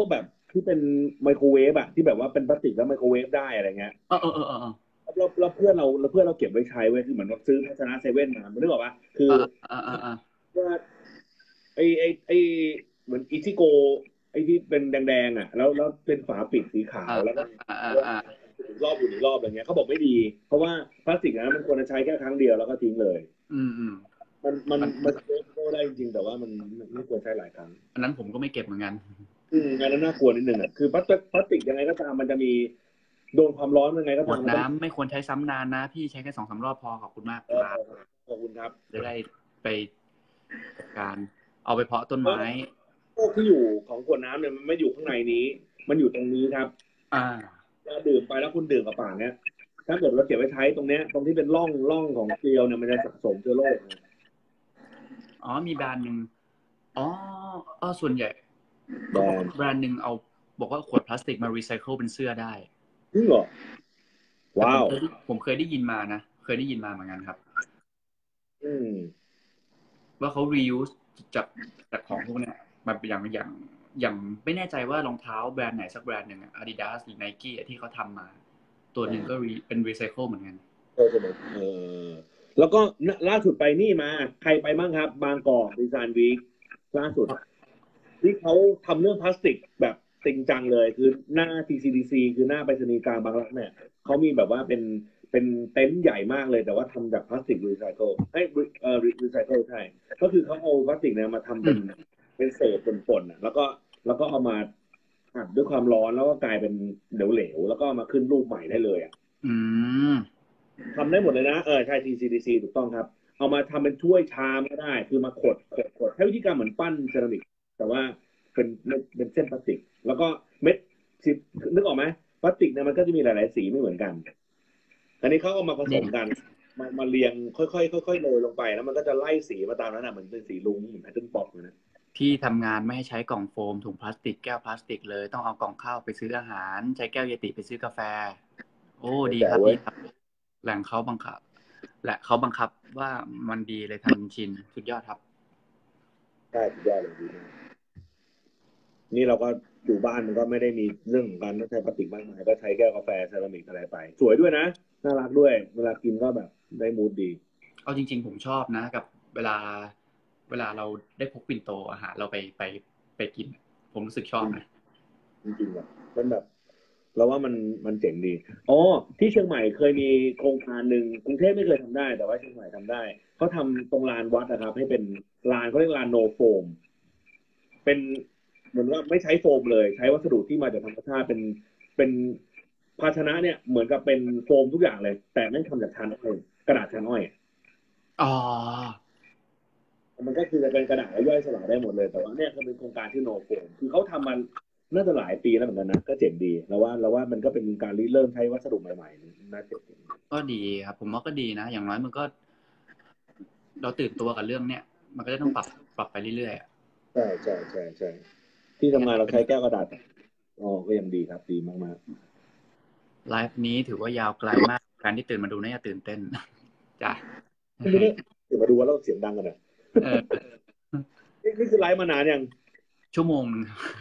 ที่เป็นไมโครเวฟอะที่แบบว่าเป็นพลาสติกแล้วไมโครเวฟได้อะไรเงี้ยเออเออเออเออแล้วแล้วเพื่อนเราแล้วเพื่อนเราเก็บไว้ใช้ไว้คือเหมือนเราซื้อภาชนะเซเว่นมาไม่ได้บอกว่าคือเออเออเออเออว่าไอไอไอเหมือนอิชิโกไอที่เป็นแดงๆอ่ะแล้วแล้วเป็นฝาปิดสีขาเออวแล้วก็เออเออเออรอบอยู่ในรอบอะไรเงี้ยเขาบอกไม่ดีเพราะว่าพลาสติกนะมันควรจะใช้แค่ครั้งเดียวแล้วก็ทิ้งเลยอืมอืมมันมันมันมันเซฟโได้จริงๆแต่ว่ามันไม่ควรใช้หลายครั้งอันนั้นผมก็ไม่เก็บเหมือนกันอืมงานนั้นน่ากลัวนิดนึงอ่ะคือพลาสติกพลาสติกยังไงก็ตามมันจะมีโดนความร้อนยังไงก็ขวดตามมันต้องน้ำไม่ควรใช้ซ้ำนานนะพี่ใช้แค่สองสามรอบพอขอบคุณมากเออครับขอบคุณครับจะได้ไปจัดการเอาไปเพาะต้นเพราะไม้โรคที่อยู่ของขวดน้ำเนี่ยมันไม่อยู่ข้างในนี้มันอยู่ตรงนี้ครับอ่าถ้าดื่มไปแล้วคุณดื่มกับปากเนี้ยถ้าเกิดเราเก็บไว้ใช้ตรงเนี้ยตรงที่เป็นร่องร่องของเกลียวเนี่ยมันจะสะสมเชื้อโรคอ๋อมีแบรนด์หนึ่งอ๋อเออส่วนใหญ่แบเขาบอกนแบรนด์หนึ่งเอาบอกว่าขวดพลาสติกมารีไซเคิลเป็นเสื้อได้จริงเหรอแต่ผว้าวมเคยได้ผมเคยได้ยินมานะเคยได้ยินมาเหมือนกันครับอืมว่าเขา reuse จากจากของพวกเนี้ยมาอย่างอย่างอย่างไม่แน่ใจว่ารองเท้าแบรนด์ไหนสักแบรนด์หนึ่งอะ Adidas หรือ Nike อะที่เขาทำมาตัวหนึ่งก็ re, เป็นรีไซเคิลเหมือนกันเออเออแล้วก็ล่าสุดไปนี่มาใครไปบ้างครับบางกอกดีไซน์วีคล่าสุดที่เขาทำเรื่องพลาสติกแบบจริงจังเลยคือหน้า ที ซี ดี ซี คือหน้าไปรษณีย์กลางบางรักเนี่ยเขามีแบบว่าเป็นเป็นเต็นท์ใหญ่มากเลยแต่ว่าทำจากพลาสติกรีไซเคิลเอ้ยเออรีไซเคิลใช่ก็คือเขาเอาพลาสติกเนี่ยมาทำเป็นเป็นเศษป่นๆแล้วก็แล้วก็เอามาอัดด้วยความร้อนแล้วก็กลายเป็นเหลวๆแล้วก็มาขึ้นรูปใหม่ได้เลยอ่ะอืมทำได้หมดเลยนะเออใช่ ที ซี ดี ซี ถูกต้องครับเอามาทำเป็นถ้วยชามก็ได้คือมาขดขดขดใช้วิธีการเหมือนปั้นเซรามิกแต่ว่าเป็นเป็นเส้นพลาสติกแล้วก็เม็ดนึกออกไหมพลาสติกเนี่ยมันก็จะมีหลายๆสีไม่เหมือนกันอันนี้เขาเอามาผสนี่มกันมามาเรียงค่อยๆค่อยๆโรยลงไปแล้วมันก็จะไล่สีมาตามนั้นนะเหมือนเป็นสีลุ้งเหมือนแพทเทิร์นป๊อปเลยนะที่ทำงานไม่ให้ใช้กล่องโฟมถุงพลาสติกแก้วพลาสติกเลยต้องเอากล่องข้าวไปซื้ออาหารใช้แก้วเยติไปซื้อกาแฟโอ้ดีแต่เว้ยครับดีครับแหล่งเขาบังคับและเขาบังคับว่ามันดีเลยทำชินสุดยอดครับใช่สุดยอดเลยดีมากนี่เราก็อยู่บ้านมันก็ไม่ได้มีเรื่องของการต้องใช้พลาสติกมากมายก็ใช้แก้วกาแฟเซรามิกอะไรไปสวยด้วยนะน่ารักด้วยเวลากินก็แบบได้มูดดีเอาจริงๆผมชอบนะกับเวลาเวลาเราได้พกปิ่นโตอาหารเราไปไปไปกินผมรู้สึกชอบนะจริงๆแบบมันแบบเราว่ามันมันเจ๋งดีอ๋อที่เชียงใหม่เคยมีโครงการหนึ่งกรุงเทพไม่เคยทำได้แต่ว่าเชียงใหม่ทำได้เขาทำตรงลานวัดนะครับให้เป็นลานเขาเรียกลานโนโฟมเป็นเหมือนว่าไม่ใช้โฟมเลยใช้วัสดุที่มาจากธรรมชาติเป็นเป็นภาชนะเนี่ยเหมือนกับเป็นโฟมทุกอย่างเลยแต่ไม่ทำจากชานอ้อยกระดาษชานอ้อยอ๋อมันก็คือจะเป็นกระดาษย่อยสลายได้หมดเลยแต่ว่าเนี่ยคือเป็นโครงการที่โนโฟมคือเขาทำมันน่าจะหลายปีแล้วเหมือนกันนะก็เจ๋งดีแล้วว่าเราว่ามันก็เป็นการริเริ่มใช้วัสดุใหม่ๆน่าเจ๋งก็ดีครับผมว่าก็ดีนะอย่างน้อยมันก็เราตื่นตัวกับเรื่องเนี้ยมันก็จะต้องปรับปรับไปเรื่อยๆอะใช่ใช่ใช่ใช่ที่ทำงานเราใช้แก้วกระดาษอ๋อก็ยังดีครับดีมากไลฟ์นี้ถือว่ายาวไกลมากการที่ตื่นมาดูน่าจะตื่นเต้นจ้ะๆไม่ได้เดี๋ยวมาดูว่าเราเสียงดังกันนะเออนี่นี่คือไลฟ์มานานยังชั่วโมงนึง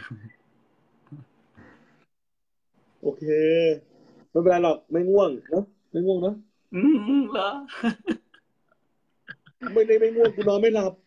โอเคไม่เป็นไรหรอกไม่ง่วงเนาะไม่ง่วงเนาะอืมเหรอไม่ได้ไม่ง่วงกูนอนไม่หลับ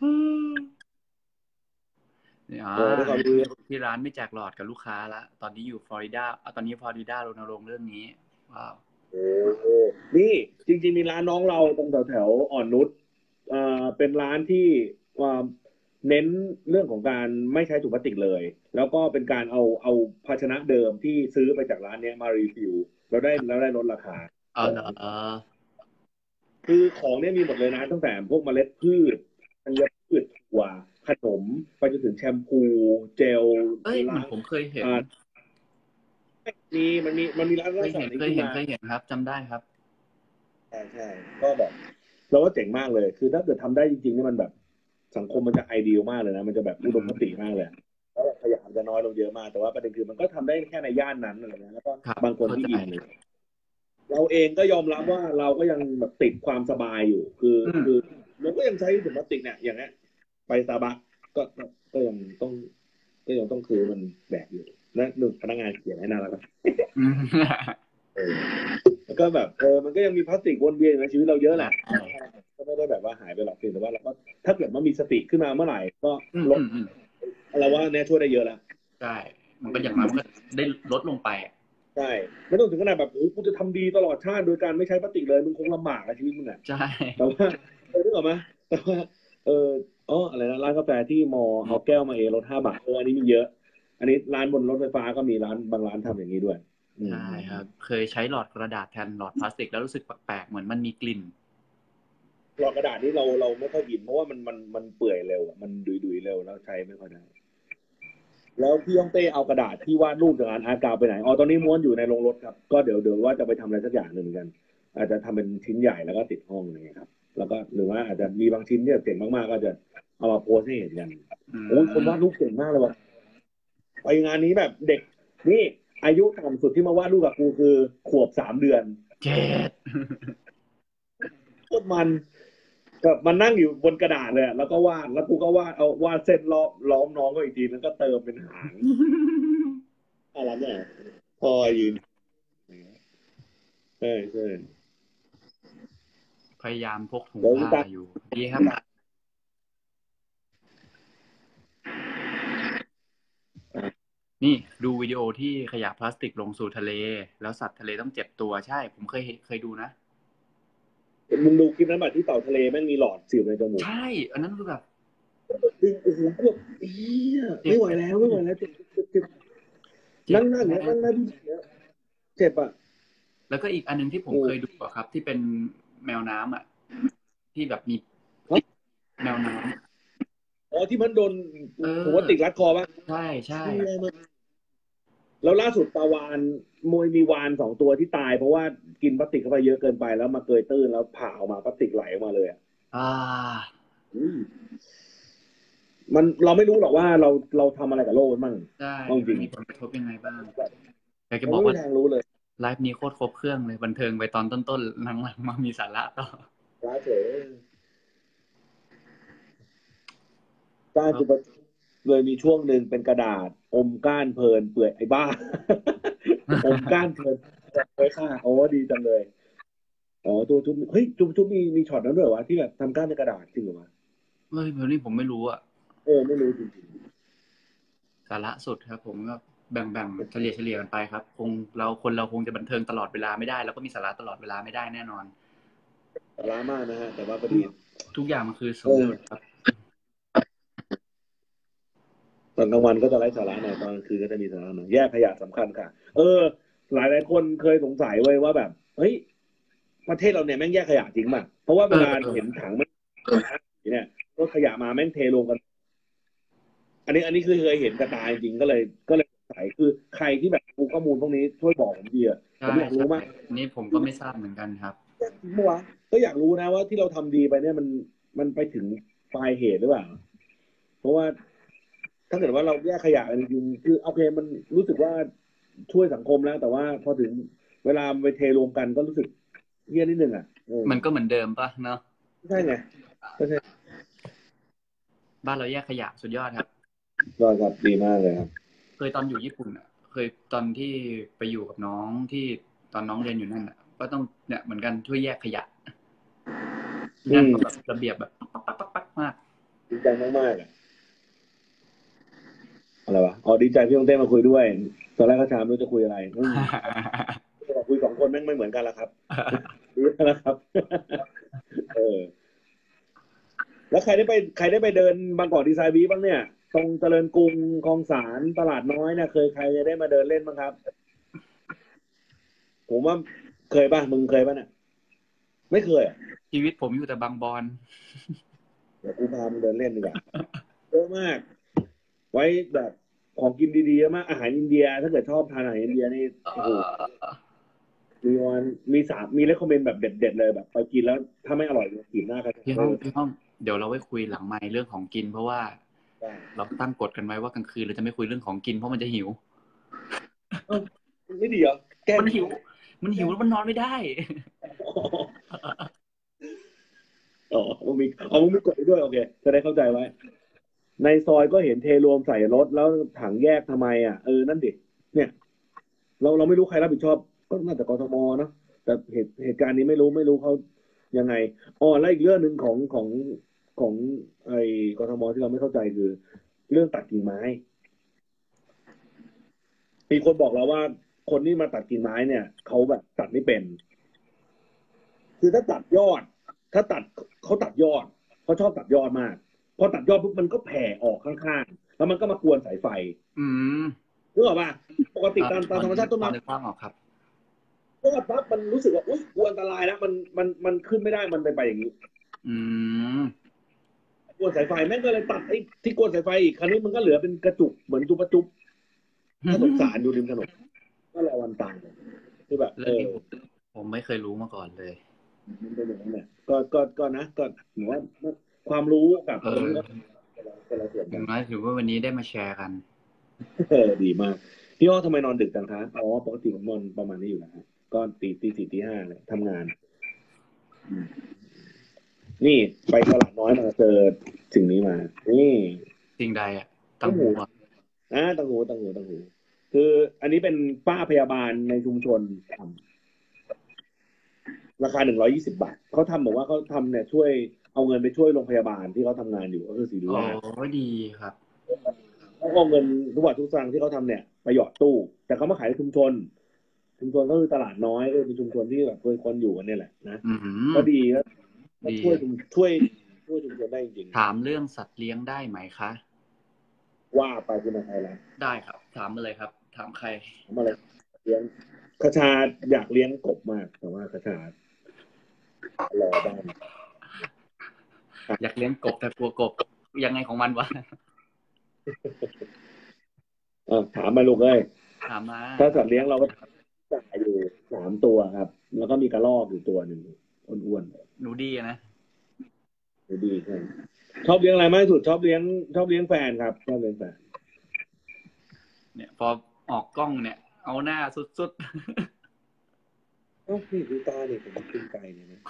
เนี่ยโอ้ได้ความดีที่ร้านไม่แจกหลอดกับลูกค้าละตอนนี้อยู่ฟลอริดาตอนนี้ฟลอริดารณรงค์เรื่องนี้ว้าวโอ้นี่จริงๆมีร้านน้องเราตรงแถวแถวอ่อนนุชอ่าเป็นร้านที่อ่าเน้นเรื่องของการไม่ใช้ถุงพลาสติกเลยแล้วก็เป็นการเอาเอาภาชนะเดิมที่ซื้อไปจากร้านเนี้ยมารีฟิลแล้วได้แล้วได้ลดราคาเอาเหรอคือของเนี่ยมีหมดเลยนะตั้งแต่พวกเมล็ดพืชธัญพืชถั่วขนมไปจนถึงแชมพูเจลเอ้ยเหมืล้างอนผมเคยเห็นอ่ามีมันมีมันมีร้านเคลักยเห็นเคยษณะนี้ขึ้นมาเห็นเคยเห็นครับจำได้ครับใช่ใช่ก็แบบเราว่าเจ๋งมากเลยคือถ้าเกิดทำได้จริงๆนี่มันแบบสังคมมันจะไอเดียมากเลยนะมันจะแบบอือุดมคติมมากเลยแล้วขยะมันจะน้อยลงเยอะมากแต่ว่าประเด็นคือมันก็ทำได้แค่ในย่านนั้นอะไรเงี้ยแล้วก็ครับบางคนเข้าใจที่อินเลยเราเองก็ยอมรับว่าเราก็ยังแบบติดความสบายอยู่คืออืมคือเราก็ยังใช้ถุงพลาสติกเนี่ยอย่างเงี้ยไปสตาร์บัคก็ก็ก็ยังต้องก็ยังต้องคือมันแบกอยู่นะหนึ่งพนักงานเขียนให้น่ารักอืมเออแล้วก็แบบเออมันก็ยังมีพลาสติกวนเวียนในชีวิตเราเยอะแหละก็ไม่ได้แบบว่าหายไปหรอกเพียงแต่ว่าเราก็ถ้าเกิดว่ามีสติขึ้นมาเมื่อไหร่ก็อืมลดอืมอืมเราว่าเนี่ยช่วยได้เยอะแล้วใช่มันก็อย่างน้อยมันก็ได้ลดลงไปอะใช่ไม่ต้องถึงขนาดแบบโอ้กูจะทำดีตลอดชาติโดยการไม่ใช้พลาสติกเลยมึงคงลำบากอะชีวิตมึงอะใช่แต่ว่าเออนึกออกไหมแต่ว่าเอออ๋ออะไรนะร้านกาแฟที่มอเอาแก้วมาเองลดห้าบาทเอออันนี้มีเยอะอันนี้ร้านบนรถไฟฟ้าก็มีร้านบางร้านทำอย่างนี้ด้วยอืมใช่ครับเคยใช้หลอดกระดาษแทนหลอดพลาสติกแล้วรู้สึกแปลกๆเหมือนมันมีกลิ่นหลอดกระดาษนี่เราเราไม่ค่อยกินเพราะว่ามันมันมันเปื่อยเร็วอะมันดุยดุยเร็วแล้วใช้ไม่ค่อยได้แล้วพี่ย่องเต้เอากระดาษที่วาดรูปจากงานอาร์ตกาวไปไหนอ๋อตอนนี้ม้วนอยู่ในโรงรถครับก็เดี๋ยวเดี๋ยวว่าจะไปทำอะไรสักอย่างหนึ่งเหมือนกันอาจจะทำเป็นชิ้นใหญ่แล้วก็ติดห้องอะไรเงี้ยครับแล้วก็หรือว่าอาจจะมีบางชิ้นที่เจ๋งมากๆก็จะเอามาโพสให้เห็นกันอืโอ้ยคนมวาดรูปเก่งมากเลยว่ะไปงานนี้แบบเด็กนี่อายุต่ำสุดที่มาวาดรูปกับกูคือขวบสามเดือนเจ็ดโคตรมันแบบมันนั่งอยู่บนกระดาษเลยอะแล้วก็วาดแล้วกูก็วาดเอาวาดเส้นล้อมล้อมน้องก็อีกทีแล้วก็เติมเป็นหางอะไรเนี่ยพอยืนใช่ใช่พยายามพกถุงเดี๋ยวผ้าตาอยู่ดีครับนี่ดูวิดีโอที่ขยะพลาสติกลงสู่ทะเลแล้วสัตว์ทะเลต้องเจ็บตัวใช่ผมเคยเห็นเคยดูนะมึงดูคลิปนั้นแบบที่เต่าทะเลแม่งมีหลอดเสียบในจมูกใช่อันนั้นคือแบบดึงโอ้โหกูแบบเฮียเจ็บไม่ไหวแล้วไม่ไหวแล้วเจ็บเจ็บเจ็บเจ็บนั่งนั่งแทเนี้ยนั่งนนั่งดูเนี้ยเจ็บอ่ะแล้วก็อีกอันนึงที่ผมโอ้เคยดูอะครับที่เป็นแมวน้ำอ่ะที่แบบมีฮะแมวน้อ๋อที่มันโดนำเอถุงพลาสติกอรัดคอป่ะใช่ใช่เชี่ยมันแล้วล่าสุดปลาวาฬมวยมีวาฬสองตัวที่ตายเพราะว่ากินพลาสติกเข้าไปเยอะเกินไปแล้วมาเกยตื้นแล้วผ่าออกมาพลาสติกไหลออกมาเลยอ่ะอ่าอืมมันเราไม่รู้หรอกว่าเราเราทำอะไรกับโลกมันบ้างใช่เอาจริงมันมีผลกระทบยังไงบ้างอยากจะเราบอกว่าไม่มีทางรู้เลยไลฟ์นี้โคตรครบเครื่องเลยบันเทิงไปตอนต้นๆหลังๆมามีสาระต่อร้ายเฉย ก้านจุบเลยมีช่วงหนึ่งเป็นกระดาษอมก้านเพลินเปื่อยไอ้บ้าอมก้านเพลินไว้ค่าโอ้ดีจังเลยอ๋อตัวทุบเฮ้ยจุบทุบมีมีช็อตนั้นด้วยเหรอวะที่แบบทำก้านเป็นกระดาษจริงเหรอวะเฮ้ยวันนี้ผมไม่รู้อะเออไม่รู้จริงสาระสุดครับผมก็แบ่งแบ่งเฉลี่ยเฉลี่ยกันไปครับคงเราคนเราคงจะบันเทิงตลอดเวลาไม่ได้แล้วก็มีสาระตลอดเวลาไม่ได้แน่นอนๆสาระมากนะฮะแต่ว่าพอดีทุกอย่างมันคือสเออมดุลครับตอนกลางวันก็จะไร้สาระหน่อยตอนกลางคืนก็จะมีสาระหน่อยแยกขยะสำคัญค่ะเออหลายหลายคนเคยสงสัยไว้ว่าแบบเฮ้ยประเทศเราเนี่ยแม่งแยกขยะจริงป่ะเพราะว่าเออเวลาเออเห็นถังมันเนี่ยรถขยะมาแม่งเทลงกัน อันนี้อันนี้คือเคยเห็นกับตาจริงๆก็เลยก็เลยสงสัยคือใครที่แบบรู้ข้อมูลพวกนี้ช่วยบอกผมทีอะผใช่มอยากรู้ใช่มากนี่ผมก็ไม่ทราบเหมือนกันครับจริงปะวะก็อยากรู้นะว่าที่เราทำดีไปเนี่ยมันมันไปถึงปลายเหตุหรือเปล่าเพราะว่าถ้าเกิดว่าเราแยกขยะกันจริงๆคือโอเคมันรู้สึกว่าช่วยสังคมแล้วแต่ว่าพอถึงเวลาไปเทรวมกันก็รู้สึกเฮี้ยนิดนึงอ่ะเออมันก็เหมือนเดิมป่ะเนาะใช่ไงก็ใช่บ้านเราแยกขยะสุดยอดครับก็ครับดีมากเลยครับเคยตอนอยู่ญี่ปุ่นอ่ะเคยตอนที่ไปอยู่กับน้องที่ตอนน้องเรียนอยู่นั่นอ่ะก็ต้องเนี่ยเหมือนกันช่วยแยกขยะที่อืมนั่นก็แบบระเบียบแบบปักปักปักปักมากดีใจมากๆอะ อะไรวะอ๋อดีใจพี่ต้องเต้มาคุยด้วยตอนแรกก็ถามไม่รู้จะคุยอะไรอืมคุยสองคนแม่งไม่เหมือนกันละครับรู้แล้วนะครับเออแล้วใครได้ไปใครได้ไปเดินบางกอกดีไซน์วีคบ้างเนี่ยตรงเจริญกรุงคลองสานตลาดน้อยเนี่ยเคยใครจะได้มาเดินเล่นบ้างครับผมว่าเคยป่ะมึงเคยป่ะเนี่ยไม่เคยอ่ะชีวิตผมอยู่แต่บางบอนเดี๋ยวกูพามึงเดินเล่นดีกว่าเยอะมากไว้แบบของกินดีๆเยอะมากอาหารอินเดียถ้าเกิดชอบทานอาหารอินเดียนี่เอโอ้โหอมีวันมีสามมีเลคคอมเมนต์แบบเด็ดๆเลยแบบไปกินแล้วถ้าไม่อร่อยกินหน้ากันพี่เออห้องพี่ห้องเดี๋ยวเราไว้คุยหลังไมค์เรื่องของกินเพราะว่าได้เราตั้งกฎกันไว้ว่ากลางคืนเราจะไม่คุยเรื่องของกินเพราะมันจะหิวเอ้าไม่ดีเหรอแก้มันหิวมันหิวแล้วมันนอนไม่ได้อ๋อมึงมีอ๋อมึงมีกฎด้วยโอเคจะได้เข้าใจไว้ในซอยก็เห็นเทรวมใส่รถแล้วถังแยกทำไมอ่ะเออนั่นดิเราเราไม่รู้ใครรับผิดชอบก็น่าจะกทมเนอะแต่เหตุเหตุการณ์นี้ไม่รู้ไม่รู้เขายังไงอ๋อแล้วอีกเรื่องหนึ่งของของของไอ้กทมที่เราไม่เข้าใจคือเรื่องตัดกิ่งไม้มีคนบอกเราว่าคนที่มาตัดกิ่งไม้เนี่ยเขาแบบตัดไม่เป็นคือถ้าตัดยอดถ้าตัดเขาตัดยอดเขาชอบตัดยอดมากพอตัดยอดปุ๊บมันก็แผ่ออกข้างๆแล้วมันก็มากวนสายไฟอืมนึกออกป่ะปกติเอ่อตามพอตามธรรมชาติต้นไม้พอนึกภาพออกครับเพราะว่าปั๊บมันรู้สึกว่าอุ้ยกลัวอันตรายแล้วมันมันมันขึ้นไม่ได้มันไปไปอย่างนี้อืมกลัวสายไฟแม่งก็เลยตัดไอ้ที่กลัวสายไฟอีกคราวนี้มันก็เหลือเป็นกระจุกเหมือนจุบะจุบน่าสงสารอยู่ริมถนนก็รอวันตายคือแบบเออเรื่องนี้ผมผมไม่เคยรู้มาก่อนเลยมันเป็นอย่างนั้นแหละก็ก็ก็นะก็หนูว่าความรู้กับเออันนี้ก็อคนละส่วนกันอย่างน้อยถือว่าวันนี้ได้มาแชร์กันเออดีมากพี่อ้อทำไมนอนดึกจังคะอ๋อปกติผมนอนประมาณนี้อยู่นะฮะก็ตีตีสี่ตีห้าเลยทำงานอืมนี่ไปตลาดน้อยมาเจอสิ่งนี้มานี่สิ่งใดอ่ะตัต้มหูงหูอ่ะอ่าตังหูตังหูตังหูคืออันนี้เป็นป้าพยาบาลในชุมชนทำราคาหนึ่งร้อยยี่สิบบาทเขาทำบอกว่าเขาทำเนี่ยช่วยเอาเงินไปช่วยโรงพยาบาลที่เขาทำงานอยู่ก็คือศิริโอ้ราชดีครับเขาเอาเงินทุกบาททุกสตางค์ที่เขาทำเนี่ยไปหยอดตู้แต่เขามาขายในชุมชนชุมชนก็คือตลาดน้อยก็เป็นชุมชนที่แบบเคยคนอยู่กันเนี่ยแหละนะอืมก็ดีก็ก็ดีช่วยชุมช่วยช่วยชุมชนได้จริงถามเรื่องสัตว์เลี้ยงได้ไหมคะๆว่าไปคุณนายแล้วได้ครับถามมาเลยครับถามใครทำอะไรเลี้ยงคชาอยากเลี้ยงกบมากแต่ว่าคชารอบ้างอยากเลี้ยงกบแต่กลัวกบยังไงของมันวะอ่าถามมาลูกเอ้ยถามมาถ้าสัตว์เลี้ยงเราก็จ่ายอยู่สามตัวครับ แล้วก็มีกระรอกอยู่ตัวหนึ่งอ้วนหนูดีอะนะๆดูดีใช่ชอบเลี้ยงอะไรมากที่สุดชอบเลี้ยงชอบเลี้ยงแฟนครับชอบเลี้ยงแฟนเนี่ยพอออกกล้องเนี่ยเอาหน้าสุดเอ้าพี่ดูตาเนี่ยผมกินไก่เนี่ยนะ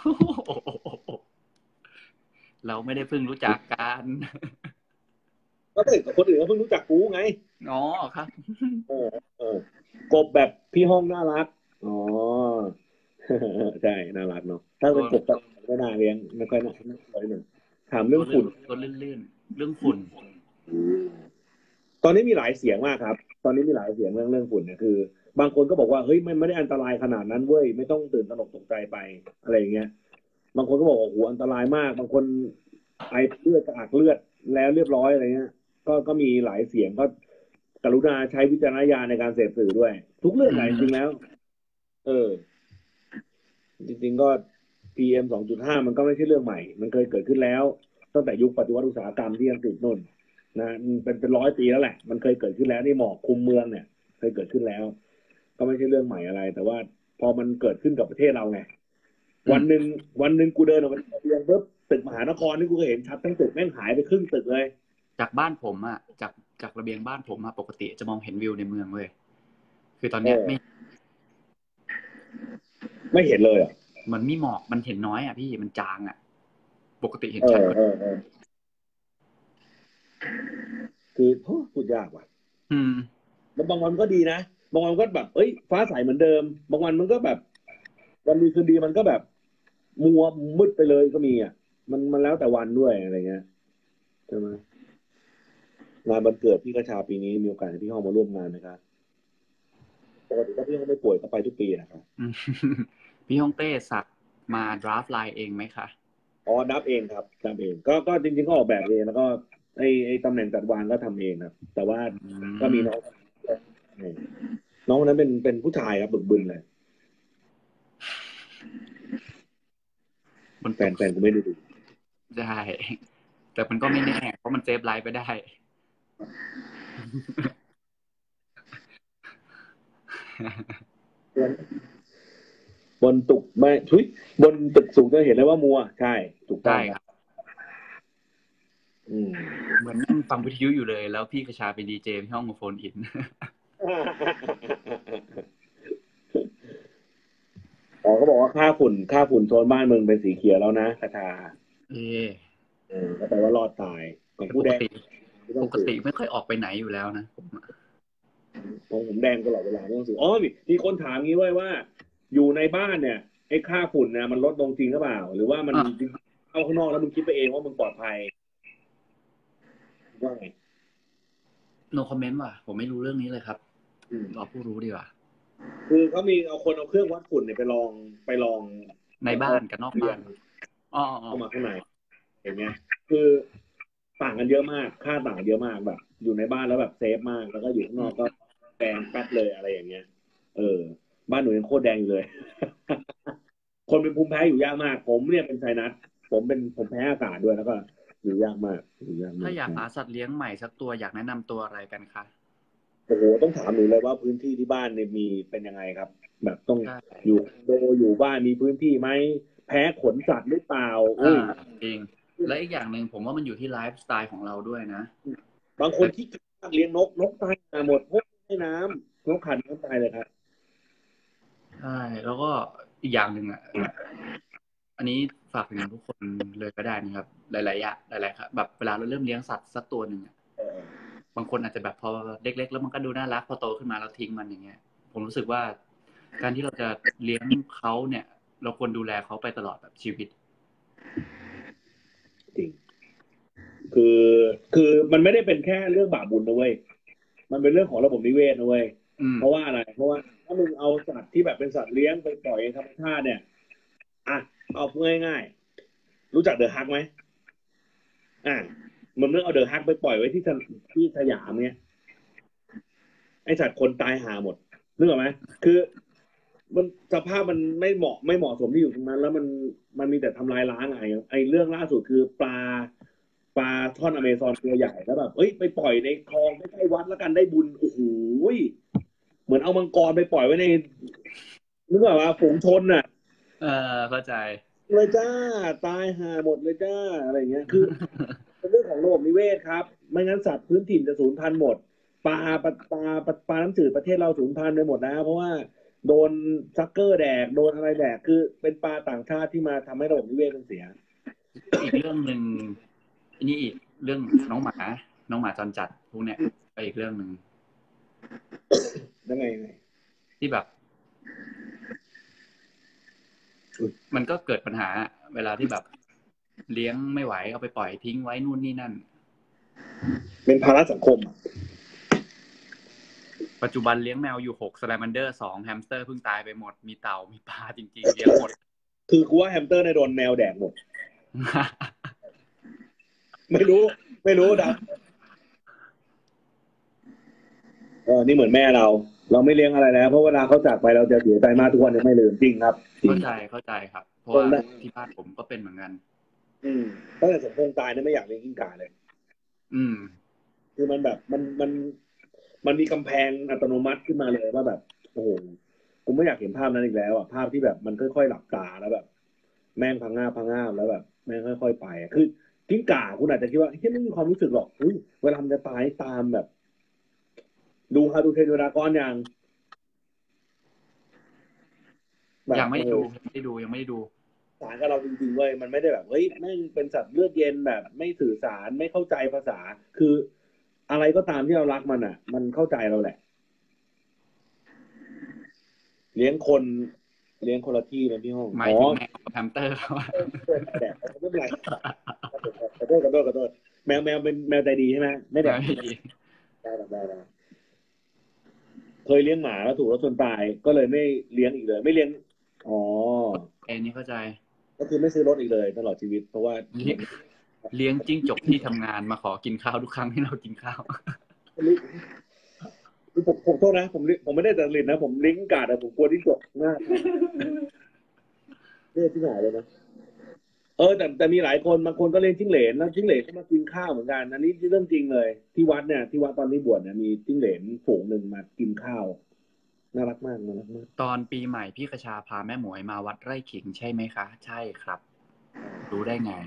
ๆเราไม่ได้เพิ่งรู้จักกันก็แต่คนอื่นก็เพิ่งรู้จักกูไงอ๋อครับเออเออกบแบบพี่ห้องน่ารักอ๋อใช่น่ารักเนาะถ้าตัวเป็นกบแบบไม่น่าเลี้ยงไม่ค่อยน่าไม่ค่อยหนึ่งถามเรื่ตัวลื่นองฝุ่นตัวลื่นๆเรื่องฝุ่นตอนนี้มีหลายเสียงมากครับ ตอนนี้มีหลายเสียงเรื่องเรื่องฝุ่นเนี่ยคือ บางคนก็บอกว่าเฮ้ยมันไม่ได้อันตรายขนาดนั้นเว้ยไม่ต้องตื่นตระหนกตกใจไปอะไรอย่างเงี้ยบางคนก็บอกว่าโอ้โหอันตรายมากบางคนไอเลือดกระอักเลือดแล้วเรียบร้อยอะไรเงี้ยก็ก็มีหลายเสียงก็กรุณาใช้วิจารณญาณในการเสพสื่อด้วย ทุกเรื่องไหนจริงๆแล้วเออจริงๆก็ พี เอ็ม สองจุดห้ามันก็ไม่ใช่เรื่องใหม่มันเคยเกิดขึ้นแล้วตั้งแต่ยุคปฏิวัติอุตสาหกรรมที่อังกฤษนู่น นะเป็นเป็นร้อยปีแล้วแหละมันเคยเกิดขึ้นแล้วนี่หมอกคุมเมืองเนี่ยเคยเกิดขึ้นแล้ว ก็ไม่ใช่เรื่องใหม่อะไร แต่ว่าพอมันเกิดขึ้นกับประเทศเราไงวันหนึ่งวันหนึ่งกูเดินออกมาเรียนปุ๊บตึกมหานครนี่กูก็เห็นชัดทั้งตึกแม่งหายไปครึ่งตึกเลยจากบ้านผมอ่ะจากจากระเบียงบ้านผมอ่ะปกติจะมองเห็นวิวในเมืองเลยคือตอนเออเนี้ยไม่ไม่เห็นเลยอ่ะเหมือนมีหมอกมันเห็นน้อยอ่ะพี่มันจางอ่ะปกติเห็นเอชัดกว่าอเออเออคือโหพูดยากว่ะอืมแล้วบางวันก็ดีนะบางวันก็แบบเอ้ยฟ้าใสเหมือนเดิมบางวันมันก็แบบวันดีคืนดีมันก็แบบมัวมืดไปเลยก็มีอ่ะมันมันแล้วแต่วันด้วยอะไรเงี้ยใช่ไหม งานวันเกิดพี่กระชาปีนี้มีโอกาสให้พี่ห้องมาร่วมงานนะครับปกติถ้าพี่ห้องไม่ป่วยก็ไปทุกปีนะครับอืมพี่ฮ่องเต้สักมาดราฟต์ไลน์เองไหมคะอ๋อนับเองครับนับเองก็ก็จริงๆก็ออกแบบเองแล้วก็ไอ้ไอ้ตำแหน่งจัดวางก็ทำเองครับแต่ว่าอืก็มีมน้องน้องคนนั้นเป็นเป็นผู้ชายครับบึกบึนเลยแฟบนตึกนแฟนกูไม่ได้ดูได้แต่มันก็ไม่แน่เพราะมันเซฟไลน์ไปได้บนตึกไม่ทุยบนตึกสูงจะเห็นเลยว่ามัวใช่ถูกต้องครับได้ครับอืมเหมือนนั่งฟังวิทยุอยู่เลยแล้วพี่กระชาเป็นดีเจพี่ห้องมาโฟนอินอ๋อเขาบอกว่าค่าฝุ่นค่าฝุ่นโซนบ้านเมืองเป็นสีเขียวแล้วนะคาชาเออเออก็แปลว่ารอดตายของแต่ผู้แดงปกติไม่ต้องตื่นปกติไม่ค่อยออกไปไหนอยู่แล้วนะผมอะผมผมแดงตลอดเวลาไม่ต้องซื้ออ๋อมีมีคนถามงี้ไว้ว่า อยู่ในบ้านเนี่ยไอ้ค่าฝุ่นเนี่ยมันลดลงจริงหรือเปล่า หรือว่ามันอ่ะเอาข้างนอกแล้วมึงคิดไปเองว่ามึงปลอดภัยว่าไง no comment ว่ะผมไม่รู้เรื่องนี้เลยครับอืมรอผู้รู้ดีกว่าคือเขามีเอาคนเอาเครื่องวัดฝุ่นเนี่ยไปลองไปลองในเอาบ้านกับนอกเรียนบ้านอ๋ออ๋อเข้ามาข้างในอย่างเงี้ยคือต่างกันเยอะมากค่าต่างกันเยอะมากแบบ อยู่ในบ้านแล้วแบบเซฟมากแล้วก็อยู่ข้างนอกก็แดงแป๊ดเลยอะไรอย่างเงี้ยเออบ้านหนูยังโคตรแดงอยู่เลย คนเป็นภูมิแพ้อยู่ยากมากผมเนี่ยเป็นไซนัสผมเป็นผมแพ้อากาศด้วยแล้วก็อยู่ยากมากอยู่ยากากถ้ามอยากใช่หาสัตว์เลี้ยงใหม่สักตัวอยากแนะนำตัวอะไรกันคะโอ้โหต้องถามหนูเลยว่าพื้นที่ที่บ้านเนี่ยมีเป็นยังไงครับแบบต้องใช่อยู่คอนโดอยู่บ้านมีพื้นที่ไหมแพ้ขนสัตว์หรือเปล่าอ่าอุ้ยจริงและอีกอย่างหนึ่งผมว่ามันอยู่ที่ไลฟ์สไตล์ของเราด้วยนะบางคนขี้เกียจเลี้ยงนกนกตายหมดพวกให้น้ำนกขันน้ำตายเลยครับใช่แล้วก็อีกอย่างหนึ่งอ่ะอันนี้ฝากถึงทุกคนเลยก็ได้นะครับหลายๆอย่างหลายๆครับแบบเวลาเราเริ่มเลี้ยงสัตว์สักตัวหนึ่งอะเออบางคนอาจจะแบบพอเล็กๆแล้วมันก็ดูน่ารักพอโตขึ้นมาเราทิ้งมันอย่างเงี้ยผมรู้สึกว่าการที่เราจะเลี้ยงเขาเนี่ยเราควรดูแลเขาไปตลอดแบบชีวิตจริงคือคือมันไม่ได้เป็นแค่เรื่องบาปบุญนะเว้ยมันเป็นเรื่องของระบบนิเวศนะเว้ยอืมเพราะว่าอะไรเพราะว่าถ้ามึงเอาสัตว์ที่แบบเป็นสัตว์เลี้ยงไปปล่อยในธรรมชาติเนี่ยอ่ะเอาพูดง่ายๆรู้จักเดอะฮักไหมอ่ะมันเมื่อเอาเดอะฮักไปปล่อยไว้ที่สที่สยามเนี่ย ไอสัตว์คนตายหาหมดนึกออกไหมคือมันสภาพมันไม่เหมาะไม่เหมาะสมที่อยู่ตรงนั้นแล้วมันมันมีแต่ทำลายล้างไงไอเรื่องล่าสุดคือปลาปลาท่อนอเมซอนตัวใหญ่แล้วแบบเอ้ยไปปล่อยในคลองใกล้ๆวัดแล้วกันได้บุญโอ้โหเหมือนเอามังกรไปปล่อยไว้ในนึกออกว่าฝูงชนน่ะเออเข้าใจเลยจ้าตายหาหมดเลยจ้าอะไรเงี้ยคือ เป็นเรื่องของระบบนิเวศครับไม่งั้นสัตว์พื้นถิ่นจะสูญพันธุ์หมดปลาปลาปลาปลาปลาน้ำจืดประเทศเราสูญพันธุ์ไปหมดนะเพราะว่าโดนซักเกอร์แดกโดนอะไรแดกคือเป็นปลาต่างชาติที่มาทำให้ระบบนิเวศมันเสียอีกเรื่องหนึ่งอันนี้อีกเรื่องน้องหมาน้องหมาจรจัดพวกเนี้ยไปอีกเรื่องหนึ่งยังไงยังไงที่แบบมันก็เกิดปัญหาเวลาที่แบบเลี้ยงไม่ไหวเอาไปปล่อยทิ้งไว้นู่นนี่นั่นเป็นภาระสังคมอะปัจจุบันเลี้ยงแมวอยู่หกสแลม n นเดอร์สองแฮมสเตอร์เพิ่งตายไปหมดมีเต่ามีปลาจริงๆเลี้ยงหมดคือกูว่าแฮมสเตอร์ในยโดนแมวแดกหมดไม่รู้ไม่รู้ดาวเออนี่เหมือนแม่เราเราไม่เลี้ยงอะไรแล้วเพราะเวลาเขาจากไปเราจะเสียใจมากทุกวันยังไม่ลืมจริงครับจริงเข้าใจเข้าใจครับเพราะว่าที่บ้านผมก็เป็นเหมือนกันอืมตั้งแต่สมพงษ์ตายเนี่ยไม่อยากเลี้ยงกิ้งก่าเลยอืมคือมันแบบมันมันมันมีกำแพงอัตโนมัติขึ้นมาเลยว่าแบบโอ้โหกูไม่อยากเห็นภาพนั้นอีกแล้วอ่ะภาพที่แบบมันค่อยๆหลับตาแล้วแบบแม่งพังงาบพังงาบแล้วแบบแม่งค่อยๆไปอะคือกิ้งก่าคุณอาจจะคิดว่าเฮ้ยไม่มีความรู้สึกหรอกอุ้ยเวลามันจะตายตามแบบดูฮาดูเทนดากอนอย่างแบบยังไม่เออได้ดูยังไม่ได้ดูยังไม่ได้ดูสารกับเราจริงๆเว้ยมันไม่ได้แบบเฮ้ยแม่งเป็นสัตว์เลือดเย็นแบบไม่สื่อสารไม่เข้าใจภาษาคืออะไรก็ตามที่เรารักมันอ่ะมันเข้าใจเราแหละ เลี้ยงคนเลี้ยงคนละที่นะพี่ห้องหมาอ๋อยถึงแมวกับแฮมสเตอร์ครับแดดไม่เป็นไรขอโทษขอโทษขอโทษแมวแมวเป็นแมวใจดีใช่ไหมไม่แดไม่ดใช่ไหมดีได้ได้ได้ได้เคยเลี้ยงหมาแล้วถูกรถชนตายก็เลยไม่เลี้ยงอีกเลยไม่เลี้ยงอ๋อเอ็นนี่เข้าใจก็คือไม่ซื้อรถอีกเลยตลอดชีวิตเพราะว่าเลี้ยงเลี้ยงจิ้งจกที่ทำงานมาขอกินข้าวทุกครั้งที่เรากินข้าวผมผมโทษนะผมผมไม่ได้แต่ลินนะผมลิงก์การ์ดอะผมกลัวที่จบมากเนี่ยที่ไหนเลยนะเออแต่แต่มีหลายคนบางคนก็เลี้ยงจิ้งเหลนแล้วจิ้งเหลนก็มากินข้าวเหมือนกันอันนี้เรื่องจริงเลยที่วัดเนี่ยที่วัดตอนนี้บวชเนี่ยมีจิ้งเหลนฝูงหนึ่งมากินข้าวน่ารักมากน่ารักมากตอนปีใหม่พี่กระชาพาแม่หมวยมาวัดไร่ขิงใช่ไหมคะ ใช่ครับ รู้ได้ไง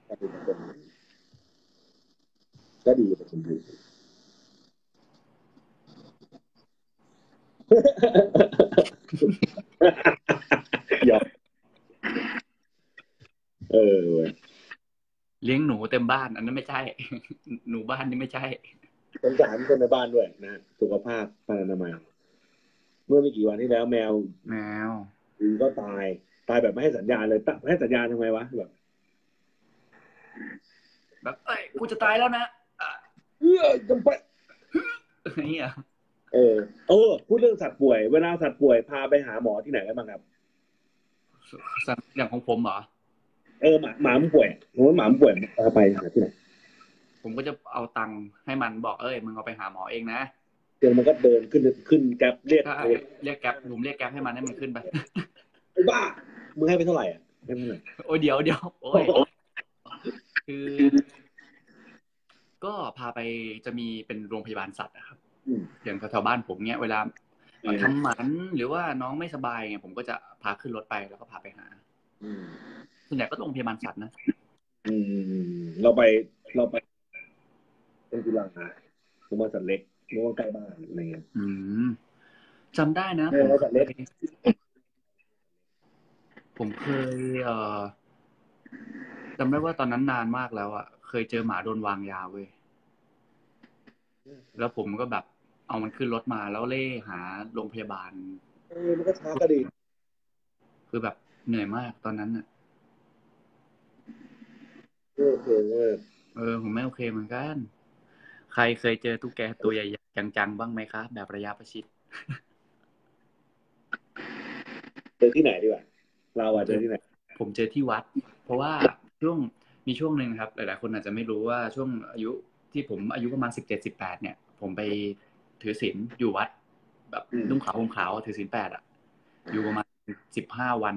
ก็ดีเป็นคนดีหยอกเออเว้ยเลี้ยงหนูเต็มบ้าน อันนั้นไม่ใช่ หนูบ้านนี่ไม่ใช่สงสารคนในบ้านด้วยนะสุขภาพพรรณนามัยเมื่อไม่กี่วันที่แล้วแมวแมวก็ตายตายแบบไม่ให้สัญญาณเลยตะให้สัญญาณทำไมวะแบบแบบเอ้ยกูจะตายแล้วนะอ่ะเออจำไปนี่อ่ะเออเออพูดเรื่องสัตว์ป่วยเวลาสัตว์ป่วยพาไปหาหมอที่ไหนได้บ้างครับอย่างของผมเหรอเออหมาหมามันป่วยผมว่าหมามันป่วยพาไปหาที่ไหนผมก็จะเอาตังค์ให้มันบอกเอ้ยมึงเอาไปหาหมอเองนะเดี๋ยวมันก็เดินขึ้นขึ้นแก๊ปเรียกถ้าเรียกแก๊ปผมเรียกแก๊ปให้มันให้มันขึ้นไปไอ้บ้ามึงให้ไปเท่าไหร่อ่ะให้เท่าไหร่โอ้ยเดี๋ยวเดี๋ยวโอ้ยคือก็พาไปจะมีเป็นโรงพยาบาลสัตว์นะครับอย่างแถวๆบ้านผมเนี้ยเวลาทำหมันหรือว่าน้องไม่สบายไงผมก็จะพาขึ้นรถไปแล้วก็พาไปหาส่วนใหญ่ก็โรงพยาบาลสัตว์นะอืมเราไปเราไปเป็นกีฬาโรงพยาบาลสัตว์เล็กโรงพยาบาลใกล้บ้านอะไรเงี้ยอืมจำได้นะผมโรงพยาบาลสัตว์เล็กผมเคยเอ่อจำได้ว่าตอนนั้นนานมากแล้วอ่ะเคยเจอหมาโดนวางยาเว้ยแล้วผมก็แบบเอามันขึ้นรถมาแล้วเล่หาโรงพยาบาลเออมันก็ช้าก็ดีคือแบบเหนื่อยมากตอนนั้นอ่ะโอเคเว้ยเออผมไม่โอเคเหมือนกันใครเคยเจอตุ๊กแกตัวใหญ่ๆจังๆบ้างไหมครับแบบระยะประชิดเจอที่ไหนดีกว่าเราอะเจอที่ไหนผมเจอที่วัดเพราะว่าช่วงมีช่วงหนึ่งครับหลายๆคนอาจจะไม่รู้ว่าช่วงอายุที่ผมอายุประมาณสิบเจ็ดสิบแปดเนี่ยผมไปถือศีลอยู่วัดแบบนุ่งขาวห่มขาวถือศีลแปดอ่ะอยู่ประมาณสิบห้าวัน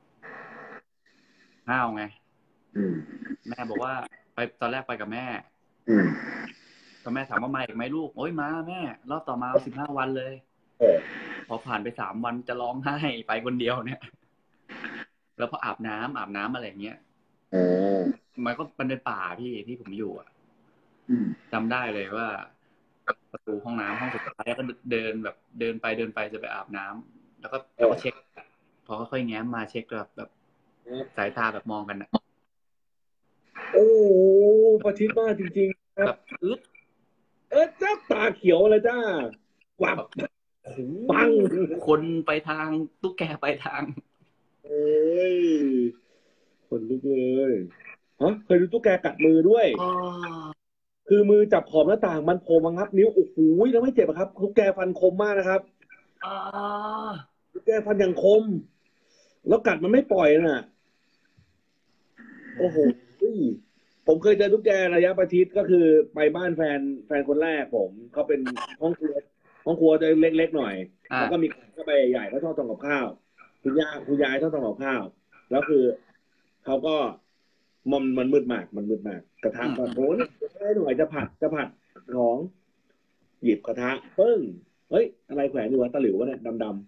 ห้าวไงแม่บอกว่าไปตอนแรกไปกับแม่ตอนแม่ถามว่ามาอีกไหมลูกโอ๊ยมาแม่รอบต่อมาสิบห้าวันเลยพอผ่านไปสามวันจะร้องไห้ไปคนเดียวเนี่ยแล้วพออาบน้ำอาบน้ำอะไรเงี้ยมันก็มันเป็นป่าพี่ที่ผมอยู่อ่ะจำได้เลยว่าประตูห้องน้ำห้องสุดท้ายแล้วก็เดินแบบเดินไปเดินไปจะไปอาบน้ำแล้วก็แล้วก็เช็คพอค่อยๆแง้มมาเช็คแบบแบบสายตาแบบมองกันนะโอ้ประชิดมากจริงๆครับแบบอึดเออจ้าตาเขียวเลยจ้าวับปังคนไปทางตุ๊กแกไปทางเอ้ยคนลุกเลยฮะเคยดูตุ๊กแกกัดมือด้วยคือมือจับขอบหน้าต่างมันโผล่มางับนิ้วโอ้โหแล้วไม่เจ็บครับตุ๊กแกฟันคมมากนะครับตุ๊กแกฟันอย่างคมแล้วกัดมันไม่ปล่อยน่ะโอ้โหผมเคยเจอตุ๊กแกระยะประชิดก็คือไปบ้านแฟนแฟนคนแรกผมเขาเป็นห้องครัวห้องครัวจะเล็กๆหน่อยแล้วก็มีเข้าไปใหญ่เขาชอบทำกับข้าวคุณย่าคุณยายชอบทำกับข้าวแล้วคือเขาก็มันมันมืดมากมันมืดมากกระทะก็โอ้ยได้หน่อยจะผัดจะผัดของหยิบกระทะปึ้งเฮ้ยอะไรแขวนอยู่วะตะหลิววะเนี่ยดำ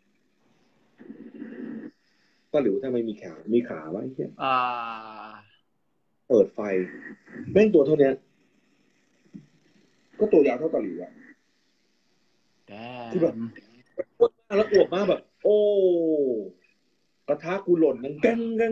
ๆตะหลิวทำไมมีขามีขาวะไอ้เหี้ยเปิดไฟแม่งตัวเท่านี้ก็ตัวยาวเท่าตะหลิวอะคือแบบแล้วอวบมากแบบโอ้กระทะกูหล่นนั่งแกงแกง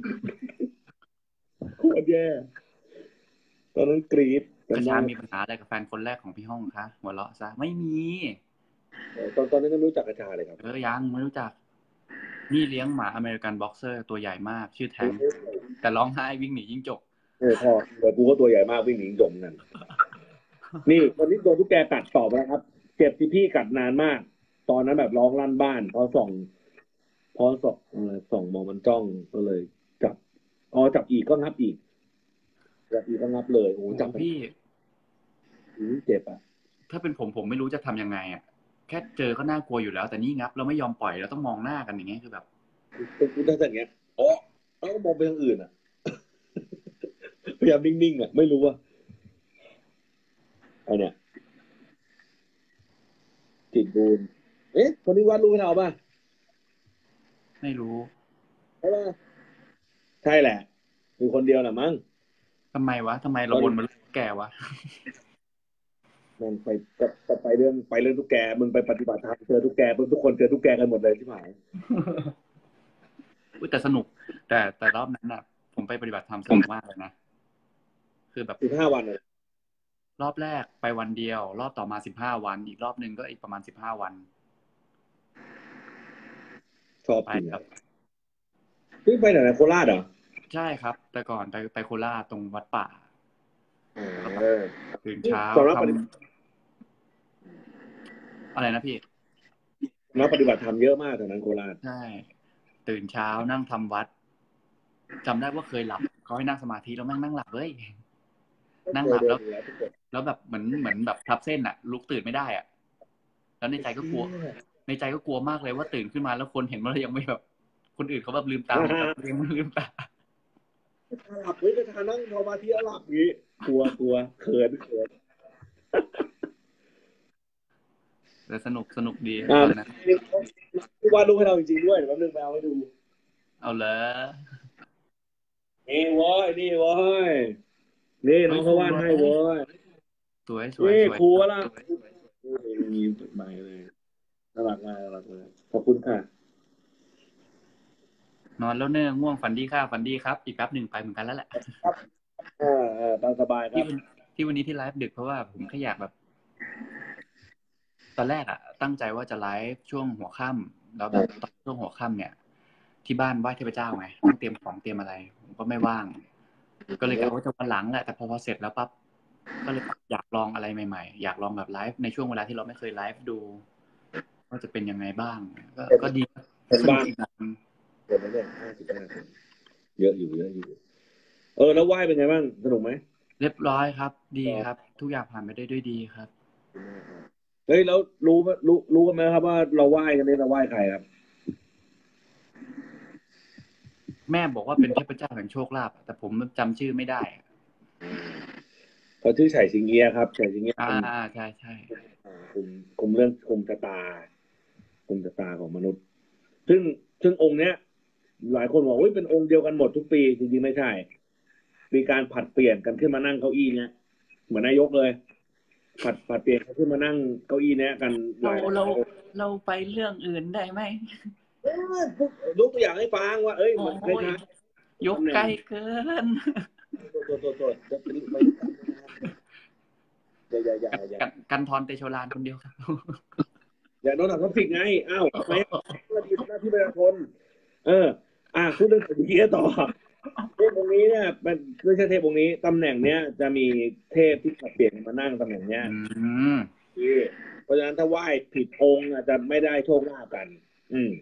โคตรแย่ตอนนั้นกรี๊ดกระชามีปัญหาอะไรกับแฟนคนแรกของพี่ห้องคะหัวเราะซะไม่มีตอนตอนนั้นไม่รู้จักกระชาเลยครับเออยังไม่รู้จักนี่เลี้ยงหมาอเมริกันบ็อกเซอร์ตัวใหญ่มากชื่อแทงแต่ร้องไห้วิ่งหนียิ่งจกเออพอแต่กูก็ตัวใหญ่มากวิ่งหนีจมนั่นนี่วันนี้โดนทุกแกกัดต่อไปครับเจ็บที่พี่กัดนานมากตอนนั้นแบบร้องลั่นบ้านพอส่องพอส่องอะไรส่องมองมันจ้องก็เลยจับอ๋อจับอีกก็งับอีกจับอีกก็งับเลยโอ้จับพี่เจ็บอ่ะถ้าเป็นผมผมไม่รู้จะทำยังไงอ่ะแค่เจอก็น่ากลัวอยู่แล้วแต่นี่งับเราไม่ยอมปล่อยเราต้องมองหน้ากันอย่างเงี้ยคือแบบเป็นกูได้แต่เงี้ยโอ้แล้วก็มองไปทางอื่นอ่ะพยายามนิ่งๆอ่ะไม่รู้ว่าไอเนี่ยจิตบูนเอ๊ะคนนี้วาดรูปให้เราป่ะไม่รู้ใช่ป่ะใช่แหละมีคนเดียวแหละมั้งทำไมวะทำไมเราวนมาแกวะมันไปจะไปเรื่องไปเรื่องตุ๊กแกมึงไปปฏิบัติธรรมเจอตุ๊กแกทุกคนเจอตุ๊กแกกันหมดเลยที่หมายอุ้ยแต่สนุกแต่แต่รอบนั้นน่ะผมไปปฏิบัติธรรมสนุกมากเลยนะคือแบบสิบห้าวันเลยรอบแรกไปวันเดียวรอบต่อมาสิบห้าวันอีกรอบหนึ่งก็อีกประมาณสิบห้าวันชอบไปจริงคอ่ะรับนี่ไปไหนนะโคราชเหรอใช่ครับ แต่ก่อนไปไปโคราชตรงวัดป่า ก็แบบเออตื่นเช้าสำนักทปฏิบัติำอะไรนะพี่สำนักปฏิบัติธรรมเยอะมากแถวนั้นโคราชใช่ ตื่นเช้านั่งทำวัดจำได้ว่าเคยหลับเขาให้นั่งสมาธิแล้วแม่งนั่งหลับเลยนั่งหลับแล้ว แล้วแบบเหมือนเหมือนแบบทับเส้นอะลุกตื่นไม่ได้อะแล้วในใจก็กลัว ในใจก็กลัวมากเลยว่าตื่นขึ้นมาแล้วคนเห็นว่าเรายังไม่แบบ คนอื่นเขาแบบลืมตาหมดแล้วยังไม่ลืมตาหลับเฮ้ยกระทานั่งสมาธิแล้วหลับอย่างงี้กลัวกลัวเขินเขินแต่สนุกสนุกดีอ่าตอนนั้นที่วาดรูปให้เราจริงๆด้วยเดี๋ยวแป๊บนึงไปเอาให้ดูเอาเลยนี่เว้ยนี่เว้ยนี่น้องเขาวาดให้เว้ยสวยสวยนี่สวยครูวะล่ะมีใบเลยน่ารักมากน่ารักเลยขอบคุณค่ะนอนแล้วเนิ่งง่วงฝันดีค่ะฝันดีครับอีกแป๊บหนึ่งไปเหมือนกันแล้วแหละเออเออตามสบายครัที่บวันที่วันนี้ที่ไลฟ์ดึกเพราะว่าผมแค่อยากแบบ ตอนแรกอะตั้งใจว่าจะไลฟ์ช่วงหัวค่ำแล้วแบบตอนช่วงหัวค่ำเนี่ย ที่บ้านไหว้เทพเจ้าไงต้องเตรียมของเตรียมอะไรผมก็ไม่ว่าง ก็เลยกะว่าจะวันหลังแหละแต่พอพอเสร็จแล้วปั๊บก็เลยอยากลองอะไรใหม่ๆอยากลองแบบไลฟ์ในช่วงเวลาที่เราไม่เคยไลฟ์ดูว่าจะเป็นยังไงบ้าง ก็ก็ดีเป็นสนุบ้าก นอีกแบบนึงเดี๋ยวนะเนี่ยห้าสิบห้าคนเยอะอยู่เยอะอยู่ เออแล้วไหว้เป็นไงบ้างสนุกไหมเรียบร้อยครับ ดีครับ ทุกอย่างผ่านไปได้ด้วยดีครับเฮ้ยแล้วรู้ไหมรู้รู้กันไหมครับว่าเราไหว้กันเนี่ยเราไหว้ใครครับแม่บอกว่าเป็นเทพเจ้าแห่งโชคลาภแต่ผมจำชื่อไม่ได้เขาชื่อไฉสิงเอียะครับไฉสิงเอียะอ่าเป็นใช่ใช่คุมคุมเรื่องคุมชะตาคุมชะตาของมนุษย์ ซึ่งซึ่งองค์เนี้ย หลายคนบอกว่าเป็นองค์เดียวกันหมดทุกปีจริงๆไม่ใช่ มีการผัดเปลี่ยนกันขึ้นมานั่งเก้าอี้เนี้ยเหมือนนายกเลย ผัดผัดเปลี่ยนกันขึ้นมานั่งเก้าอี้เนี้ยกันหเราลายเราเราไปเรื่องอื่นได้ไหมเออยกตัวอย่างให้ฟังว่า เอ้ยโอ้มันคล้ายยยกไกลเกินๆตัวตัวตัวจะเป็นไปอย่าอย่าอย่าอย่ากันกันทรเตโชลานคนเดียวครับอย่าโดนหักท็อปิกไงอ้าวทำไมหน้าที่หน้าที่ประชาชนเออ อ่ะพูดเรื่องสิ่งนี้ต่อเทพองค์นี้เนี่ยเป็นไม่ใช่เทพองค์นี้ตำแหน่งเนี้ยจะมีเทพที่ผัดเปลี่ยนมานั่งตำแหน่งเนี้ยอืมที่เพราะฉะนั้นถ้าไหว้ผิดองค์อาจจะไม่ได้โชคลาภกัน อืม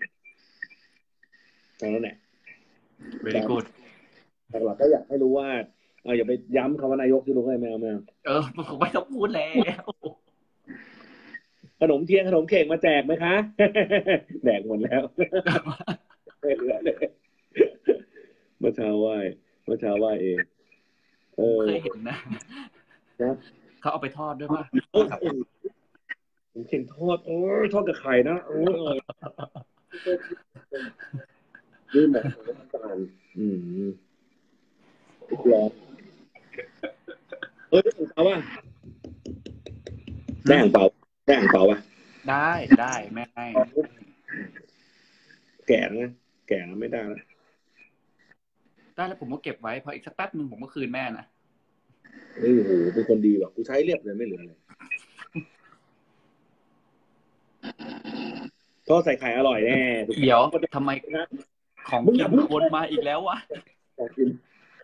ตอนนั้นแหละ very good หลักๆก็อยากให้รู้ว่าเอออย่าไปย้ำคำว่านายกที่รู้ให้แมวแมวเออผมไม่ต้องพูดแล้วขนมเทียนขนมเข่งมาแจกไหมคะ แดกหมดแล้ว ไม่เหลือเลยเมื่อเช้าไหว้เมื่อเช้าไหว้เองเออเคยเห็นนะนะเขาเอาไปทอดด้วยป่ะโอ้โหผมเข่งทอดโอ้ยทอดกับไข่นะโอ้ยอร่อยนี่แหละน้ำตาลอืมร้อนเอ้ยได้อ่างเปาป่ะได้อ่างเปาได้อ่างเปาป่ะได้ได้แม่ให้แก่นะแก่แล้วไม่ได้แล้วได้แล้วผมก็เก็บไว้พออีกสักแป๊บหนึ่งผมก็คืนแม่นะเฮ้ยโอ้โหเป็นคนดีว่ะกูใช้เรียบเลยไม่เหลือเลยทอดใส่ไข่อร่อยแน่เดี๋ยวทำไมนะของมึงอกิย่าน เพิ่งวนมาอีกแล้ววะอยากกิน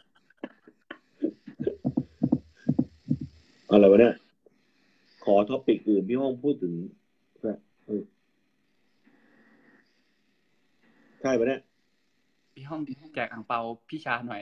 อะไรวะเนี่ยขอท็อปิกอื่นพี่ห้องพูดถึงเออใช่ปะเนี่ยพี่ห้องแจกอ่างเปาพี่ชาหน่อย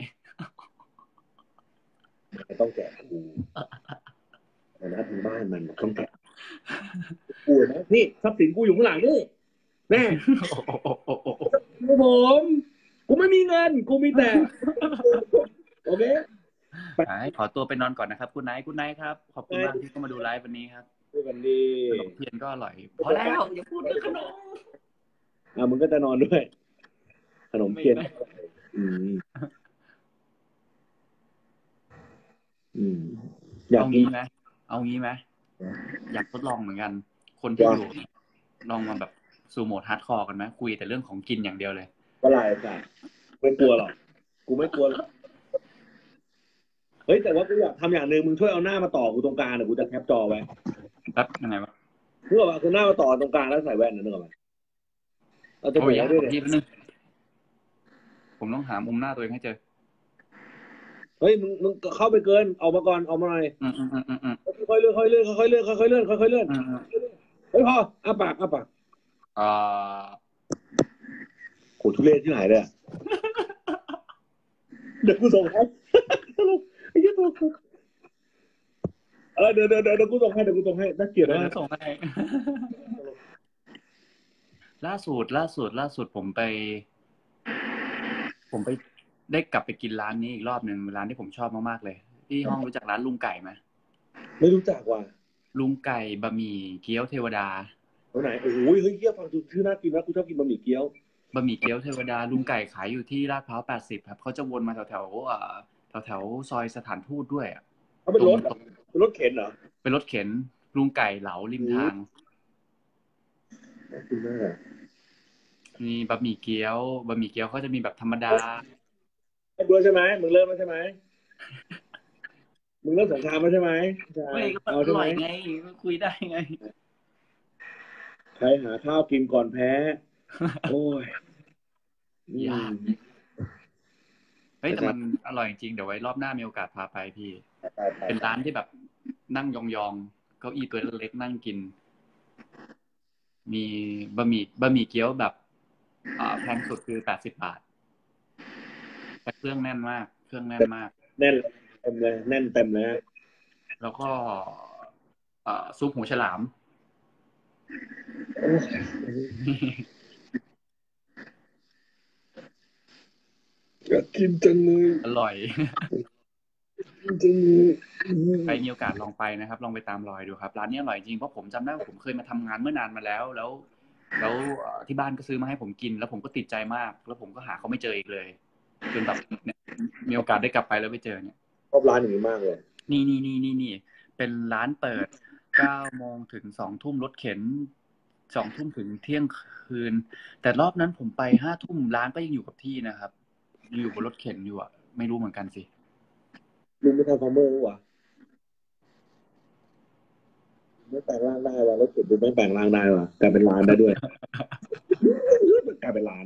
ไม่ต้องแกะกูแต่นะถึงบ้านมันต้องแกะกูนะนี่ทรัพย์สินกูอยู่ข้างหลังนี่แน่กูผมกูไม่มีเงินกูมีแต่โอเคขอตัวไปนอนก่อนนะครับคุณไนท์คุณไนท์ครับขอบคุณมากที่เข้ามาดูไลฟ์วันนี้ครับพูดกันดีขนมเทียนก็อร่อยพอแล้วอย่าพูดเรื่องขนมอ่ะมึงก็จะนอนด้วยขนมเทียนอืมอืมอยากเอากินงี้ไหมเอางี้ไหมอยากทดลองเหมือนกัน คนที่อยู่ลองมาแบบซูโม่ฮาร์ดคอร์กันไหมคุยแต่เรื่องของกินอย่างเดียวเลยเมื่อไหร่จ้ะไม่กลัวหรอกกูไม่กลัวหรอกเฮ้ยแต่ว่ากูอยากทำอย่างหนึ่งมึงช่วยเอาหน้ามาต่อกูตรงกลางเดี๋ยวกูจะแคปจอไว้แป๊บยังไงวะเพื่อว่าคือหน้ามาต่อตรงกลางแล้วใส่แว่นนะนึกออกไหมเราจะโอ้ยยากเปิดได้ด้วยเนี่ยกว่าพี่แป๊บนึงผมต้องหามุมหน้าตัวเองให้เจอเฮ้ยมึงมึงเข้าไปเกินออกมาก่อนออกมาหน่อยอืมอืมอืมอืมอืมค่อยๆเลื่อนค่อยๆเลื่อนค่อยๆเลื่อนค่อยๆเลื่อนค่อยๆเลื่อนอืมอืมเฮ้ยพออ้าปากอ้าปากอ่าโหทุเรศที่ไหนเลยอะเดี๋ยวกูส่งให้ตลกไอ้เหี้ยตลกเออเดี๋ยวเดี๋ยวเดี๋ยวกูส่งให้เดี๋ยวกูส่งให้น่าเกลียดเดี๋ยวมากจะส่งให้ล่าสุดล่าสุดล่าสุดผมไป ผมไปได้กลับไปกินร้านนี้อีกรอบหนึ่งร้านที่ผมชอบมากๆเลยที่ห้องรู้จักร้านลุงไก่ไหมไม่รู้จักว่ะลุงไก่บะหมี่เกี๊ยวเทวดาเอาไหนโอ้โหเฮ้ยเหี้ยฟังดูชื่อน่ากินนะกูชอบกินบะหมี่เกี๊ยวบะหมี่เกี๊ยวเทวดาลุงไก่ขายอยู่ที่ลาดพร้าวแปดสิบครับเขาจะวนมาแถวแถวอ่าแถวแถวซอยสถานทูตด้วยอ่ะเขาเป็นตรงรถเหรอเป็นรถเข็นเหรอเป็นรถเข็นลุงไก่เหลาริมทางน่ากินมากอะมีบะหมี่เกี๊ยวบะหมี่เกี๊ยวเขาจะมีแบบธรรมดาเริ่มแล้วใช่ไหมมึงเริ่มแล้วใช่ไหมมึงเริ่มสงครามแล้วใช่ไหมใช่เฮ้ยก็มันเอาใช่ไหมอร่อยไงก็คุยได้ไงใครหาข้าวกินก่อนแพ้โอ้ยอืยากมเฮ้ยแต่มันนะครับอร่อยจริงเดี๋ยวไว้รอบหน้ามีโอกาสพาไปพี่ไปไปเป็นไปร้านที่แบบนั่งยองๆเก้าอี้ตัวเล็กๆนั่งกินมีบะหมี่บะหมี่เกี๊ยวแบบอ่าแพงสุดคือแปดสิบบาทแต่เครื่องแน่นมากเครื่องแน่นมากแน่นเต็มเลยแน่นเต็มเลยฮะแล้วก็อ่าซุปหูฉลามโอ้ยอยากกินจังเลยอร่อยกินจังเลยอืมใครมีโอกาสลองไปนะครับลองไปตามรอยดูครับร้านนี้อร่อยจริงเพราะผมจำได้ว่าผมเคยมาทำงานเมื่อนานมาแล้วแล้วแล้วเอ่อที่บ้านก็ซื้อมาให้ผมกินแล้วผมก็ติดใจมากแล้วผมก็หาเขาไม่เจออีกเลยจนแบบเนี่ยมีโอกาสได้กลับไปแล้วไปเจอเนี่ยชอบร้านอย่างนี้มากเลยนี่นี่นี่นี่นี่เป็นร้านเปิดเก้าโมงถึงสองทุ่มรถเข็นสองทุ่มถึงเที่ยงคืนแต่รอบนั้นผมไปห้าทุ่มร้านก็ยังอยู่กับที่นะครับยังอยู่บนรถเข็นอยู่อ่ะไม่รู้เหมือนกันสิลุงไม่ทำฟาร์มเมอร์หรอไม่แปลงร่างได้ว่ะแล้วเก็บดูไม่แปลงร่างได้ว่ะกลายเป็นร้านได้ด้วยกลายเป็นร้าน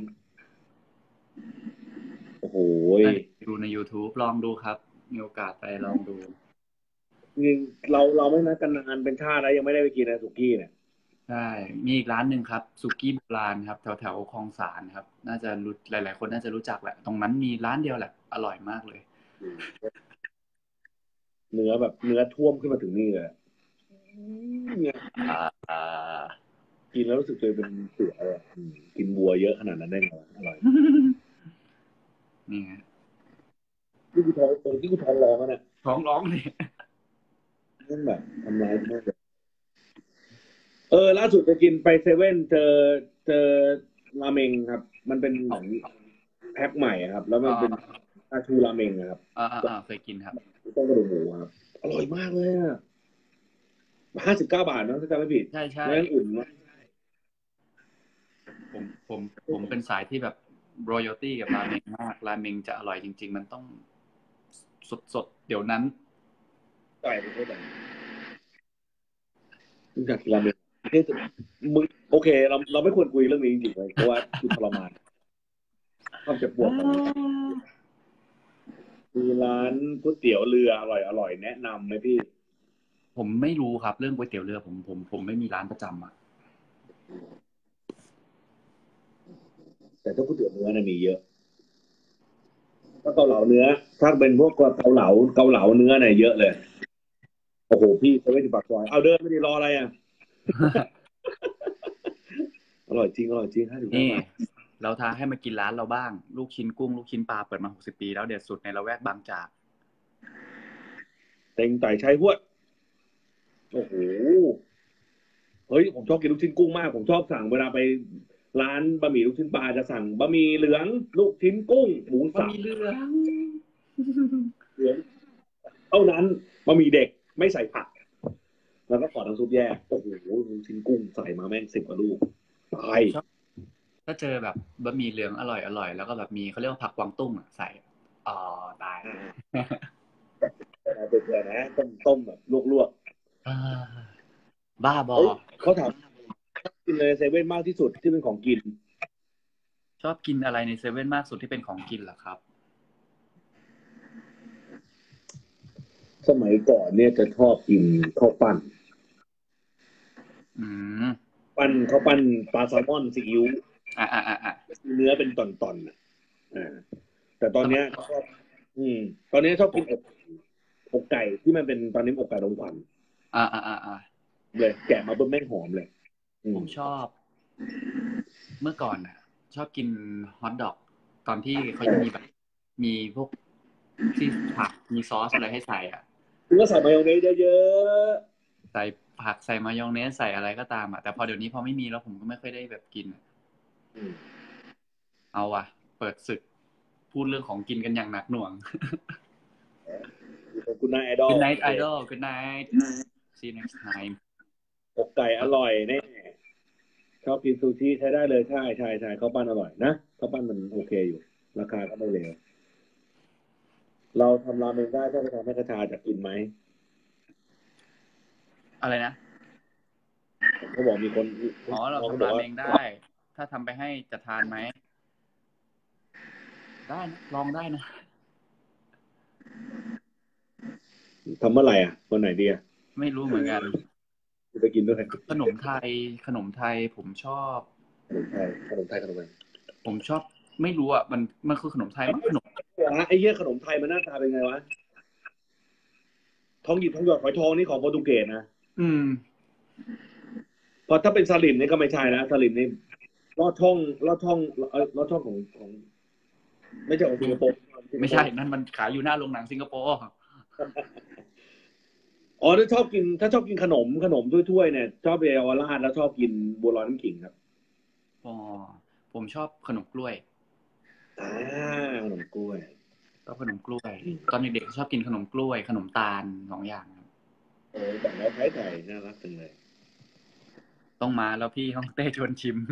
โอ้โหดูใน YouTube ลองดูครับมีโอกาสไปลองดูจริงๆเราเราไม่นัดกันนานเป็นชาติแล้วยังไม่ได้ไปกินนะสุกี้เนี่ยใช่มีอีกร้านหนึ่งครับสุกี้โบราณครับแถวแถวคลองสานครับน่าจะรู้หลายๆคนน่าจะรู้จักแหละตรงนั้นมีร้านเดียวแหละอร่อยมากเลยเนื้อแบบเนื้อท่วมขึ้นมาถึงนี่เลยเนี่ยอ่าอ่ากินแล้วรู้สึกตัวเองเป็นเสือเลยอืมกินวัวเยอะขนาดนั้นได้ไงวะอร่อยนี่ไงที่กูท้องเออที่กูท้องร้องอะเนี่ยท้องร้องเลยนั่นแบบทำร้ายมากเลยเออล่าสุดไปกินไปเซเว่นเจอเจอราเมงครับ มันเป็นเหมือนแพ็คใหม่อะครับ แล้วมันเป็นอ่าชาชูราเมงนะครับอ่าอ่าอ่าเคยกินครับต้มกระดูกหมูครับอร่อยมากเลยอะห้าสิบเก้าบาทเนอะถ้าจำไม่ผิดใช่ใช่แล้วยังอุ่นมากผมผมผมเป็นสายที่แบบ royalty กับราเมงมากราเมงจะอร่อยจริงๆมันต้องสดสดเดี๋ยวนั้นไก่เป็นเท่าไหร่อยากกินราเมงเนี่ยมึงโอเคเราเราไม่ควรคุยเรื่องนี้จริงๆเลยเพราะว่าคือทรมานความเจ็บปวดของมีร้านก๋วยเตี๋ยวเรืออร่อยอร่อยแนะนำไหมพี่ผมไม่รู้ครับเรื่องก๋วยเตี๋ยวเรือผมผมผมไม่มีร้านประจำอ่ะแต่ถ้าก๋วยเตี๋ยวเนื้อเนี่ยมีเยอะถ้าเกาเหลาเนื้อถ้าเป็นพวกเกาเหลาเกาเหลาเนื้อเนี่ยเยอะเลยโอ้โหพี่เซเว่นอยู่ปากซอยเอาเดินไม่ได้รออะไรอ่ะอร่อยจริงอร่อยจริงห้าสิบห้านี่บาทเราท้าให้มากินร้านเราบ้างลูกชิ้นกุ้งลูกชิ้นปลาเปิดมาหกสิบปีแล้วเด็ดสุดในละแวกบางจากเต็งไต่ใช้หวดโอ้โหเฮ้ยผมชอบกินลูกชิ้นกุ้งมากผมชอบสั่งเวลาไปร้านบะหมี่ลูกชิ้นปลาจะสั่งบะหมี่เหลืองลูกชิ้นกุ้งหมูมันสับมีเรื่องเหลืองเท่านั้นบะหมี่เด็กไม่ใส่ผักแล้วก็ขอน้ำซุปแยกโอ้โหลูกชิ้นกุ้งใส่มาแม่งสิบกว่าลูกตายชอบถ้าเจอแบบบะหมี่เหลืองอร่อยอร่อยแล้วก็แบบมีเขาเรียกว่าผักกวางตุ้งอะใส่อ๋อตายต้มต้มแบบลวกอ่าบ้าบๆอเอ้ยเขาถามกินเลยเซเว่นมากที่สุดที่เป็นของกินชอบกินอะไรในเซเว่นมากสุดที่เป็นของกินเหรอครับสมัยก่อนเนี่ยจะชอบกินข้าวปั้นอืมปั้นข้าวปั้นปลาแซลมอนซีอิ๊วอ่าอ่าอ่าอ่าเนื้อเป็นตอนๆอ่ะอ่าแต่ตอนเนี้ยชอบอืมตอนนี้ชอบกินอกอกไก่ที่มันเป็นตอนนี้อกไก่ลงควันอ่าอ่าอ่าอ่าเลยแกะมาเพิ่มแม่งหอมเลยอืมผมชอบเมื่อก่อนน่ะชอบกินฮอทดอกตอนที่เขายังมีแบบมีพวกที่ผักมีซอสอะไรให้ใส่อ่ะคุณก็ใส่มายองเนสเยอะใส่ผักใส่มายองเนสใส่อะไรก็ตามอ่ะแต่พอเดี๋ยวนี้พอไม่มีแล้วผมก็ไม่ค่อยได้แบบกินอะๆอืมเอาว่ะเปิดศึกพูดเรื่องของกินกันอย่างหนักหน่วงคุณนายไอดอล Good โอ night เค idol Good night see you next time อกไก่อร่อยแน่ชอบกินซูชิใช้ได้เลยใช่ใช่ใช่ข้าวปั้นอร่อยนะข้าวปั้นมันโอเคอยู่ราคาก็ไม่เลวเราทำราเมงได้ถ้าไปทำให้กระชาจะกินไหมอะไรนะเขาบอกมีคนอ๋อเราน้องเขาทำราบอกว่าเมงได้ถ้าทำไปให้จะทานไหมได้นะลองได้นะทำเมื่อไหร่อ่ะวันไหนดีอ่ะไม่รู้เหมือนกันจะไปกินด้วยขนมไทยขนมไทยผมชอบขนมไทยขนมไทยขนมไทยผมชอบไม่รู้อ่ะมันมันคือขนมไทยมั้งขนมวะไอ้เหี้ยขนมไทยมันหน้าตาเป็นไงวะทองหยิบทองหยอดฝอยทองนี่ของโปรตุเกสนะอืมเพราะถ้าเป็นสลิมนี่ก็ไม่ใช่นะสลิมนี่ลอดช่องลอดช่องเออลอดช่องของของไม่ใช่ของสิงคโปร์สิงคไม่ใช่โปร์นั่นมันขายอยู่หน้าโรงหนังสิงคโปร์อ๋อถ้าชอบกินถ้าชอบกินขนมขนมถ้วยๆเนี่ยชอบเยาวราชแล้วชอบกินบัวลอยน้ำขิงครับอ๋อผมชอบขนมกล้วยอ่าขนมกล้วยชอบขนมกล้วยตอนเด็กๆชอบกินขนมกล้วยขนมตาลสองอย่างครับโอ้แบบแล้วไทยไทยน่ารักจังเลยต้องมาแล้วพี่ฮ่องเต้ชวนชิม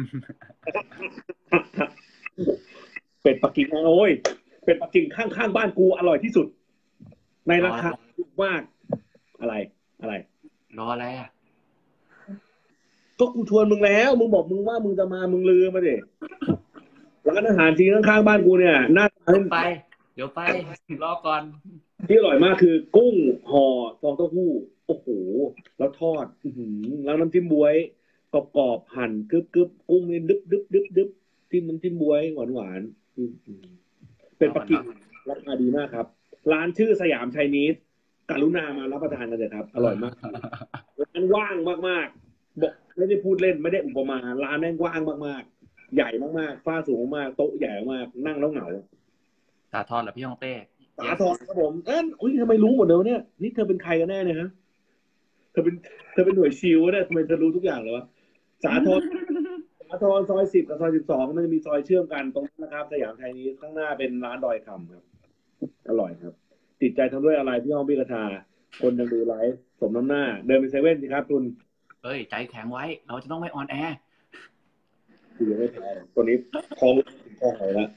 เป็ดปักกิ่งโอ้ยเป็ดปักกิ่งข้างๆบ้านกูอร่อยที่สุดในราคาถูกมากอะไรอะไรรออะไรอ่ะก็กูชวนมึงแล้วมึงบอกมึงว่ามึงจะมามึงลืมมาดิร้านอาหารจีนข้างๆบ้านกูเนี่ยหน้าตาเดี๋ยวไป เดี๋ยวไป รอก่อนที่อร่อยมากคือกุ้งห่อฟองเต้าหู้โอ้โหแล้วทอดอื้อหือแล้วน้ำจิ้มบ๊วยกรอบๆหั่นกึบกึบกุ้งนี่ดึบดึบดึบดึบจิ้มน้ำจิ้มบ๊วยหวานหวานเป็นปักกิ่งราคาดีมากครับร้านชื่อสยามไชนีสกรุณามารับประทานกันเลยครับอร่อยมากร้านว่างมากๆบอกไม่ได้พูดเล่นไม่ได้อุปมาร้านแม่งว่างมากๆใหญ่มากๆฝ้าสูงมากโต๊ะใหญ่มากนั่งแล้วเหงาสาทรเหรอพี่ฮ่องเต้สา yes ธรครับผมเอ้ยอุ้ยทำไมรู้หมดเลยวะเนี่ยนี่เธอเป็นใครกันแน่เนี่ยฮะเธอเป็นเธอเป็นหน่วยชิลวะเนี่ยทำไมเธอรู้ทุกอย่างเลยวะสาธรสาธรซอยสิบกับซอยสิบสองมันจะมีซอยเชื่อมกันตรงนั้นนะครับสยามไทยนี้ข้างหน้าเป็นร้านดอยคำครับอร่อยครับติดใจทำด้วยอะไรพี่ห้องพี่กระชาคนยังดูไลฟ์สมน้ำหน้าเดินไปเซเว่นสิครับคุณเฮ้ย ใจแข็งไว้ เราจะต้องไม่ออนแอร์คุณยังไม่แพ้ตัวนี้ทองถึงทองไหนละ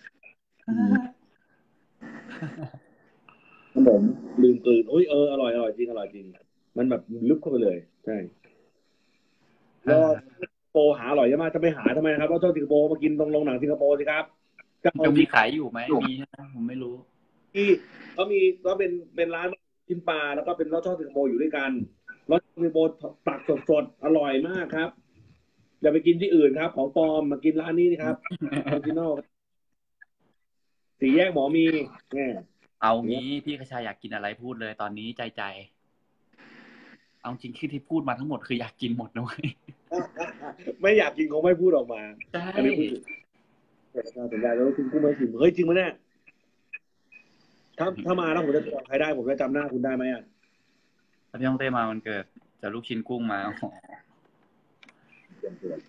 ขนมลืมกลืนโอ้ยเอออร่อยอร่อยจริงอร่อยจริงมันแบบลึกเข้าไปเลยใช่ แล้วโปรหาอร่อยมากจะไปหาทำไมครับว่าชอบสิงคโปร์มากินตรงโรงหนังสิงคโปร์สิครับจะเอายังจริงมีขายอยู่ไหมมีใช่ไหมผมไม่รู้ที่เขามีก็เป็นเป็นร้านกินปลาแล้วก็เป็นรสช่องสิงคโปร์อยู่ด้วยกันรสช่องสิงคโปร์ตักสดๆอร่อยมากครับอย่าไปกินที่อื่นครับของปลอมมากินร้านนี้นะครับออริจินอลสี่แยกหมอมีแน่เอางี้พี่กระชายอยากกินอะไรพูดเลยตอนนี้ใจใจ เอาจริงที่ที่พูดมาทั้งหมดคืออยากกินหมดนะเว้ยไม่อยากกินคงไม่พูดออกมาใช่อันนี้พูดถึงสัญญาแล้วคุณกู้ไม่ถึงเฮ้ยจริงไหมเนี่ยถ้าถ้ามาแล้วผมจะจำใครได้ผมจะจำหน้าคุณได้ไหมอ่ะถ้าพี่ฮ่องเต้มามันเกิดจะลูกชิ้นกุ้งมาอ๋อเตรียมตัว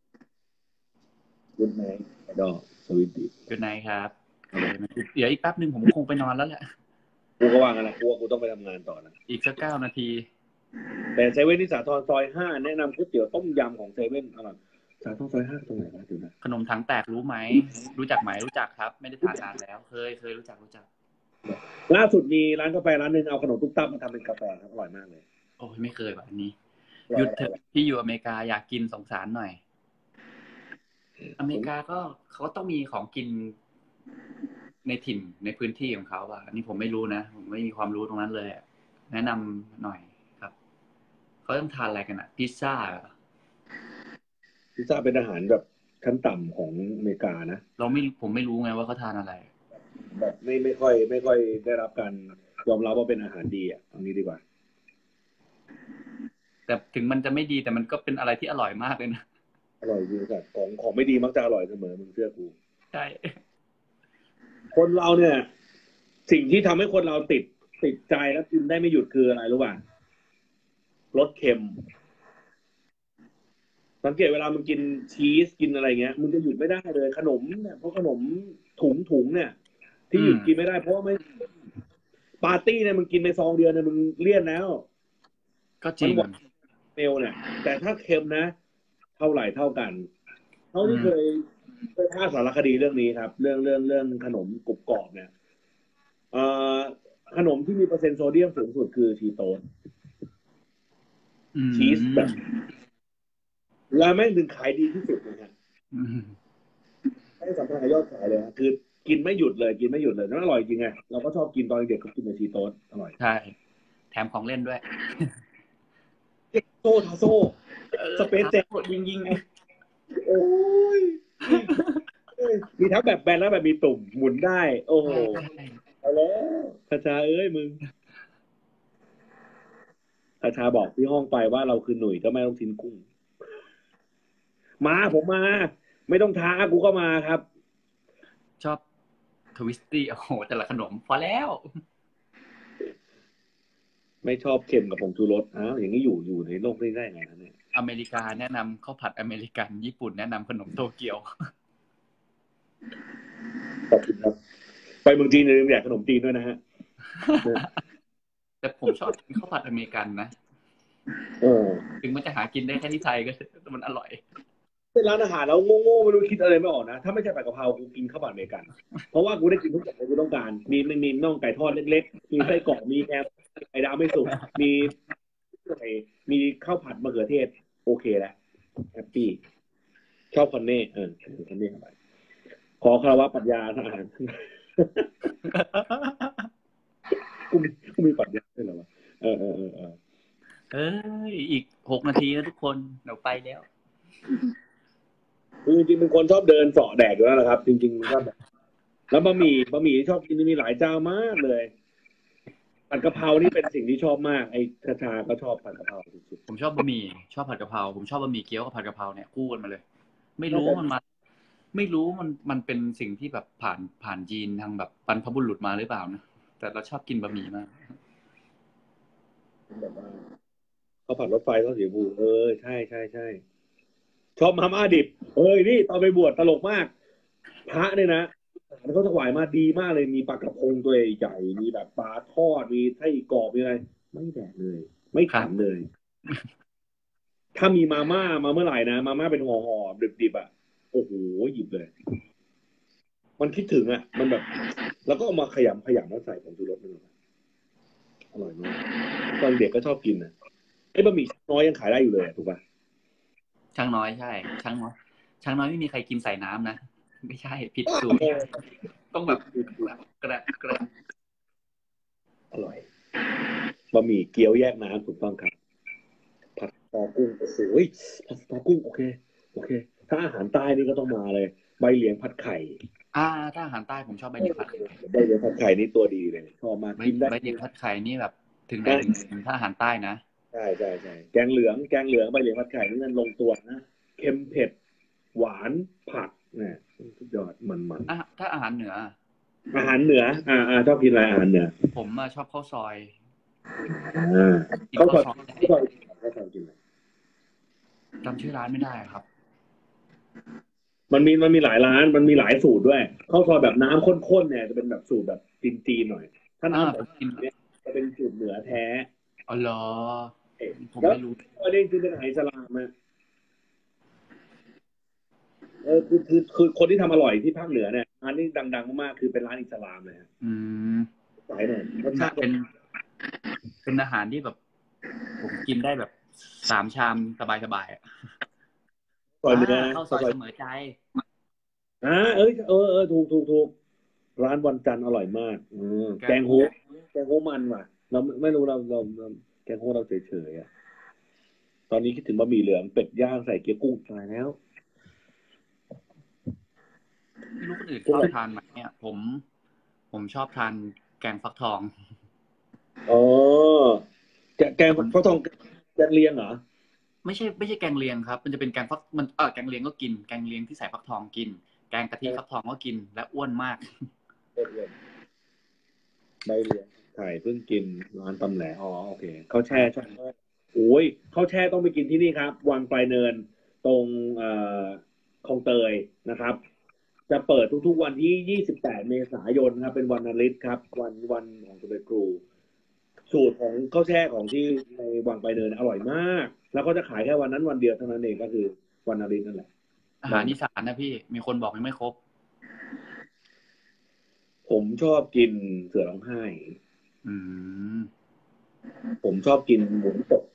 กุดไนท์ดอกสวิตตี้ good night ครับเดี๋ยวอีกแป๊บหนึ่งผมคงไปนอนแล้วแหละกูก็ว่างั้นนะกูว่ากูต้องไปทำงานต่อนะอีกสักเก้านาทีแต่เซเว่นที่สาทรซอยห้าแนะนำก๋วยเตี๋ยวต้มยำของเซเว่นอร่อยสาทรซอยห้าตรงไหนวะเดี๋ยวนะขนมถังแตกรู้ไหม รู้จักไหมรู้จักครับ ไม่ได้ทานนานแล้ว เคยเคยรู้จักรู้จักล่าสุดมีร้านกาแฟร้านหนึ่งเอาขนมตุ๊กตามาทำเป็นกาแฟครับอร่อยมากเลยโอ้ยไม่เคยแบบอันนี้อร่อยหยุดเถอะที่อยู่อเมริกาอยากกินสงสารหน่อย อเมริกาก็เขาก็ต้องมีของกินในถิ่นในพื้นที่ของเขาอ่ะอันนี้ผมไม่รู้นะผมไม่มีความรู้ตรงนั้นเลยอะแนะนำหน่อยครับเขาต้องทานอะไรกันอ่ะพิซซ่าเหรอพิซซ่าเป็นอาหารแบบชั้นต่ำของอเมริกานะเราไม่ผมไม่รู้ไงว่าเขาทานอะไรแบบไม่ไม่ค่อยไม่ค่อยได้รับการยอมรับว่าเป็นอาหารดีอ่ะเอางี้ดีกว่าแต่ถึงมันจะไม่ดีแต่มันก็เป็นอะไรที่อร่อยมากเลยนะอร่อยจริงแต่ของของไม่ดีมักจะอร่อยเสมอมึงเชื่อกูใช่คนเราเนี่ยสิ่งที่ทำให้คนเราติดติดใจแล้วกินได้ไม่หยุดคืออะไรรู้ป่ะรสเค็มสังเกตเวลามึงกินชีสกินอะไรเงี้ยมึงจะหยุดไม่ได้เลยขนมเนี่ยเพราะขนมถุงถุงเนี่ยที่อืมหยุดกินไม่ได้เพราะว่าไม่ปาร์ตี้เนี่ยมึงกินในซองเดียวเนี่ยมึงเลี่ยนแล้วก็จริงมันหวานเมลเนี่ยแต่ถ้าเค็มนะเท่าไหร่เท่ากันเท่าอืมที่เคยเคยพากย์สารคดีเรื่องนี้ครับเรื่องเรื่องเรื่องขนมกรุบกรอบเนี่ยเอ่อขนมที่มีเปอร์เซ็นต์โซเดียมสูงสุดคือชีโตสอืชีสแบบมแล้วแม่งถึงขายดีที่สุดนะฮะอืมให้สำคัญกับยอดขายเลยฮะคือกินไม่หยุดเลยกินไม่หยุดเลยนั่นอร่อยจริงไงเราก็ชอบกินตอนเด็กก็กินแต่ชีโตสอร่อยใช่แถมของเล่นด้วยโซ่ทาโซ่เออสเปซท้าเจ็โยิงยิงโอ้ยมีทั้งแบบแบนแล้วแบบมีตุ่มหมุนได้โอ้โหใช่ใช่เอาแล้วคาชาเอ้ยมึงคาชาบอกที่ห้องไปว่าเราคือหนุ่ยเจ้าแม่ลูกชิ้นกุ้งมาผมมาไม่ต้องท้ากูก็มาครับชอบทวิสตี้โอ้โหแต่ละขนมพอแล้วไม่ชอบเค็มกับผงชูรสอ้าวอย่างนี้อยู่อยู่ในโลกนี้ได้ไงนะเนี่ยอเมริกาแนะนำข้าวผัดอเมริกันญี่ปุ่นแนะนำขนมโตเกียวขอบคุณครับไปเมืองจีนเลยอยากขนมจีนด้วยนะฮะแต่ผมชอบกินข้าวผัดอเมริกันนะเออถึงมันจะหากินได้แค่ที่ไทยก็มันอร่อยเป็นร้านอาหารแล้วโง่ๆไม่รู้คิดอะไรไม่ออกนะถ้าไม่ใช่ผัดกะเพรากูกินข้าวผัดอเมริกันเพราะว่ากูได้กินทุกอย่างที่กูต้องการมีไม่มีน่องไก่ทอดเล็กๆมีไส้กรอกมีแฮมไข่ดาวไม่สุกมีมีข้าวผัดมะเขือเทศโอเคแล้วแฮปปี้ชอบคอนเน่เออคอนเน่เข้าไปขอคารวะปรัชญาทางอาหารกูมีกูมีปรัชญาด้วยเหรอวะเออเออเออเออเอ้ยอีกหกนาทีแล้วทุกคนเดี๋ยวไปแล้วคือจริงๆเป็นคนชอบเดินเสาะแดกอยู่แล้วนะครับจริงๆมันก็แบบแล้วบะหมี่บะหมี่ที่ชอบกินมีหลายเจ้ามากเลยผัดกะเพรานี่เป็นสิ่งที่ชอบมากไอ้ชาชาก็ชอบผัดกะเพราสุดผมชอบบะหมี่ชอบผัดกะเพราผมชอบบะหมี่เกี๊ยวกับผัดกะเพราเนี่ยคู่กันมาเลยไม่ๆน่าจะรู้มันมาไม่รู้มันมันเป็นสิ่งที่แบบผ่านผ่านยีนทางแบบบรรพบุรุษมาหรือเปล่านะแต่เราชอบกินบะหมี่มากแบบว่าข้าวผัดรถไฟข้าวสีชมพูเออใช่ใช่ใช่ชอบมาม่าดิบเอ้ยนี่ตอนไปบวชตลกมากพระเนี่ยนะอาหารเขาถวายมาดีมากเลยมีปลากระพงตัวใหญ่มีแบบปลาทอดมีไส้กรอกมีอะไรไม่แดกเลยไม่ครับฉันเลย ถ้ามีมาม่ามาเมื่อไหร่นะมาม่าเป็นห่อห่อดิบๆอ่ะโอ้โหหยิบเลยมันคิดถึงอ่ะมันแบบแล้วก็เอามาขยำขยำแล้วใส่ผงชูรสมันอร่อยมากตอนเด็กก็ชอบกินนะไอ้บะหมี่น้อยยังขายได้อยู่เลยถูกป่ะช่างน้อยใช่ช่างน้อยช่างน้อยไม่มีใครกินใส่น้ำนะไม่ใช่ผิดสูตรต้องแบบแบบกระกระอร่อยบะหมี่เกี๊ยวแยกน้ำถูกต้องครับผัดสตอกุ้งโอ้โหผัดสตอกุ้งโอเคโอเคถ้าอาหารใต้นี่ก็ต้องมาเลยใบเหลียงผัดไข่อ่าถ้าอาหารใต้ผมชอบใบเหลียงผัดไข่ใบเหลียงผัดไข่นี่ตัวดีเลยชอบมากใบกินได้ใบเหลียงผัดไข่นี่แบบถึงไหนถึงนะถ้าอาหารใต้นะใช่ใช่ใช่แกงเหลืองแกงเหลืองใบเหลียงผัดไข่นี่มันลงตัวนะเค็มเผ็ดหวานผักเนี่ยสุดยอดมันมันอ่ะถ้าอาหารเหนืออาหารเหนืออ่าอ่าชอบกินอะไรอาหารเหนือผมชอบข้าวซอยอ่ากินข้าวซอยข้าวซอยข้าวซอยข้าวซอยกินอะไรจำชื่อร้านไม่ได้ครับมันมีมันมีหลายร้านมันมีหลายสูตรด้วยข้าวซอยแบบน้ำข้นๆเนี่ยจะเป็นแบบสูตรแบบจีนๆหน่อยถ้าอ่าน้ำใสผมกินเนี่ยจะเป็นสูตรเหนือแท้อ๋อเหรอเอ๊ะผมแล้วไม่รู้อันนี้คือเป็นอาหารอิสลามนะเออคือคือคือคนที่ทำอร่อยที่ภาคเหนือเนี่ยร้านที่ดังๆมากๆคือเป็นร้านอิสลามเลยฮะอืมายหน่อยรสชาติเป็นเป็นอาหารที่แบบ ผมกินได้แบบสามชามสบายๆอ่ะซอยเนื้อข้าวซอยเสมอใจอ่าเอ้ยเออเออถูกถูกถูกร้านวันจันทร์อร่อยมากอืมแกงโฮแกงโฮมันว่ะ เราไม่รู้เราเราเราแกงโฮเราเฉยๆอ่ะตอนนี้คิดถึงบะหมี่เหลืองเป็ดย่างใส่เกี๊ยวกุ้งตายแล้วไม่รู้คนอื่นชอบทานไหมเนี่ย ผม ผมชอบทานแกงฟักทองอ๋อแกแกงฟักทองแกงเลียงเหรอไม่ใช่ไม่ใช่แกงเลียงครับ มันจะเป็นแกงฟักมันเออแกงเลียงก็กินแกงเลียงที่ใส่ฟักทองกิน แกงกะทิฟักทองก็กินและอ้วนมากใบเลียงไข่เพิ่งกินร้านตำแหน่อ๋อโอเคข้าวแช่ใช่ไหมโอ้ยข้าวแช่ต้องไปกินที่นี่ครับวังปลายเนินตรงเอ่อคลองเตยนะครับ จะเปิดทุกๆวันที่ยี่สิบแปดเมษายนครับเป็นวันอาทิตย์ครับ วันวันของสมเด็จครูสูตรของข้าวแช่ของที่ในวังปลายเนินอร่อยมาก แล้วก็จะขายแค่วันนั้นวันเดียวเท่านั้นเองก็คือวันอาทิตย์นั่นแหละอาหารอีสานนะพี่ มีคนบอกยังไม่ครบผมชอบกินเสือร้องไห้อืมผมชอบกินหมูตก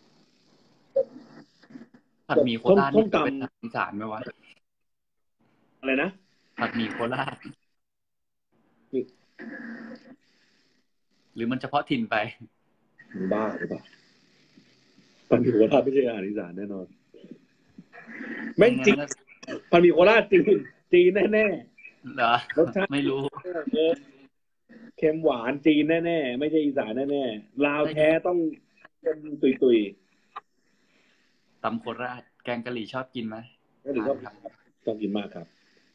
ผัดหมี่โคราชส้นี่มถือตำเป็นอาหารอีสานไหมวะอะไรนะผัดหมี่โคราชนี่หรือมันเฉพาะถิ่นไปมึงบ้าหรือเปล่าพันหมี่โคราชไม่ใช่อาหารอีสานแน่นอนไม่จริงพันหมี่โคราชจีนจีนแน่เหรอๆรสชาติไม่รู้เออเค็มหวานจีนแน่ๆไม่ใช่อีสานแน่ๆลาวแท้ต้องเป็นตุยตำโคราช แกงกะหรี่ชอบกินไหมๆนั่นถึงชอบครับต้องกินมากครับ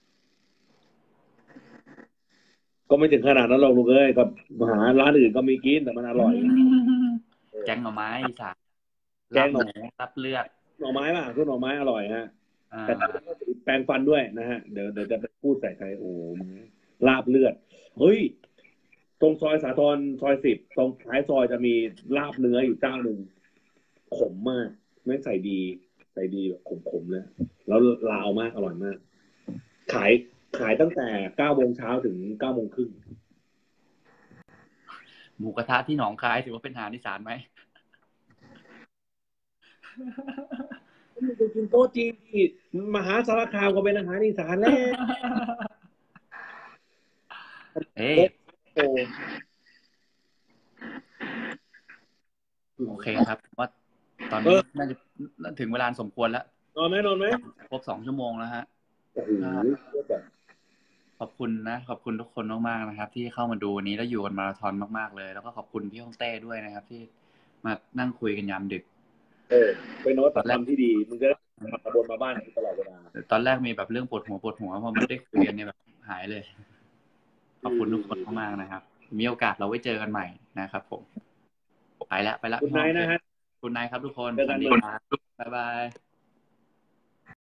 ก็ไม่ถึงขนาดนั้นหรอกลูกเอ้ยกับหาร้านอื่นก็มีกินแต่มันอร่อยแกงหน่อไม้อีสานแกลาบงหหน่อมูรับเลือดหน่อไม้ป่ะคือหน่อไม้อร่อยฮะอ่าแต่ต้องแปรงฟันด้วยนะฮะ เดี๋ยวเดี๋ยวจะไปพูดใส่ใครโอ้โหลาบเลือด เฮ้ย ตรงซอยสาทรซอยสิบตรงท้ายซอยจะมีลาบเนื้ออยู่เจ้าหนึ่งขมมากแม่งใส่ดี ใส่ดีแบบขมๆเลย แล้วลาวมากอร่อยมาก ขายขายตั้งแต่เก้าโมงเช้าถึงเก้าโมงครึ่งหมูกระทะที่หนองคายถือว่าเป็นอาหารอีสานไหมไปกินโต๊ะจีนที่มหาสารคามก็เป็นอาหารอีสานแล้วเอ้ยโอ้โอเคครับว่าตอนเอนี้อน่าจะถึงเวลาสมควรแล้วนอนไหมนอนไหมครบสองชั่วโมงแล้วฮะโอ้โหแบบขอบคุณนะ ขอบคุณทุกคนมากๆนะครับ ที่เข้ามาดูวันนี้แล้วอยู่กันมาราธอนมากๆเลย แล้วก็ขอบคุณพี่ฮ่องเต้ด้วยนะครับ ที่มานั่งคุยกันยามดึกเออเป็นนวัตกรรมที่ดีมึงจะมาบนมาบ้านตลอดเวลาตอนแรกมีแบบเรื่องปวดหัวปวดหัวพอไม่ได้คุยกันเนี่ยแบบหายเลย ขอบคุณทุกคนมากๆนะครับ มีโอกาสเราไว้เจอกันใหม่นะครับผม ไปแล้วไปแล้วคุณนายนะฮะคุณนายครับทุกคนเจอสกัวัน สดีใหม่ครับบ๊ายบาย